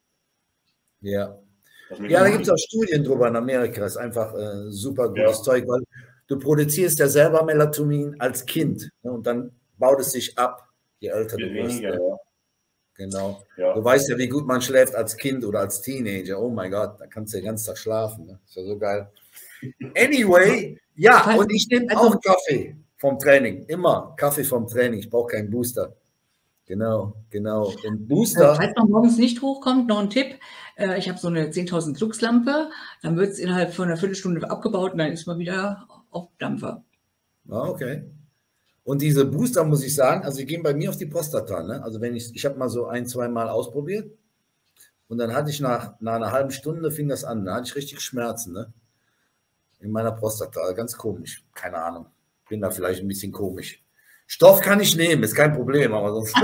Ja. dass man Ja, da die- gibt es auch Studien drüber in Amerika. Das ist einfach äh, super gutes Ja. Zeug, weil du produzierst ja selber Melatonin als Kind, ne, und dann baut es sich ab, je älter wird du wirst. weniger, Ne? ja. Genau. Ja. Du weißt ja, wie gut man schläft als Kind oder als Teenager. Oh mein Gott, da kannst du den ganzen Tag schlafen. Ne? Ist ja so geil. Anyway, ja, Falls- und ich nehme also- auch Kaffee vom Training. Immer Kaffee vom Training. Ich brauche keinen Booster. Genau, genau. Und Äh, Booster. Falls man morgens nicht hochkommt, noch ein Tipp. Äh, Ich habe so eine zehntausend Lux-Lampe. Dann wird es innerhalb von einer Viertelstunde abgebaut und dann ist man wieder auf Dampfer. Ah, okay. Und diese Booster, muss ich sagen, also die gehen bei mir auf die Prostata. Ne? Also wenn ich, ich habe mal so ein, zwei Mal ausprobiert und dann hatte ich nach, nach einer halben Stunde fing das an. Da hatte ich richtig Schmerzen, ne? In meiner Prostata. Ganz komisch. Keine Ahnung. Bin da vielleicht ein bisschen komisch. Stoff kann ich nehmen, ist kein Problem, aber sonst.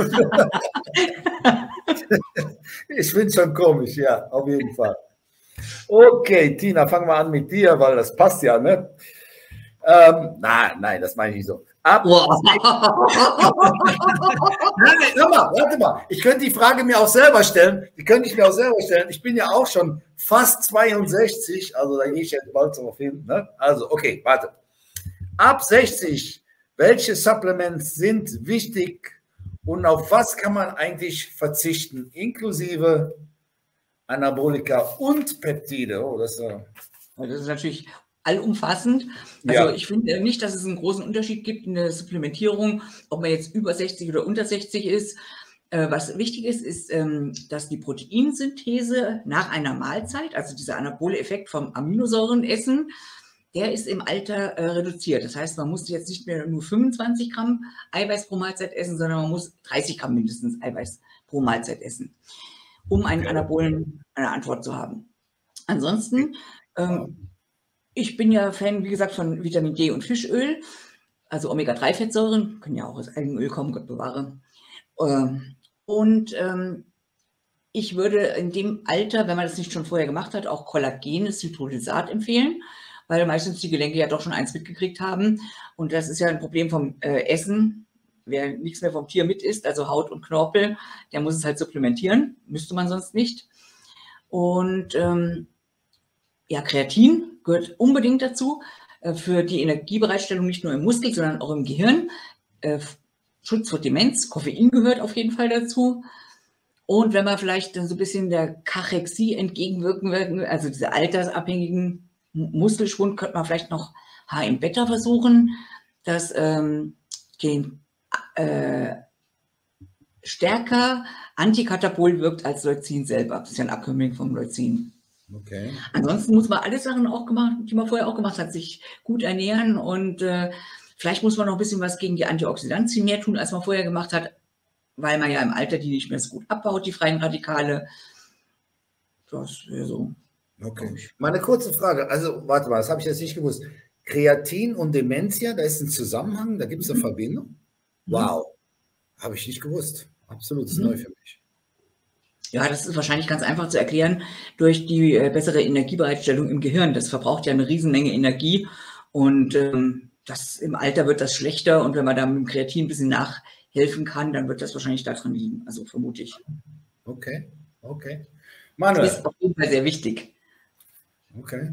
Ich finde es schon komisch, ja, auf jeden Fall. Okay, Tina, fangen wir an mit dir, weil das passt ja, ne? Ähm, nein, nein, das meine ich nicht so. Ab. Boah. Nein, nein, hör mal, warte mal. Ich könnte die Frage mir auch selber stellen. Die könnte ich mir auch selber stellen. Ich bin ja auch schon fast zweiundsechzig, also da gehe ich jetzt bald darauf hin. Ne? Also, okay, warte. Ab sechzig, welche Supplements sind wichtig und auf was kann man eigentlich verzichten, inklusive Anabolika und Peptide? Oh, das ist ja. Das ist natürlich allumfassend. Also Ja. ich finde nicht, dass es einen großen Unterschied gibt in der Supplementierung, ob man jetzt über sechzig oder unter sechzig ist. Äh, Was wichtig ist, ist, ähm, dass die Proteinsynthese nach einer Mahlzeit, also dieser anabole Effekt vom Aminosäurenessen, der ist im Alter äh, reduziert. Das heißt, man muss jetzt nicht mehr nur fünfundzwanzig Gramm Eiweiß pro Mahlzeit essen, sondern man muss dreißig Gramm mindestens Eiweiß pro Mahlzeit essen, um einen anabolen eine Antwort zu haben. Ansonsten, ähm, ich bin ja Fan, wie gesagt, von Vitamin D und Fischöl, also Omega drei Fettsäuren, können ja auch aus Algenöl kommen, Gott bewahre. Ähm, und ähm, ich würde in dem Alter, wenn man das nicht schon vorher gemacht hat, auch kollagenes Hydrolysat empfehlen, weil meistens die Gelenke ja doch schon eins mitgekriegt haben. Und das ist ja ein Problem vom äh, Essen. Wer nichts mehr vom Tier mit isst, also Haut und Knorpel, der muss es halt supplementieren. Müsste man sonst nicht. Und ähm, ja, Kreatin gehört unbedingt dazu, äh, für die Energiebereitstellung nicht nur im Muskel, sondern auch im Gehirn. Äh, Schutz vor Demenz, Koffein gehört auf jeden Fall dazu. Und wenn man vielleicht so ein bisschen der Kachexie entgegenwirken will, also diese altersabhängigen Muskelschwund könnte man vielleicht noch H M Beta versuchen, das ähm, den, äh, stärker antikatabol wirkt als Leucin selber. Das ist ja ein Abkömmling vom Leucin. Okay. Ansonsten muss man alle Sachen auch gemacht, die man vorher auch gemacht hat, sich gut ernähren und äh, vielleicht muss man noch ein bisschen was gegen die Antioxidantien mehr tun, als man vorher gemacht hat, weil man ja im Alter die nicht mehr so gut abbaut, die freien Radikale. Das wäre so. Okay. Mal eine kurze Frage. Also, warte mal, das habe ich jetzt nicht gewusst. Kreatin und Dementia, da ist ein Zusammenhang, da gibt es eine Mhm. Verbindung? Wow, habe ich nicht gewusst. Absolut, das ist Mhm. neu für mich. Ja, das ist wahrscheinlich ganz einfach zu erklären durch die äh, bessere Energiebereitstellung im Gehirn. Das verbraucht ja eine Riesenmenge Energie und ähm, das, im Alter wird das schlechter und wenn man da mit dem Kreatin ein bisschen nachhelfen kann, dann wird das wahrscheinlich daran liegen. Also vermute ich. Okay, okay. Manuel. Ist auf jeden Fall sehr wichtig. Okay.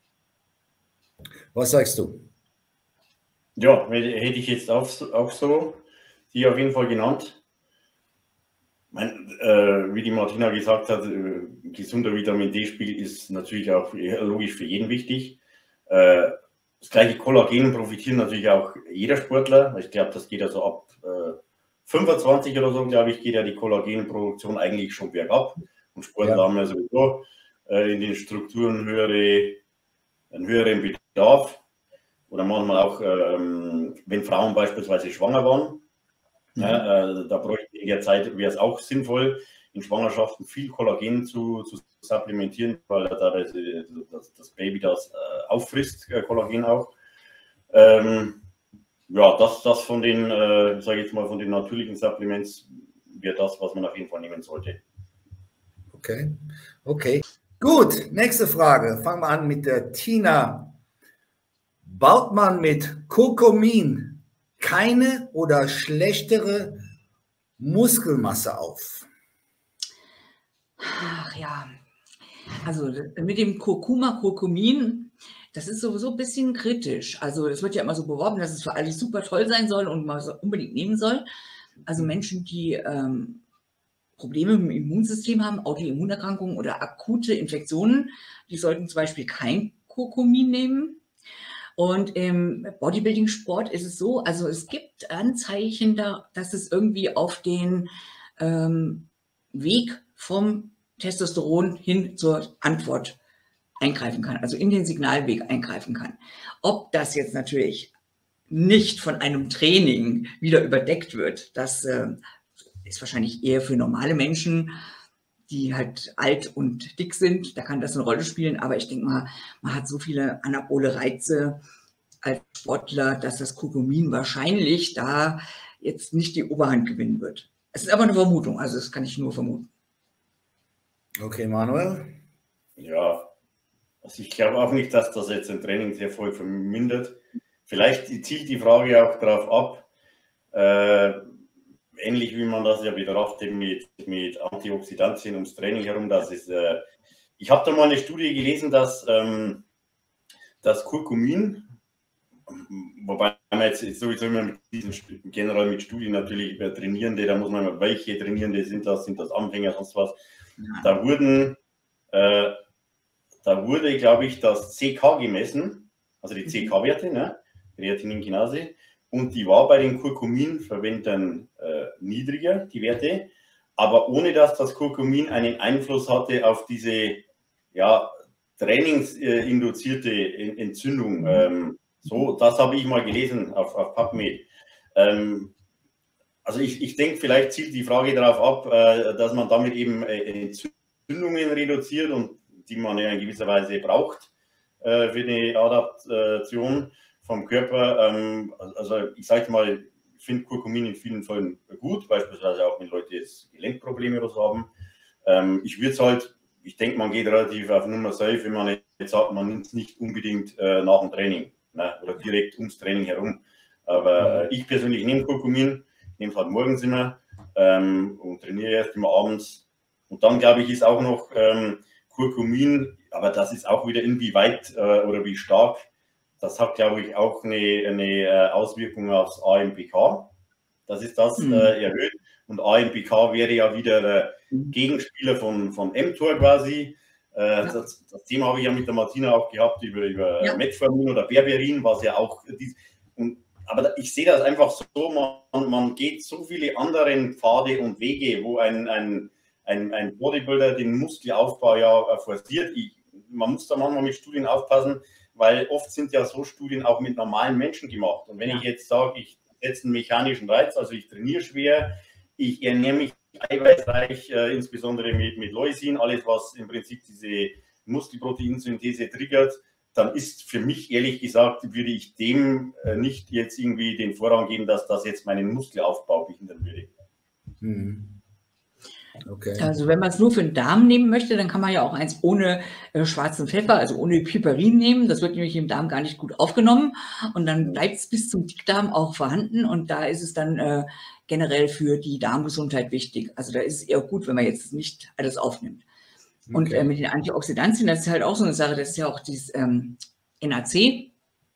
Was sagst du? Ja, hätte ich jetzt auch, auch so, die auf jeden Fall genannt. Mein, äh, wie die Martina gesagt hat, äh, gesunder Vitamin D-Spiegel ist natürlich auch logisch für jeden wichtig. Äh, das gleiche Kollagen profitieren natürlich auch jeder Sportler. Ich glaube, das geht also ab äh, fünfundzwanzig oder so, glaube ich, geht ja die Kollagenproduktion eigentlich schon bergab. Und Sportler Ja. haben ja sowieso äh, in den Strukturen höhere, einen höheren Bedarf. Oder manchmal auch, ähm, wenn Frauen beispielsweise schwanger waren. Ja, äh, da bräuchte in der Zeit, wäre es auch sinnvoll, in Schwangerschaften viel Kollagen zu, zu supplementieren, weil da das, das, das Baby das äh, auffrisst, äh, Kollagen auch. Ähm, ja, das, das von den, äh, sage ich jetzt mal, von den natürlichen Supplements wäre das, was man auf jeden Fall nehmen sollte. Okay, okay. Gut, nächste Frage. Fangen wir an mit der Tina. Baut man mit Kurkumin keine oder schlechtere Muskelmasse auf? Ach ja, also mit dem Kurkuma, Kurkumin, das ist sowieso ein bisschen kritisch. Also es wird ja immer so beworben, dass es für alle super toll sein soll und man es unbedingt nehmen soll. Also Menschen, die ähm, Probleme mit dem Immunsystem haben, Autoimmunerkrankungen oder akute Infektionen, die sollten zum Beispiel kein Kurkumin nehmen. Und im Bodybuilding-Sport ist es so, also es gibt Anzeichen, da, dass es irgendwie auf den ähm, Weg vom Testosteron hin zur Antwort eingreifen kann, also in den Signalweg eingreifen kann. Ob das jetzt natürlich nicht von einem Training wieder überdeckt wird, das äh, ist wahrscheinlich eher für normale Menschen, die halt alt und dick sind, da kann das eine Rolle spielen, aber ich denke mal, man hat so viele anabole Reize als Sportler, dass das Kurkumin wahrscheinlich da jetzt nicht die Oberhand gewinnen wird. Es ist aber eine Vermutung, also das kann ich nur vermuten. Okay, Manuel? Ja, also ich glaube auch nicht, dass das jetzt ein Trainingserfolg vermindert. Vielleicht zielt die Frage auch darauf ab, äh, ähnlich wie man das ja betrachtet mit, mit Antioxidantien ums Training herum. Das ist, äh, ich habe da mal eine Studie gelesen, dass ähm, das Kurkumin, wobei man jetzt sowieso immer mit diesen, generell mit Studien natürlich über Trainierende, da muss man immer, welche Trainierende sind das, sind das Anfänger, sonst was. Da wurden, äh, da wurde, glaube ich, das C K gemessen, also die C K-Werte, ne? Kreatininkinase. Und die war bei den Kurkuminverwendern äh, niedriger, die Werte, aber ohne dass das Kurkumin einen Einfluss hatte auf diese ja, trainingsinduzierte äh, Entzündung. Ähm, so, das habe ich mal gelesen auf, auf PubMed. Ähm, also ich, ich denke, vielleicht zielt die Frage darauf ab, äh, dass man damit eben äh, Entzündungen reduziert und die man ja in gewisser Weise braucht äh, für eine Adaptation vom Körper. Ähm, also ich sage mal, ich finde Kurkumin in vielen Fällen gut, beispielsweise auch wenn Leute jetzt Gelenkprobleme oder so haben. Ähm, ich würde es halt, ich denke, man geht relativ auf Nummer safe, wenn man jetzt sagt, man nimmt es nicht unbedingt äh, nach dem Training, ne, oder direkt ums Training herum. Aber äh, ich persönlich nehme Kurkumin, nehme es halt morgens immer ähm, und trainiere erst immer abends. Und dann, glaube ich, ist auch noch ähm, Kurkumin, aber das ist auch wieder inwieweit äh, oder wie stark. Das hat, glaube ich, auch eine, eine Auswirkung aufs A M P K. Das ist das mhm. äh, erhöht. Und A M P K wäre ja wieder äh, Gegenspieler von, von mTOR quasi. Äh, ja. das, das Thema habe ich ja mit der Martina auch gehabt über, über ja. Metformin oder Berberin, was ja auch... Dies, und, aber ich sehe das einfach so, man, man geht so viele andere Pfade und Wege, wo ein, ein, ein, ein Bodybuilder den Muskelaufbau ja forciert. Ich, man muss da manchmal mit Studien aufpassen, weil oft sind ja so Studien auch mit normalen Menschen gemacht. Und wenn ja. ich jetzt sage, ich setze einen mechanischen Reiz, also ich trainiere schwer, ich ernähre mich eiweißreich, äh, insbesondere mit, mit Leucin, alles was im Prinzip diese Muskelproteinsynthese triggert, dann ist für mich, ehrlich gesagt, würde ich dem äh, nicht jetzt irgendwie den Vorrang geben, dass das jetzt meinen Muskelaufbau behindern würde. Mhm. Okay. Also wenn man es nur für den Darm nehmen möchte, dann kann man ja auch eins ohne äh, schwarzen Pfeffer, also ohne Piperin nehmen. Das wird nämlich im Darm gar nicht gut aufgenommen und dann bleibt es bis zum Dickdarm auch vorhanden und da ist es dann äh, generell für die Darmgesundheit wichtig. Also da ist es eher gut, wenn man jetzt nicht alles aufnimmt. Okay. Und äh, mit den Antioxidantien, das ist halt auch so eine Sache, das ist ja auch dieses ähm, N A C.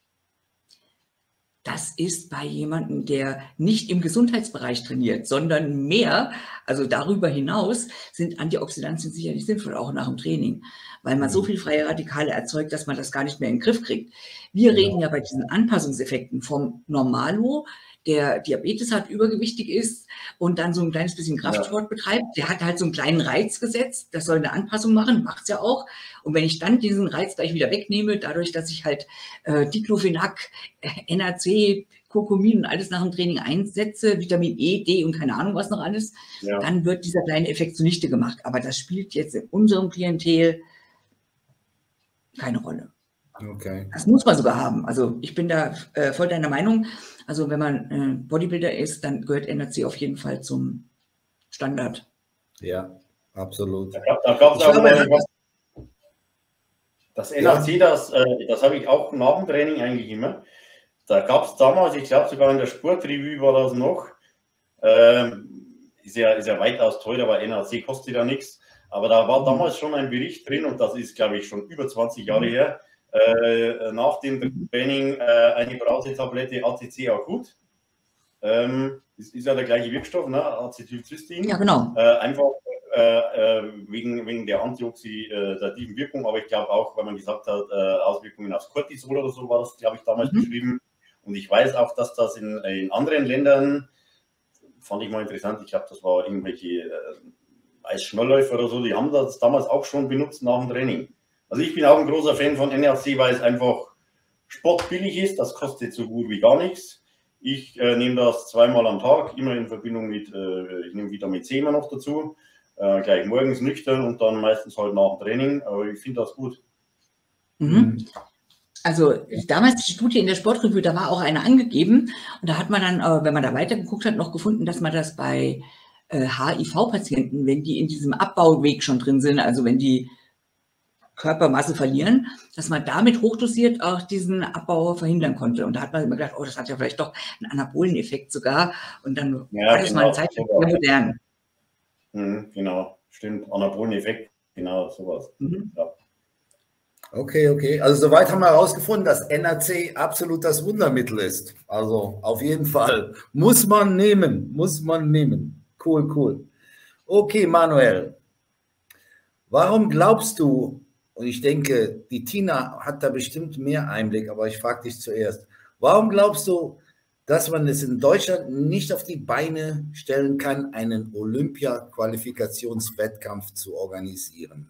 Das ist bei jemandem, der nicht im Gesundheitsbereich trainiert, sondern mehr, also darüber hinaus, sind Antioxidantien sicherlich sinnvoll, auch nach dem Training, weil man so viel freie Radikale erzeugt, dass man das gar nicht mehr in den Griff kriegt. Wir reden ja bei diesen Anpassungseffekten vom Normalo, der Diabetes hat, übergewichtig ist und dann so ein kleines bisschen Kraftsport betreibt, der hat halt so einen kleinen Reiz gesetzt, das soll eine Anpassung machen, macht es ja auch. Und wenn ich dann diesen Reiz gleich wieder wegnehme, dadurch, dass ich halt äh, Diclofenac, äh, N A C, Kurkumin und alles nach dem Training einsetze, Vitamin E, D und keine Ahnung was noch alles, ja. dann wird dieser kleine Effekt zunichte gemacht. Aber das spielt jetzt in unserem Klientel keine Rolle. Okay. Das muss man sogar haben. Also ich bin da äh, voll deiner Meinung. Also wenn man äh, Bodybuilder ist, dann gehört N A C auf jeden Fall zum Standard. Ja, absolut. Da gab es auch mal was. Das N A C, ja. das, äh, das habe ich auch nach dem Training eigentlich immer. Da gab es damals, ich glaube sogar in der Sportrevue war das noch, ähm, ist, ja, ist ja weitaus teurer, weil N A C kostet ja nichts. Aber da war damals schon ein Bericht drin und das ist, glaube ich, schon über zwanzig Jahre her. Äh, nach dem Training äh, eine Brausetablette A C C akut. Ähm, das ist ja der gleiche Wirkstoff, ne? Acetylcystein. Ja, genau. Äh, einfach äh, wegen, wegen der antioxidativen Wirkung, aber ich glaube auch, weil man gesagt hat, äh, Auswirkungen aufs Cortisol oder so war das, glaube ich, damals mhm. beschrieben. Und ich weiß auch, dass das in, in anderen Ländern, fand ich mal interessant, ich glaube, das war irgendwelche äh, Eisschnellläufer oder so, die haben das damals auch schon benutzt nach dem Training. Also ich bin auch ein großer Fan von N A C, weil es einfach spottbillig ist, das kostet so gut wie gar nichts. Ich äh, nehme das zweimal am Tag, immer in Verbindung mit, äh, ich nehme Vitamin C immer noch dazu, äh, gleich morgens nüchtern und dann meistens halt nach dem Training, aber ich finde das gut. Mhm. Also damals die Studie in der Sportrevue, da war auch eine angegeben und da hat man dann, äh, wenn man da weitergeguckt hat, noch gefunden, dass man das bei äh, H I V-Patienten, wenn die in diesem Abbauweg schon drin sind, also wenn die Körpermasse verlieren, dass man damit hochdosiert auch diesen Abbau verhindern konnte. Und da hat man immer gedacht, oh, das hat ja vielleicht doch einen Anabolen-Effekt sogar. Und dann ja, war das genau, mal eine Zeit lang sehr modern. Mhm, genau, stimmt. Anabolen-Effekt, genau, sowas. Mhm. Ja. Okay, okay. Also soweit haben wir herausgefunden, dass N A C absolut das Wundermittel ist. Also auf jeden Fall. Muss man nehmen, muss man nehmen. Cool, cool. Okay, Manuel. Warum glaubst du, und ich denke, die Tina hat da bestimmt mehr Einblick, aber ich frage dich zuerst. Warum glaubst du, dass man es in Deutschland nicht auf die Beine stellen kann, einen Olympia-Qualifikationswettkampf zu organisieren?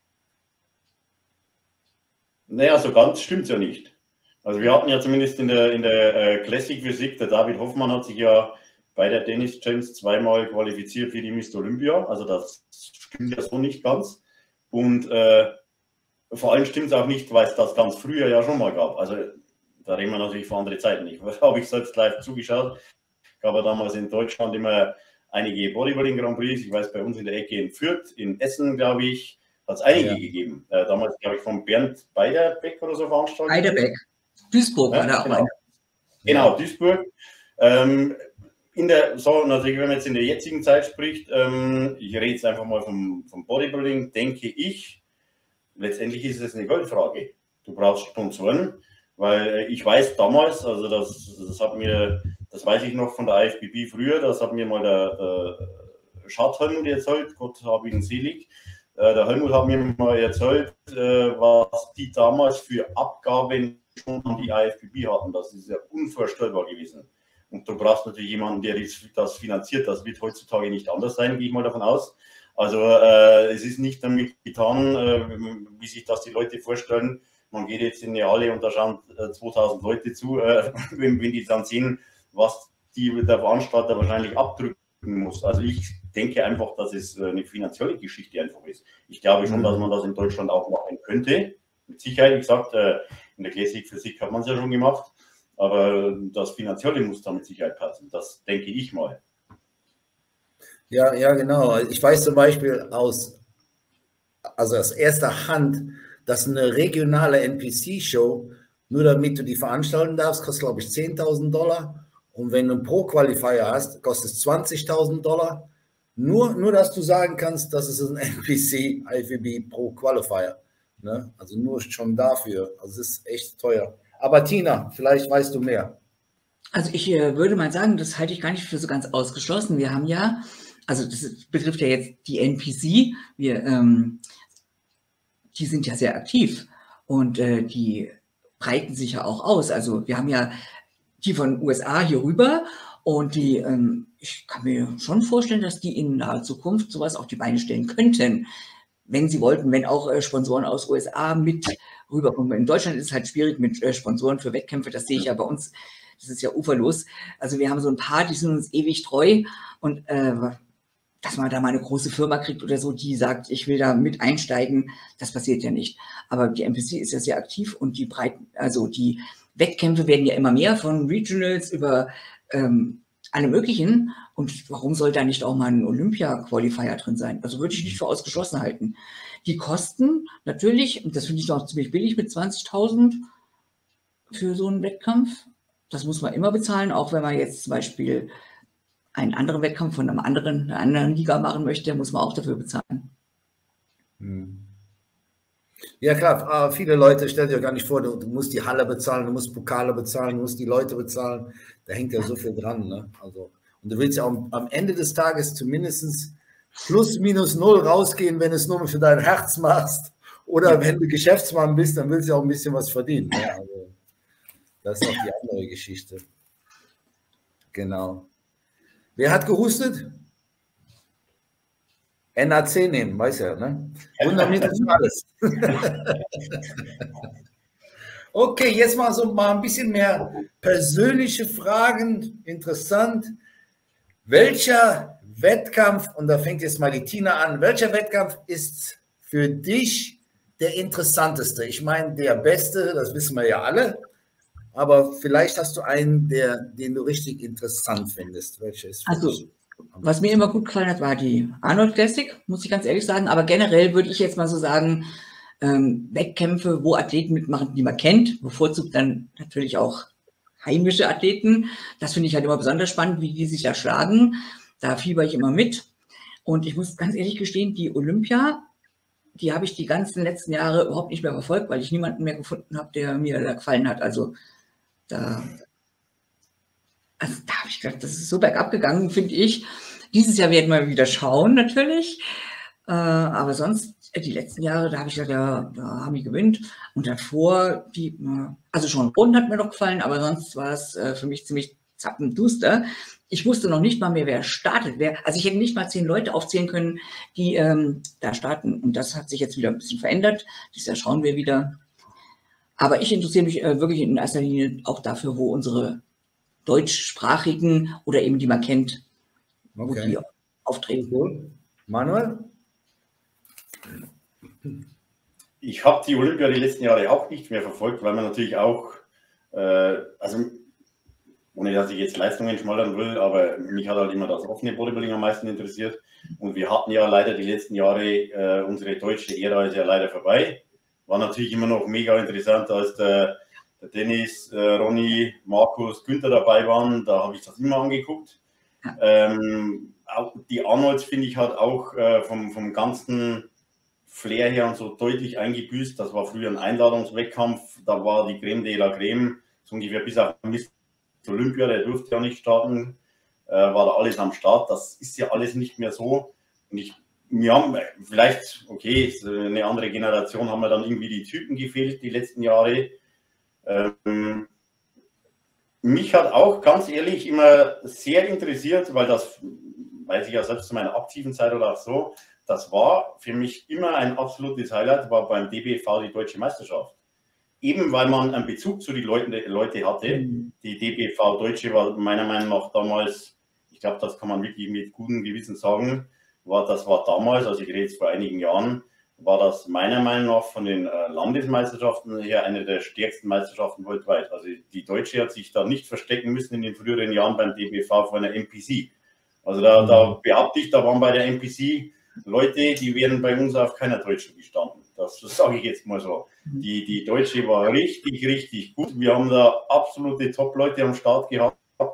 Naja, so ganz stimmt es ja nicht. Also wir hatten ja zumindest in der, in der äh, Classic Physik, der David Hoffmann hat sich ja bei der Dennis James zweimal qualifiziert für die Mister Olympia. Also das stimmt ja so nicht ganz. Und äh, vor allem stimmt es auch nicht, weil es das ganz früher ja schon mal gab. Also da reden wir natürlich von anderen Zeiten nicht. Da habe ich selbst live zugeschaut. Gab ja damals in Deutschland immer einige Bodybuilding Grand Prix. Ich weiß, bei uns in der Ecke in Fürth, in Essen, glaube ich, hat es einige ja. gegeben. Äh, damals, glaube ich, von Bernd Beiderbeck oder so veranstaltet. Beiderbeck. Duisburg ja, war da genau. auch einer. Genau, Duisburg. Ähm, in der, so, natürlich, wenn man jetzt in der jetzigen Zeit spricht, ähm, ich rede jetzt einfach mal vom, vom Bodybuilding, denke ich, letztendlich ist es eine Geldfrage. Du brauchst Sponsoren, weil ich weiß damals, also das, das hat mir, das weiß ich noch von der I F B B früher, das hat mir mal der, der Schadhelm erzählt, Gott habe ihn selig. Äh, der Helmut hat mir mal erzählt, äh, was die damals für Abgaben schon an die I F B B hatten. Das ist ja unvorstellbar gewesen. Und du brauchst natürlich jemanden, der das finanziert. Das wird heutzutage nicht anders sein, gehe ich mal davon aus. Also äh, es ist nicht damit getan, äh, wie sich das die Leute vorstellen. Man geht jetzt in eine Halle und da schauen äh, zweitausend Leute zu, äh, wenn, wenn die dann sehen, was die, der Veranstalter wahrscheinlich abdrücken muss. Also ich denke einfach, dass es eine finanzielle Geschichte einfach ist. Ich glaube schon, dass man das in Deutschland auch machen könnte. Mit Sicherheit, wie gesagt, äh, in der Classic Physik hat man es ja schon gemacht. Aber das Finanzielle muss da mit Sicherheit passen. Das denke ich mal. Ja, ja, genau. Ich weiß zum Beispiel aus, also aus erster Hand, dass eine regionale N P C-Show, nur damit du die veranstalten darfst, kostet, glaube ich, zehntausend Dollar. Und wenn du einen Pro-Qualifier hast, kostet es zwanzigtausend Dollar. Nur, nur, dass du sagen kannst, das ist ein N P C I F B B Pro-Qualifier. Ne? Also nur schon dafür. Also es ist echt teuer. Aber Tina, vielleicht weißt du mehr. Also ich äh, würde mal sagen, das halte ich gar nicht für so ganz ausgeschlossen. Wir haben ja, also das betrifft ja jetzt die N P C, wir, ähm, die sind ja sehr aktiv und äh, die breiten sich ja auch aus. Also wir haben ja die von U S A hier rüber und die, ähm, ich kann mir schon vorstellen, dass die in naher Zukunft sowas auf die Beine stellen könnten, wenn sie wollten, wenn auch äh, Sponsoren aus U S A mit rüberkommen. In Deutschland ist es halt schwierig mit äh, Sponsoren für Wettkämpfe, das sehe ich ja bei uns, das ist ja uferlos. Also wir haben so ein paar, die sind uns ewig treu und äh, dass man da mal eine große Firma kriegt oder so, die sagt, ich will da mit einsteigen, das passiert ja nicht. Aber die N P C ist ja sehr aktiv und die breiten, also die Wettkämpfe werden ja immer mehr von Regionals über ähm, alle möglichen. Und warum soll da nicht auch mal ein Olympia-Qualifier drin sein? Also würde ich nicht für ausgeschlossen halten. Die Kosten natürlich, und das finde ich noch ziemlich billig mit zwanzigtausend für so einen Wettkampf. Das muss man immer bezahlen, auch wenn man jetzt zum Beispiel einen anderen Wettkampf von einem anderen, einer anderen Liga machen möchte, muss man auch dafür bezahlen. Ja klar, viele Leute, stell dir gar nicht vor, du, du musst die Halle bezahlen, du musst Pokale bezahlen, du musst die Leute bezahlen. Da hängt ja so viel dran. Ne? Also, und du willst ja am, am Ende des Tages zumindest plus minus null rausgehen, wenn du es nur für dein Herz machst. Oder ja, wenn du Geschäftsmann bist, dann willst du auch ein bisschen was verdienen. Ne? Also, das ist noch die andere Geschichte. Genau. Wer hat gehustet? N A C nehmen, weiß ja, ne? Wundermittel für alles. Okay, jetzt mal so mal ein bisschen mehr persönliche Fragen. Interessant. Welcher Wettkampf, und da fängt jetzt mal die Tina an, welcher Wettkampf ist für dich der interessanteste? Ich meine, der beste, das wissen wir ja alle, aber vielleicht hast du einen, der, den du richtig interessant findest. Welcher ist für also, dich? Was mir immer gut gefallen hat, war die Arnold Classic, muss ich ganz ehrlich sagen. Aber generell würde ich jetzt mal so sagen, ähm, Wettkämpfe, wo Athleten mitmachen, die man kennt, bevorzugt dann natürlich auch heimische Athleten. Das finde ich halt immer besonders spannend, wie die sich da schlagen. Da fieber ich immer mit. Und ich muss ganz ehrlich gestehen, die Olympia, die habe ich die ganzen letzten Jahre überhaupt nicht mehr verfolgt, weil ich niemanden mehr gefunden habe, der mir da gefallen hat. Also da... Also da habe ich gedacht, das ist so bergab gegangen, finde ich. Dieses Jahr werden wir wieder schauen, natürlich. Äh, aber sonst, die letzten Jahre, da habe ich gedacht, ja, da haben die gewinnt. Und davor, die, also schon Boden hat mir noch gefallen, aber sonst war es äh, für mich ziemlich zappenduster. Ich wusste noch nicht mal mehr, wer startet. Wer, also ich hätte nicht mal zehn Leute aufzählen können, die ähm, da starten. Und das hat sich jetzt wieder ein bisschen verändert. Dieses Jahr schauen wir wieder. Aber ich interessiere mich äh, wirklich in erster Linie auch dafür, wo unsere deutschsprachigen oder eben die man kennt, wo okay, die auftreten. Cool. Manuel? Ich habe die Olympia die letzten Jahre auch nicht mehr verfolgt, weil man natürlich auch, äh, also ohne dass ich jetzt Leistungen schmallern will, aber mich hat halt immer das offene Bodybuilding am meisten interessiert. Und wir hatten ja leider die letzten Jahre, äh, unsere deutsche Ära ist ja leider vorbei. War natürlich immer noch mega interessant, als der Der Dennis, äh, Ronny, Markus, Günther dabei waren, da habe ich das immer angeguckt. Ja. Ähm, auch die Arnolds, finde ich, hat auch äh, vom, vom ganzen Flair her und so deutlich eingebüßt. Das war früher ein Einladungswettkampf, da war die Creme de la Creme, so ungefähr bis auf Mister Olympia, der durfte ja nicht starten, äh, war da alles am Start. Das ist ja alles nicht mehr so. Und ich wir haben vielleicht, okay, eine andere Generation, haben wir dann irgendwie die Typen gefehlt die letzten Jahre. Ähm, mich hat auch ganz ehrlich immer sehr interessiert, weil das, weiß ich ja selbst zu meiner aktiven Zeit oder auch so, das war für mich immer ein absolutes Highlight, war beim D B V die Deutsche Meisterschaft. Eben weil man einen Bezug zu den Leuten, Leute hatte. Mhm. Die D B V Deutsche war meiner Meinung nach damals, ich glaube, das kann man wirklich mit gutem Gewissen sagen, war, das war damals, also ich rede jetzt vor einigen Jahren, war das meiner Meinung nach von den äh, Landesmeisterschaften her eine der stärksten Meisterschaften weltweit. Also die Deutsche hat sich da nicht verstecken müssen in den früheren Jahren beim D B V vor einer M P C. Also da, mhm. da behaupte ich, da waren bei der M P C Leute, die wären bei uns auf keiner Deutschen gestanden. Das, das sage ich jetzt mal so. Die, die Deutsche war richtig, richtig gut. Wir haben da absolute Top-Leute am Start gehabt.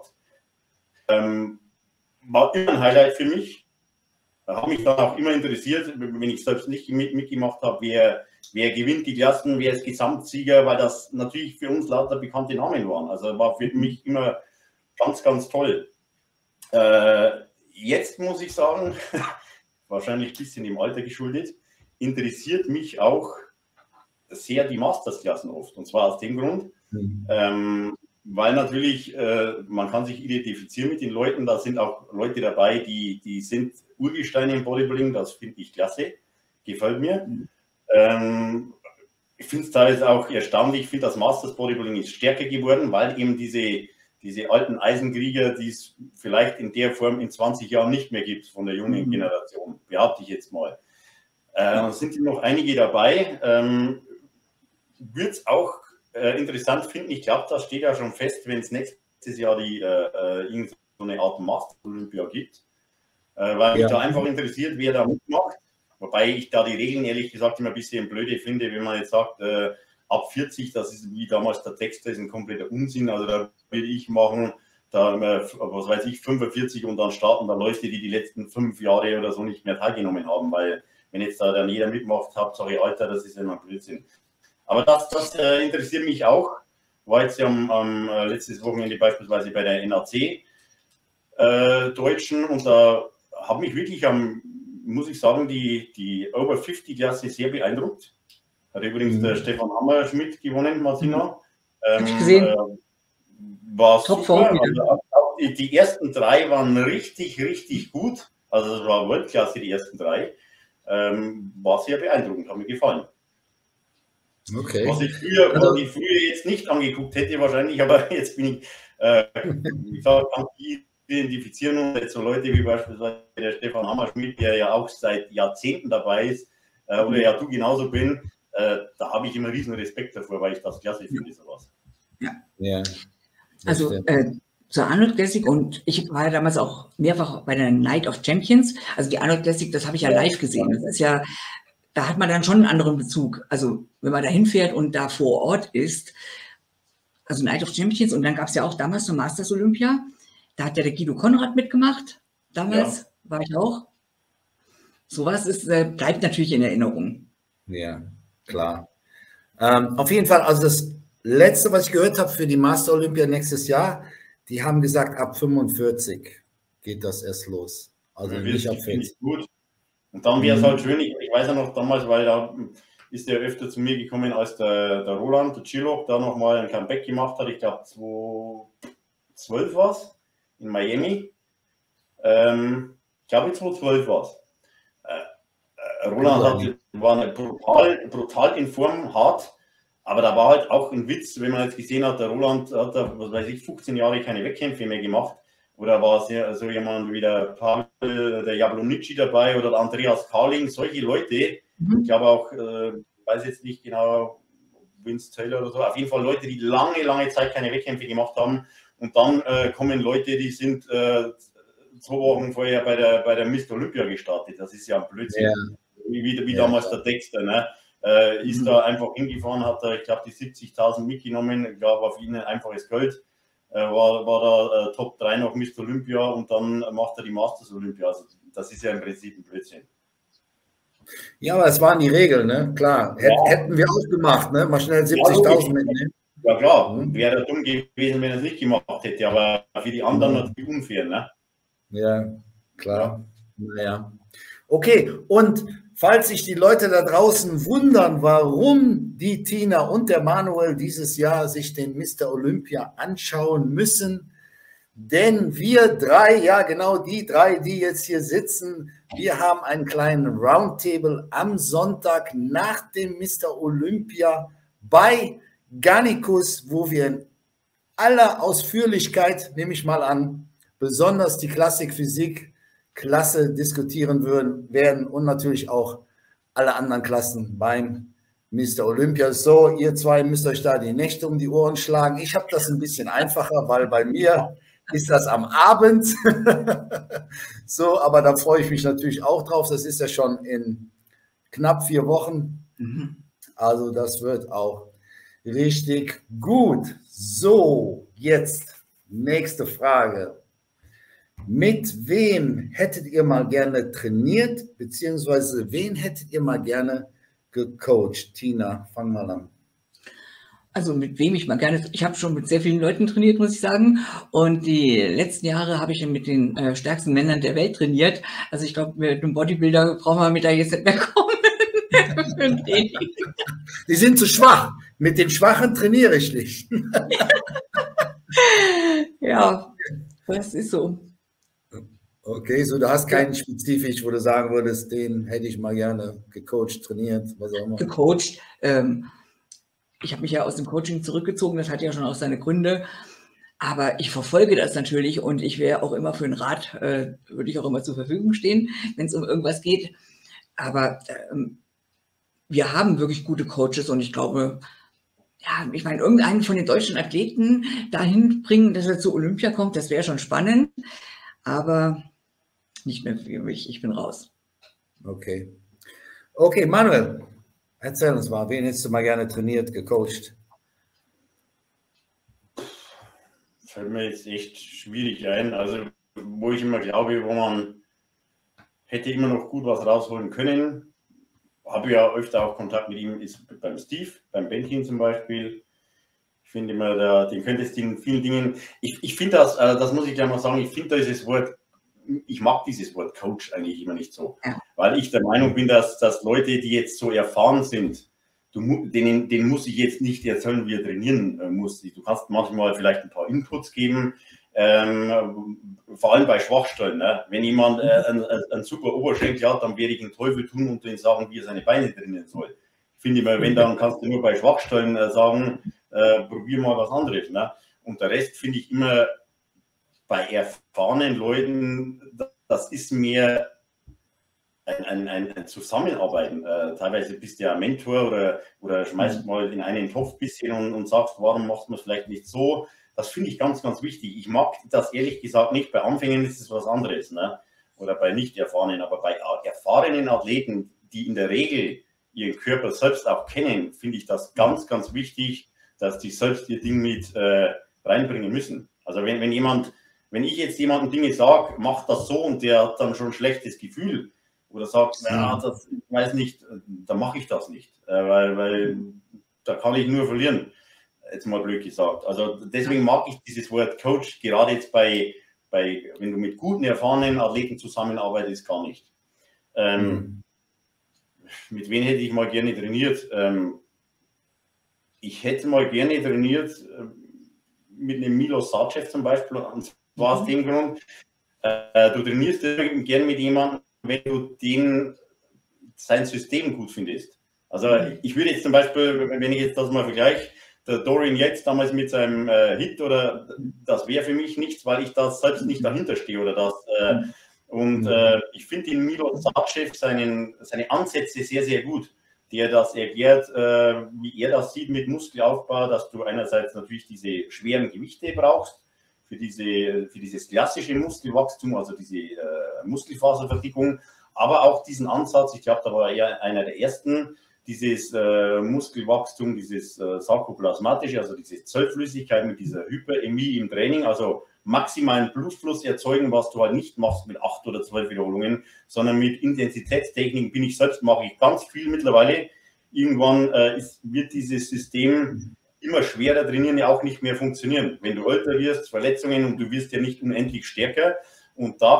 Ähm, war immer ein Highlight für mich. Da habe mich dann auch immer interessiert, wenn ich selbst nicht mit, mitgemacht habe, wer, wer gewinnt die Klassen, wer ist Gesamtsieger, weil das natürlich für uns lauter bekannte Namen waren. Also war für mich immer ganz, ganz toll. Äh, jetzt muss ich sagen, wahrscheinlich ein bisschen im Alter geschuldet, interessiert mich auch sehr die Mastersklassen oft. Und zwar aus dem Grund, mhm. ähm, weil natürlich, äh, man kann sich identifizieren mit den Leuten, da sind auch Leute dabei, die, die sind Urgesteine im Bodybuilding, das finde ich klasse, gefällt mir. Mhm. Ähm, ich finde es teilweise auch erstaunlich, ich finde das Masters Bodybuilding ist stärker geworden, weil eben diese, diese alten Eisenkrieger, die es vielleicht in der Form in zwanzig Jahren nicht mehr gibt von der jungen mhm. Generation, behaupte ich jetzt mal. Äh, sind noch einige dabei. Ähm, Würde es auch äh, interessant finden, ich glaube, das steht ja schon fest, wenn es nächstes Jahr die, äh, irgend so eine Art Master-Olympia gibt, äh, weil ja. mich da einfach interessiert, wer da mitmacht. Wobei ich da die Regeln ehrlich gesagt immer ein bisschen blöde finde, wenn man jetzt sagt, äh, ab vierzig, das ist wie damals der Text, das ist ein kompletter Unsinn. Also da will ich machen, da, äh, was weiß ich, fünfundvierzig und dann starten da Leute, die die letzten fünf Jahre oder so nicht mehr teilgenommen haben, weil wenn jetzt da dann jeder mitmacht, Hauptsache Alter, das ist ja immer ein Blödsinn. Aber das, das äh, interessiert mich auch. War jetzt ja am, am äh, letztes Wochenende beispielsweise bei der N A C äh, Deutschen und da habe mich wirklich am, muss ich sagen, die, die Over fünfzig Klasse sehr beeindruckt. Hat übrigens mhm. der Stefan Hammerschmidt gewonnen, Martina. Ähm, Hab ich gesehen. Äh, war Top super. Also, die, die ersten drei waren richtig, richtig gut. Also es war Weltklasse, die ersten drei. Ähm, war sehr beeindruckend, hat mir gefallen. Okay. Was ich früher, also, was ich früher jetzt nicht angeguckt hätte wahrscheinlich, aber jetzt bin ich, äh, ich sag, kann die identifizieren und jetzt so Leute wie beispielsweise der Stefan Hammerschmidt, der ja auch seit Jahrzehnten dabei ist, äh, oder ja du genauso bin, äh, da habe ich immer riesen Respekt davor, weil ich das klasse finde, sowas. Ja. ja. Also äh, zur Arnold Classic und ich war ja damals auch mehrfach bei der Night of Champions. Also die Arnold Classic, das habe ich ja live gesehen. Das ist ja, da hat man dann schon einen anderen Bezug. Also wenn man da hinfährt und da vor Ort ist, also Night of Champions und dann gab es ja auch damals zur Masters Olympia, da hat ja der Guido Konrad mitgemacht. Damals ja. war ich auch. Sowas ist, äh, bleibt natürlich in Erinnerung. Ja, klar. Ähm, auf jeden Fall, also das Letzte, was ich gehört habe für die Master Olympia nächstes Jahr, die haben gesagt, ab fünfundvierzig geht das erst los. Also ja, nicht ab vierzig. Gut. Und dann wäre es halt schön, ich, ich weiß ja noch damals, weil da ist der öfter zu mir gekommen, als der, der Roland, der Chilop, da nochmal ein Comeback gemacht hat. Ich glaube, zweitausendzwölf war es in Miami. Ähm, ich glaube, zweitausendzwölf war es. Äh, Roland hat, war brutal, brutal in Form, hart. Aber da war halt auch ein Witz, wenn man jetzt gesehen hat, der Roland hat da, was weiß ich, fünfzehn Jahre keine Wettkämpfe mehr gemacht. Oder war sehr, so jemand wie der Pavel, der Jablonitschi dabei oder der Andreas Karling, solche Leute. Mhm. Ich glaube auch, äh, weiß jetzt nicht genau, Vince Taylor oder so, auf jeden Fall Leute, die lange, lange Zeit keine Wettkämpfe gemacht haben. Und dann äh, kommen Leute, die sind äh, zwei Wochen vorher bei der, bei der Mister Olympia gestartet. Das ist ja ein Blödsinn. Ja. Wie, wie, wie ja, damals der Dexter, ne? Äh, ist mhm. da einfach hingefahren, hat da, ich glaube, die siebzigtausend mitgenommen. Ich glaube, auf ihn einfaches Geld. Äh, war, war da äh, Top drei noch Mister Olympia und dann macht er die Masters Olympia. Also, das ist ja im Prinzip ein Blödsinn. Ja, aber es waren die Regeln, ne? Klar. Hät, ja. Hätten wir auch gemacht, ne? Mal schnell siebzigtausend ja, mitnehmen. Ja, klar. Mhm. Wäre dumm gewesen, wenn er es nicht gemacht hätte. Aber für die anderen mhm. natürlich unfair, ne? Ja, klar. Ja. Naja. Okay, und falls sich die Leute da draußen wundern, warum die Tina und der Manuel dieses Jahr sich den Mister Olympia anschauen müssen, denn wir drei, ja genau die drei, die jetzt hier sitzen, wir haben einen kleinen Roundtable am Sonntag nach dem Mister Olympia bei Garnicus, wo wir in aller Ausführlichkeit, nehme ich mal an, besonders die Klassik-Physik Klasse diskutieren würden, werden und natürlich auch alle anderen Klassen beim Mister Olympia. So, ihr zwei müsst euch da die Nächte um die Ohren schlagen. Ich habe das ein bisschen einfacher, weil bei mir ist das am Abend. So, aber da freue ich mich natürlich auch drauf. Das ist ja schon in knapp vier Wochen. Mhm. Also das wird auch richtig gut. So, jetzt nächste Frage. Mit wem hättet ihr mal gerne trainiert, beziehungsweise wen hättet ihr mal gerne gecoacht? Tina, fang mal an. Also mit wem ich mal gerne, ich habe schon mit sehr vielen Leuten trainiert, muss ich sagen. Und die letzten Jahre habe ich mit den äh, stärksten Männern der Welt trainiert. Also ich glaube, mit einem Bodybuilder brauchen wir mit da jetzt nicht mehr kommen. Die sind zu schwach. Mit den Schwachen trainiere ich nicht. Ja, das ist so. Okay, so du hast keinen spezifisch, wo du sagen würdest, den hätte ich mal gerne gecoacht, trainiert, was auch immer. Gecoacht, ähm, ich habe mich ja aus dem Coaching zurückgezogen, das hat ja schon auch seine Gründe, aber ich verfolge das natürlich und ich wäre auch immer für einen Rat, äh, würde ich auch immer zur Verfügung stehen, wenn es um irgendwas geht, aber ähm, wir haben wirklich gute Coaches und ich glaube, ja, ich meine, irgendeinen von den deutschen Athleten dahin bringen, dass er zu Olympia kommt, das wäre schon spannend, aber nicht mehr für mich, ich bin raus. Okay. Okay, Manuel, erzähl uns mal, wen hättest du mal gerne trainiert, gecoacht? Fällt mir jetzt echt schwierig ein. Also, wo ich immer glaube, wo man hätte immer noch gut was rausholen können, habe ja öfter auch Kontakt mit ihm, ist beim Steve, beim Bentin zum Beispiel. Ich finde immer, der, den könntest du in vielen Dingen, ich, ich finde das, äh, das muss ich gleich mal sagen, ich finde dieses Wort, ich mag dieses Wort Coach eigentlich immer nicht so, ja. Weil ich der Meinung bin, dass, dass Leute, die jetzt so erfahren sind, du, denen, denen muss ich jetzt nicht erzählen, wie er trainieren äh, muss. Du kannst manchmal vielleicht ein paar Inputs geben, ähm, vor allem bei Schwachstellen. Ne? Wenn jemand äh, einen, einen super Oberschenkel hat, dann werde ich den Teufel tun und ihm sagen, wie er seine Beine trainieren soll. Ich finde immer, wenn, dann kannst du nur bei Schwachstellen äh, sagen, äh, probier mal was anderes. Ne? Und der Rest finde ich immer bei erfahrenen Leuten, das ist mehr ein, ein, ein, ein Zusammenarbeiten. Äh, teilweise bist du ja ein Mentor oder, oder schmeißt mal in einen Topf ein bisschen und, und sagst, warum machst du es vielleicht nicht so? Das finde ich ganz, ganz wichtig. Ich mag das ehrlich gesagt nicht. Bei Anfängern ist es was anderes, ne? Oder bei nicht erfahrenen. Aber bei erfahrenen Athleten, die in der Regel ihren Körper selbst auch kennen, finde ich das ganz, ganz wichtig, dass die selbst ihr Ding mit äh, reinbringen müssen. Also wenn, wenn jemand, wenn ich jetzt jemandem Dinge sage, mach das so und der hat dann schon ein schlechtes Gefühl oder sagt, ja, das, ich weiß nicht, dann mache ich das nicht, äh, weil, weil da kann ich nur verlieren, jetzt mal blöd gesagt. Also deswegen mag ich dieses Wort Coach, gerade jetzt bei, bei wenn du mit guten, erfahrenen Athleten zusammenarbeitest, gar nicht. Ähm, mhm. Mit wem hätte ich mal gerne trainiert? Ähm, ich hätte mal gerne trainiert äh, mit einem Milos Sarcev zum Beispiel, und zwar aus dem Grund, äh, du trainierst gerne mit jemandem, wenn du den, sein System gut findest. Also ich würde jetzt zum Beispiel, wenn ich jetzt das mal vergleiche, der Dorian jetzt damals mit seinem äh, Hit, oder das wäre für mich nichts, weil ich da selbst nicht dahinter stehe oder das. Äh, und äh, ich finde den Milos Sarcev seinen, seine Ansätze sehr, sehr gut, der das erklärt, äh, wie er das sieht mit Muskelaufbau, dass du einerseits natürlich diese schweren Gewichte brauchst, für, diese, für dieses klassische Muskelwachstum, also diese äh, Muskelfaserverdickung, aber auch diesen Ansatz, ich glaube, da war er einer der ersten, dieses äh, Muskelwachstum, dieses äh, sarkoplasmatische, also diese Zellflüssigkeit mit dieser Hyperämie im Training, also maximalen Blutfluss erzeugen, was du halt nicht machst mit acht oder zwölf Wiederholungen, sondern mit Intensitätstechniken bin ich selbst, mache ich ganz viel mittlerweile. Irgendwann äh, ist, wird dieses System immer schwerer trainieren, ja auch nicht mehr funktionieren. Wenn du älter wirst, Verletzungen, und du wirst ja nicht unendlich stärker, und da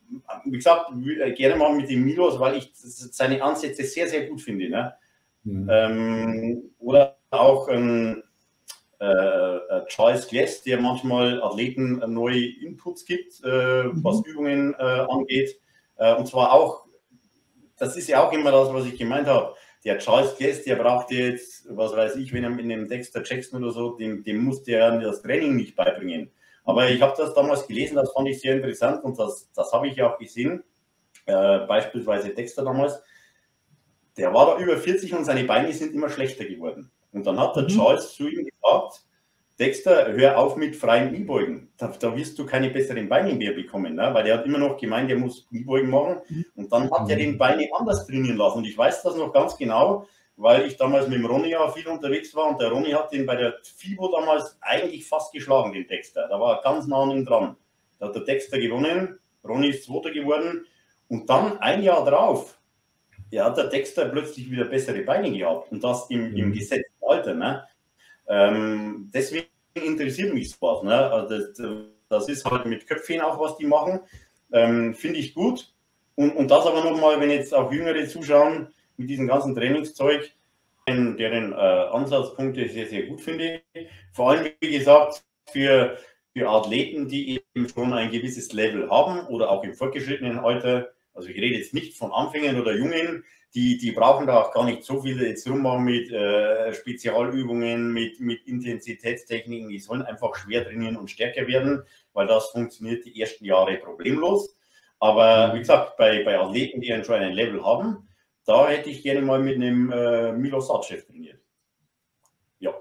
wie gesagt, gerne mal mit dem Milos, weil ich seine Ansätze sehr, sehr gut finde. Ne? Mhm. Ähm, oder auch ähm, äh, Charles Glass, der manchmal Athleten neue Inputs gibt, äh, mhm. was Übungen äh, angeht. Äh, und zwar auch, das ist ja auch immer das, was ich gemeint habe. Der Charles Glass, der braucht jetzt, was weiß ich, wenn er mit einem Dexter Jackson oder so, dem, dem muss der das Training nicht beibringen. Aber ich habe das damals gelesen, das fand ich sehr interessant und das, das habe ich ja auch gesehen. Äh, beispielsweise Dexter damals, der war da über vierzig und seine Beine sind immer schlechter geworden. Und dann hat der mhm. Charles zu ihm gesagt, Dexter, hör auf mit freien Kniebeugen. Da, da wirst du keine besseren Beine mehr bekommen, ne? Weil der hat immer noch gemeint, der muss Kniebeugen machen. Und dann hat er den Beine anders trainieren lassen. Und ich weiß das noch ganz genau, weil ich damals mit dem Ronny ja viel unterwegs war. Und der Ronny hat den bei der FIBO damals eigentlich fast geschlagen, den Dexter. Da war er ganz nah an ihm dran. Da hat der Dexter gewonnen, Ronny ist Zweiter geworden. Und dann ein Jahr drauf, ja, hat der Dexter plötzlich wieder bessere Beine gehabt. Und das im, im gesetzten Alter, ne? Ähm, deswegen interessiert mich sowas. Ne? Also das, das ist halt mit Köpfchen auch, was die machen. Ähm, Finde ich gut. Und, und das aber nochmal, wenn jetzt auch Jüngere zuschauen, mit diesem ganzen Trainingszeug, deren, deren äh, Ansatzpunkte sehr, sehr gut finde. Vor allem, wie gesagt, für, für Athleten, die eben schon ein gewisses Level haben oder auch im fortgeschrittenen Alter. Also ich rede jetzt nicht von Anfängern oder Jungen, die, die brauchen da auch gar nicht so viel jetzt rummachen mit äh, Spezialübungen, mit, mit Intensitätstechniken. Die sollen einfach schwer trainieren und stärker werden, weil das funktioniert die ersten Jahre problemlos. Aber wie gesagt, bei, bei Athleten, die schon ein Level haben, da hätte ich gerne mal mit einem äh, Milos Sarcev trainiert. Ja.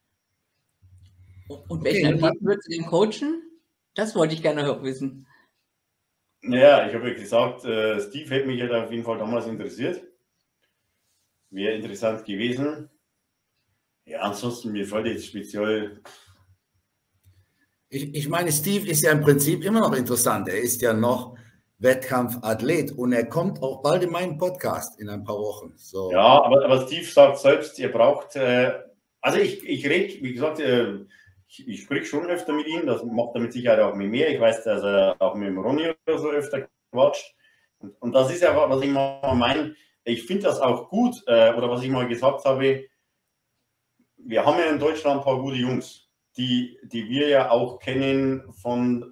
Und welchen okay, Athleten würdest du denn coachen? Das wollte ich gerne auch wissen. Naja, ich habe ja gesagt, äh, Steve hätte mich ja auf jeden Fall damals interessiert. Wäre interessant gewesen. Ja, ansonsten, mir fällt jetzt speziell. Ich, ich meine, Steve ist ja im Prinzip immer noch interessant. Er ist ja noch Wettkampfathlet und er kommt auch bald in meinen Podcast in ein paar Wochen. So. Ja, aber, aber Steve sagt selbst, ihr braucht. Äh, also, ich, ich rede, wie gesagt, äh, ich, ich spreche schon öfter mit ihm. Das macht er mit Sicherheit auch mit mir. Ich weiß, dass er auch mit dem Ronny oder so öfter quatscht. Und, und das ist ja, was ich mal meine. Ich finde das auch gut, äh, oder was ich mal gesagt habe, wir haben ja in Deutschland ein paar gute Jungs, die, die wir ja auch kennen von,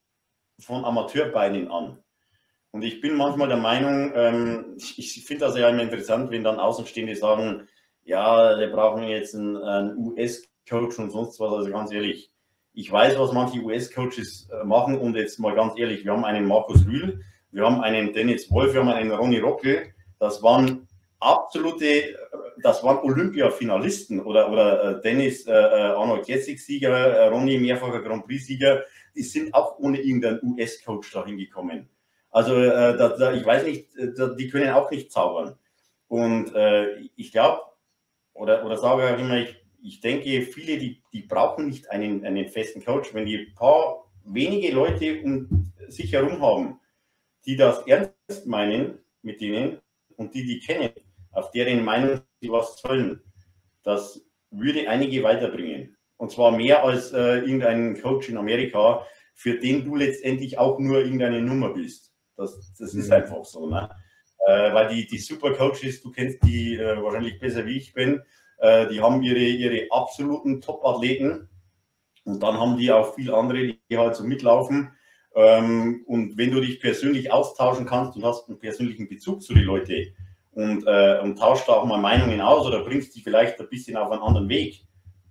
von Amateurbeinen an. Und ich bin manchmal der Meinung, ähm, ich finde das ja immer interessant, wenn dann Außenstehende sagen, ja, wir brauchen jetzt einen, einen U S-Coach und sonst was. Also ganz ehrlich, ich weiß, was manche U S-Coaches äh, machen und jetzt mal ganz ehrlich, wir haben einen Markus Rühl, wir haben einen Dennis Wolf, wir haben einen Ronny Rockel. Das waren absolute, das waren Olympia-Finalisten oder, oder Dennis äh, Arnold Classic-Sieger, äh, Ronny mehrfacher Grand Prix-Sieger, die sind auch ohne irgendeinen U S-Coach dahin gekommen. Also äh, da, da, ich weiß nicht, da, die können auch nicht zaubern. Und äh, ich glaube, oder, oder sage auch immer, ich, ich denke, viele, die, die brauchen nicht einen, einen festen Coach, wenn die ein paar wenige Leute um sich herum haben, die das ernst meinen mit denen, und die, die kennen, auf deren Meinung sie was sollen, das würde einige weiterbringen. Und zwar mehr als äh, irgendein Coach in Amerika, für den du letztendlich auch nur irgendeine Nummer bist. Das, das ist einfach so. Ne? Äh, weil die, die Super-Coaches, du kennst die äh, wahrscheinlich besser wie ich bin, äh, die haben ihre, ihre absoluten Top-Athleten und dann haben die auch viele andere, die halt so mitlaufen. Ähm, und wenn du dich persönlich austauschen kannst und hast einen persönlichen Bezug zu den Leuten und, äh, und tauscht da auch mal Meinungen aus oder bringst die vielleicht ein bisschen auf einen anderen Weg,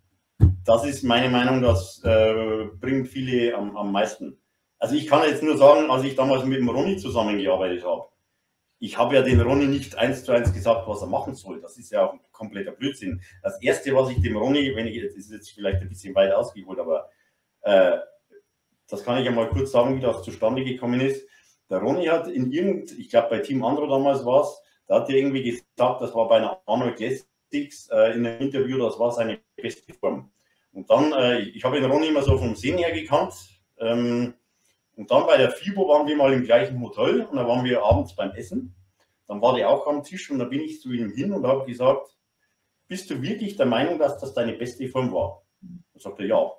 das ist meine Meinung, das äh, bringt viele am, am meisten. Also ich kann jetzt nur sagen, als ich damals mit dem Ronny zusammengearbeitet habe, ich habe ja den Ronny nicht eins zu eins gesagt, was er machen soll. Das ist ja auch ein kompletter Blödsinn. Das Erste, was ich dem Ronny, wenn ich jetzt, das ist jetzt vielleicht ein bisschen weit ausgeholt, aber äh, das kann ich ja mal kurz sagen, wie das zustande gekommen ist. Der Ronny hat in irgend, ich glaube bei Team Andro damals war es, da hat er irgendwie gesagt, das war bei einer Arnold Classics äh, in einem Interview, das war seine beste Form. Und dann, äh, ich habe den Ronny immer so vom Sehen her gekannt. Ähm, und dann bei der FIBO waren wir mal im gleichen Hotel und da waren wir abends beim Essen. Dann war der auch am Tisch und da bin ich zu ihm hin und habe gesagt, bist du wirklich der Meinung, dass das deine beste Form war? Da sagte er, ja.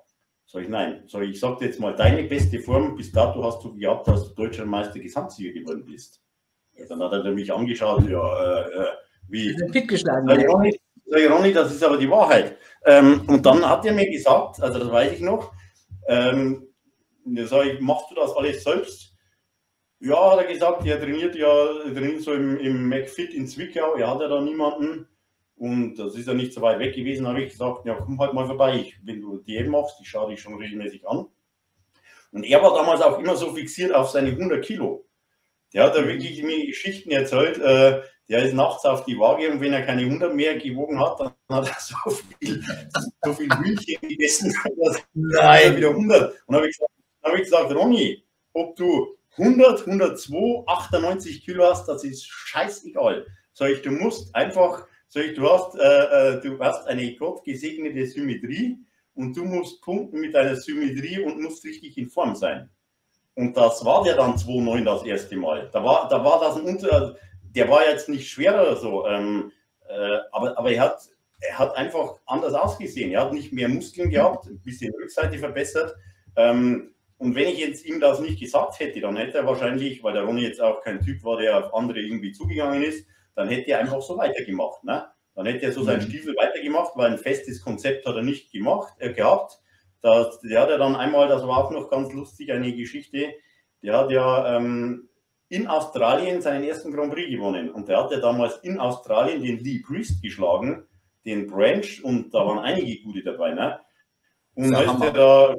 Sag ich, nein. Sag ich, ich sag dir jetzt mal, deine beste Form bis dato hast du gehabt, dass du Deutscher Meister Gesamtsieger geworden bist. Dann hat er mich angeschaut, ja, äh, äh, wie? Fit geschlagen. Sag ich, Ronny, sag ich, Ronny, das ist aber die Wahrheit. Ähm, und dann hat er mir gesagt, also das weiß ich noch, ähm, sag ich, machst du das alles selbst? Ja, hat er gesagt, er trainiert ja drin so im, im McFit in Zwickau, er hat ja da niemanden. Und das ist ja nicht so weit weg gewesen, habe ich gesagt, ja, komm halt mal vorbei, ich, wenn du D M machst, ich schaue dich schon regelmäßig an. Und er war damals auch immer so fixiert auf seine hundert Kilo. Der hat da wirklich mir Geschichten erzählt, äh, der ist nachts auf die Waage und wenn er keine hundert mehr gewogen hat, dann hat er so viel, so viel Hühnchen gegessen, dass er wieder hundert. Und dann habe ich, hab ich gesagt, Ronny, ob du hundert, hundertzwei, achtundneunzig Kilo hast, das ist scheißegal. Sag ich, du musst einfach... Sag ich, du hast, äh, du hast eine gottgesegnete Symmetrie und du musst punkten mit deiner Symmetrie und musst richtig in Form sein. Und das war der dann zwei neun das erste Mal. Da war, da war das ein Unter, der war jetzt nicht schwerer oder so, ähm, äh, aber, aber er, hat, er hat einfach anders ausgesehen. Er hat nicht mehr Muskeln gehabt, ein bisschen Rückseite verbessert. Ähm, und wenn ich jetzt ihm das nicht gesagt hätte, dann hätte er wahrscheinlich, weil der Ronny jetzt auch kein Typ war, der auf andere irgendwie zugegangen ist, dann hätte er einfach so weitergemacht. Ne? Dann hätte er so seinen Stiefel weitergemacht, weil ein festes Konzept hat er nicht gemacht, äh, gehabt. Das, der hat ja dann einmal, das war auch noch ganz lustig, eine Geschichte, der hat ja ähm, in Australien seinen ersten Grand Prix gewonnen. Und der hat ja damals in Australien den Lee Priest geschlagen, den Branch, und da waren einige gute dabei. Ne? Und da ist er da,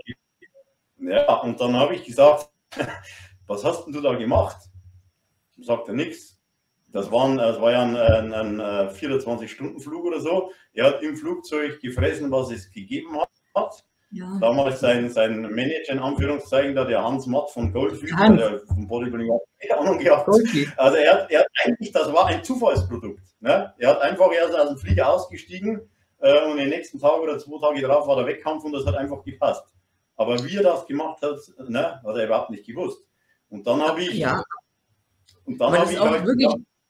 ja, und dann habe ich gesagt, was hast denn du da gemacht? Sagt er nichts. Das, waren, das war ja ein, ein, ein vierundzwanzig-Stunden-Flug oder so. Er hat im Flugzeug gefressen, was es gegeben hat. Ja. Damals sein, sein Manager in Anführungszeichen, da der Hans Matt von Goldfield, der vom Bodybuilding keine Ahnung gehabt. Also er hat, er hat eigentlich, das war ein Zufallsprodukt. Ne? Er hat einfach erst aus dem Flieger ausgestiegen äh, und den nächsten Tag oder zwei Tage drauf war der Wettkampf und das hat einfach gepasst. Aber wie er das gemacht hat, ne, hat er überhaupt nicht gewusst. Und dann habe ich... Ja. Und dann habe ich halt, wirklich...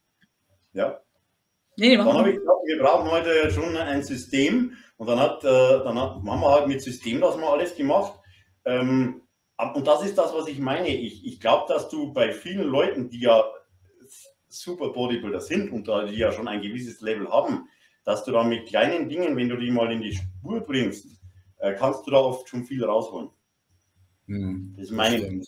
Ja. Nee, dann habe ich gesagt, wir brauchen heute schon ein System. Und dann hat, äh, dann hat, haben wir halt mit System das mal alles gemacht. Ähm, und das ist das, was ich meine. Ich, ich glaube, dass du bei vielen Leuten, die ja super Bodybuilder sind und die ja schon ein gewisses Level haben, dass du da mit kleinen Dingen, wenn du die mal in die Spur bringst, äh, kannst du da oft schon viel rausholen. Hm, das ist meine Meinung.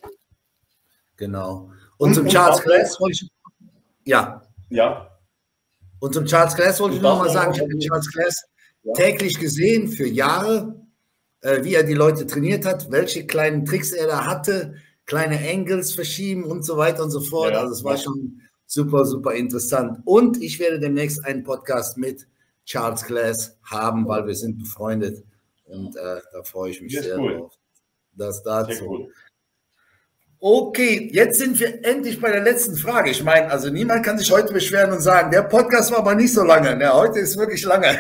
Genau. Und, und zum Charles Glass wollte ich... Ja. Ja. Und zum Charles Glass wollte ich noch mal sagen, ich habe den Charles Glass ja. täglich gesehen für Jahre, äh, wie er die Leute trainiert hat, welche kleinen Tricks er da hatte, kleine Angles verschieben und so weiter und so fort. Ja, also es war ja. schon super, super interessant. Und ich werde demnächst einen Podcast mit Charles Glass haben, weil wir sind befreundet. Und äh, da freue ich mich sehr cool. drauf. Das dazu. Cool. Okay, jetzt sind wir endlich bei der letzten Frage. Ich meine, also niemand kann sich heute beschweren und sagen, der Podcast war aber nicht so lange. Ne? Heute ist wirklich lange.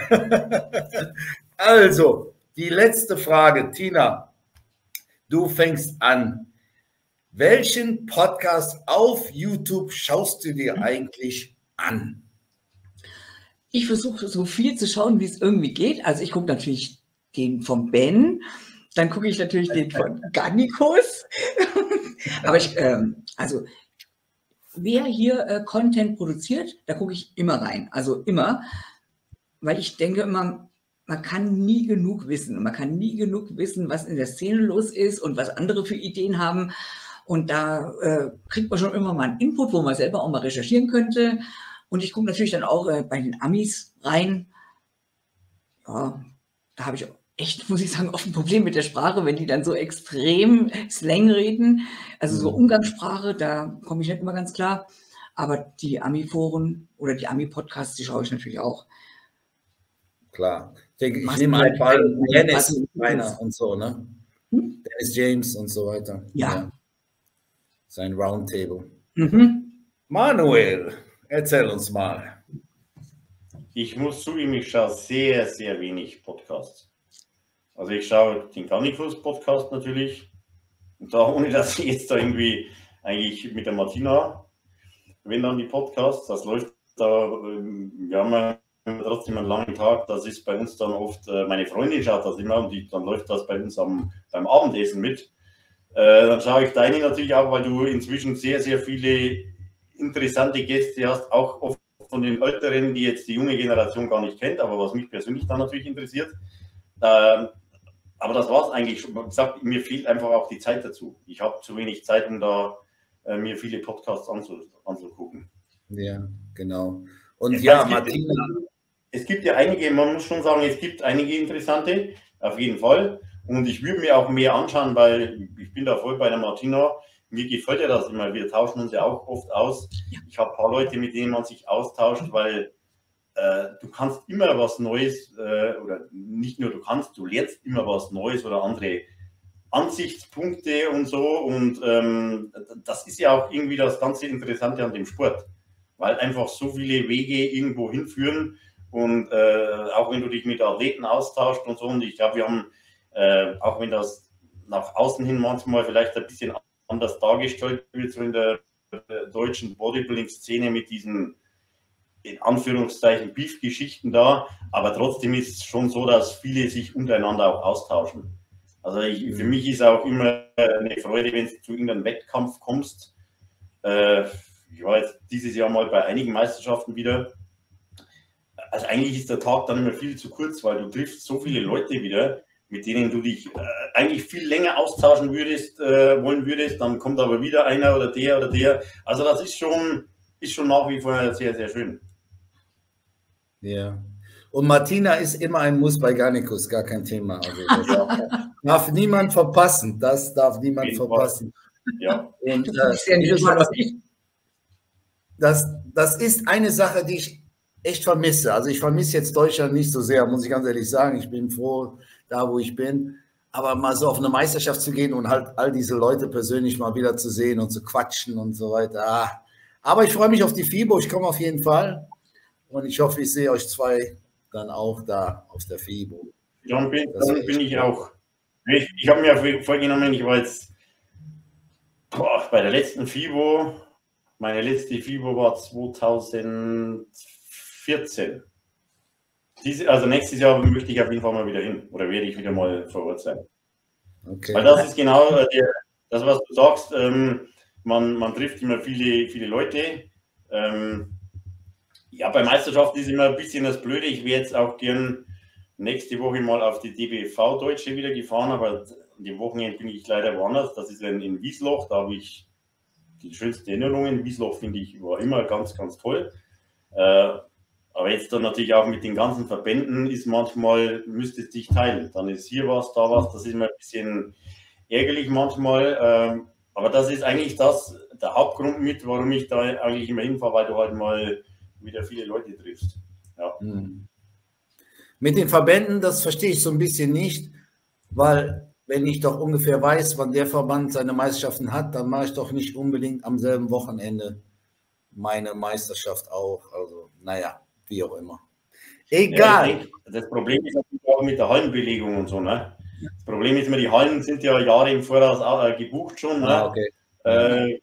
Also, die letzte Frage, Tina. Du fängst an. Welchen Podcast auf YouTube schaust du dir eigentlich an? Ich versuche so viel zu schauen, wie es irgendwie geht. Also ich gucke natürlich den von Ben. Dann gucke ich natürlich den von Gannikus. Aber ich, ähm, also, wer hier äh, Content produziert, da gucke ich immer rein. Also immer, weil ich denke immer, man kann nie genug wissen. Man kann nie genug wissen, was in der Szene los ist und was andere für Ideen haben. Und da äh, kriegt man schon immer mal einen Input, wo man selber auch mal recherchieren könnte. Und ich gucke natürlich dann auch äh, bei den Amis rein. Ja, da habe ich auch echt, muss ich sagen, oft ein Problem mit der Sprache, wenn die dann so extrem Slang reden. Also so Umgangssprache, da komme ich nicht immer ganz klar. Aber die Ami-Foren oder die Ami-Podcasts, die schaue ich natürlich auch. Klar. Ich denke, ich nehme an, weil Dennis einer und so, ne? Hm? Dennis James und so weiter. Ja. ja. Sein Roundtable. Mhm. Manuel, erzähl uns mal. Ich muss zugeben, ich schaue sehr, sehr wenig Podcasts. Also ich schaue den Gannikus-Podcast natürlich. Und da, ohne dass ich jetzt da irgendwie eigentlich mit der Martina, wenn dann die Podcasts, das läuft da, wir haben wir trotzdem einen langen Tag. Das ist bei uns dann oft, äh, meine Freundin schaut das immer und die, dann läuft das bei uns am, beim Abendessen mit. Äh, dann schaue ich deine natürlich auch, weil du inzwischen sehr, sehr viele interessante Gäste hast, auch oft von den Älteren, die jetzt die junge Generation gar nicht kennt, aber was mich persönlich dann natürlich interessiert. Ähm, aber das war es eigentlich schon. Wie gesagt, mir fehlt einfach auch die Zeit dazu. Ich habe zu wenig Zeit, um da äh, mir viele Podcasts anzu, anzugucken. Ja, genau. Und ja, ja, es Martin. Gibt, es gibt ja einige, man muss schon sagen, es gibt einige interessante, auf jeden Fall. Und ich würde mir auch mehr anschauen, weil ich bin da voll bei der Martina. Mir gefällt ja das immer. Wir tauschen uns ja auch oft aus. Ich habe ein paar Leute, mit denen man sich austauscht, weil äh, du kannst immer was Neues, äh, oder nicht nur du kannst, du lernst immer was Neues oder andere Ansichtspunkte und so. Und ähm, das ist ja auch irgendwie das ganze Interessante an dem Sport, weil einfach so viele Wege irgendwo hinführen. Und äh, auch wenn du dich mit Athleten austauscht und so. Und ich glaube, wir haben, äh, auch wenn das nach außen hin manchmal vielleicht ein bisschen anders dargestellt wird, so in der deutschen Bodybuilding-Szene mit diesen, in Anführungszeichen, Beef-Geschichten da, aber trotzdem ist es schon so, dass viele sich untereinander auch austauschen. Also ich, für mich ist auch immer eine Freude, wenn du zu irgendeinem Wettkampf kommst. Äh, ich war jetzt dieses Jahr mal bei einigen Meisterschaften wieder. Also eigentlich ist der Tag dann immer viel zu kurz, weil du triffst so viele Leute wieder, mit denen du dich äh, eigentlich viel länger austauschen würdest, äh, wollen würdest, dann kommt aber wieder einer oder der oder der. Also das ist schon, ist schon nach wie vor sehr, sehr schön. Ja. Und Martina ist immer ein Muss bei Garnicus, gar kein Thema. Also das darf niemand verpassen. Das darf niemand verpassen. Ja. Und äh, das, das ist eine Sache, die ich echt vermisse. Also ich vermisse jetzt Deutschland nicht so sehr, muss ich ganz ehrlich sagen. Ich bin froh, da wo ich bin. Aber mal so auf eine Meisterschaft zu gehen und halt all diese Leute persönlich mal wieder zu sehen und zu quatschen und so weiter. Ah. Aber ich freue mich auf die FIBO. Ich komme auf jeden Fall. Und ich hoffe, ich sehe euch zwei dann auch da auf der FIBO. Dann bin, dann bin ich auch. Ich, ich habe mir vorgenommen, ich war jetzt boah, bei der letzten FIBO. Meine letzte FIBO war zweitausendvierzehn. Diese, also nächstes Jahr möchte ich auf jeden Fall mal wieder hin oder werde ich wieder mal vor Ort sein. Okay. Weil das ist genau der, das, was du sagst. Ähm, man, man trifft immer viele, viele Leute. Ähm, ja, bei Meisterschaften ist immer ein bisschen das Blöde. Ich wäre jetzt auch gern nächste Woche mal auf die D B V Deutsche wieder gefahren, aber an dem Wochenende bin ich leider woanders. Das ist in, in Wiesloch. Da habe ich die schönsten Erinnerungen. Wiesloch finde ich war immer ganz, ganz toll. Äh, Aber jetzt dann natürlich auch mit den ganzen Verbänden ist manchmal, müsste es dich teilen. Dann ist hier was, da was, das ist immer ein bisschen ärgerlich manchmal. Ähm, aber das ist eigentlich das, der Hauptgrund mit, warum ich da eigentlich immer hinfahre, weil du halt mal wieder viele Leute triffst. Ja. Hm. Mit den Verbänden, das verstehe ich so ein bisschen nicht, weil wenn ich doch ungefähr weiß, wann der Verband seine Meisterschaften hat, dann mache ich doch nicht unbedingt am selben Wochenende meine Meisterschaft auch. Also, naja. Wie auch immer. Egal. Ja, das Problem ist natürlich auch mit der Hallenbelegung und so. Ne? Das Problem ist immer, die Hallen sind ja Jahre im Voraus äh, gebucht schon. Ne? Ah, okay. äh,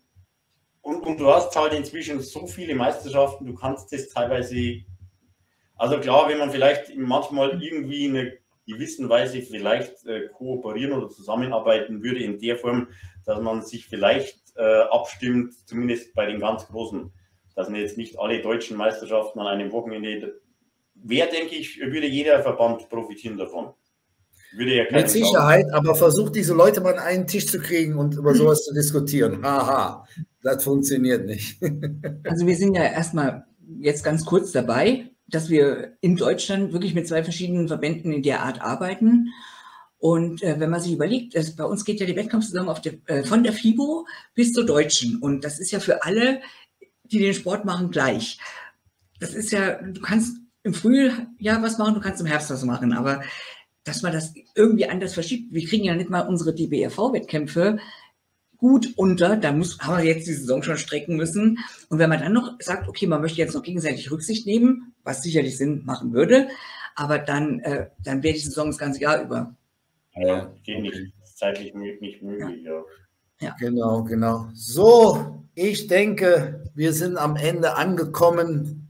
und, und du hast halt inzwischen so viele Meisterschaften, du kannst das teilweise, also klar, wenn man vielleicht manchmal irgendwie in einer gewissen Weise vielleicht äh, kooperieren oder zusammenarbeiten würde in der Form, dass man sich vielleicht äh, abstimmt, zumindest bei den ganz Großen. Das sind jetzt nicht alle deutschen Meisterschaften an einem Wochenende. Wer, denke ich, würde jeder Verband profitieren davon? Würde ja Mit Sicherheit, Schauen. Aber versucht diese Leute mal an einen Tisch zu kriegen und über sowas zu diskutieren. Haha, das funktioniert nicht. Also wir sind ja erstmal jetzt ganz kurz dabei, dass wir in Deutschland wirklich mit zwei verschiedenen Verbänden in der Art arbeiten. Und äh, wenn man sich überlegt, dass bei uns geht ja die Wettkampfsaison auf der, äh, von der FIBO bis zur Deutschen. Und das ist ja für alle, die den Sport machen, gleich. Das ist ja, du kannst im Frühjahr was machen, du kannst im Herbst was machen, aber dass man das irgendwie anders verschiebt, wir kriegen ja nicht mal unsere D B R V-Wettkämpfe gut unter, da muss, haben wir jetzt die Saison schon strecken müssen. Und wenn man dann noch sagt, okay, man möchte jetzt noch gegenseitig Rücksicht nehmen, was sicherlich Sinn machen würde, aber dann, äh, dann wäre die Saison das ganze Jahr über. Ja, geht nicht, zeitlich nicht möglich, ja. Ja. Genau, genau. So, ich denke, wir sind am Ende angekommen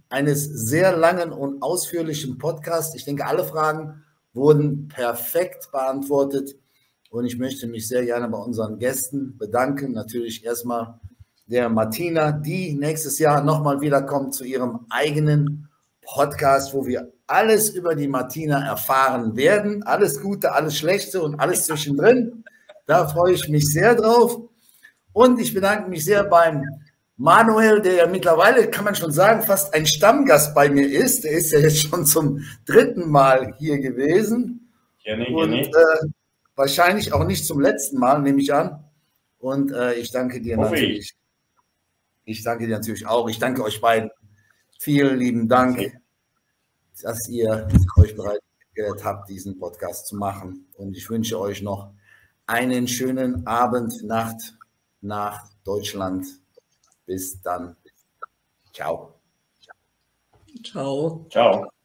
eines sehr langen und ausführlichen Podcasts. Ich denke, alle Fragen wurden perfekt beantwortet und ich möchte mich sehr gerne bei unseren Gästen bedanken. Natürlich erstmal der Martina, die nächstes Jahr nochmal wiederkommt zu ihrem eigenen Podcast, wo wir alles über die Martina erfahren werden. Alles Gute, alles Schlechte und alles zwischendrin. Da freue ich mich sehr drauf. Und ich bedanke mich sehr beim Manuel, der ja mittlerweile, kann man schon sagen, fast ein Stammgast bei mir ist. Der ist ja jetzt schon zum dritten Mal hier gewesen. Gerne, und gerne. Äh, wahrscheinlich auch nicht zum letzten Mal, nehme ich an. Und äh, ich danke dir Hoffe natürlich. ich. Ich danke dir natürlich auch. Ich danke euch beiden. Vielen lieben Dank, Okay. dass ihr euch bereit erklärt habt, diesen Podcast zu machen. Und ich wünsche euch noch einen schönen Abend, Nacht nach Deutschland. Bis dann. Ciao. Ciao. Ciao.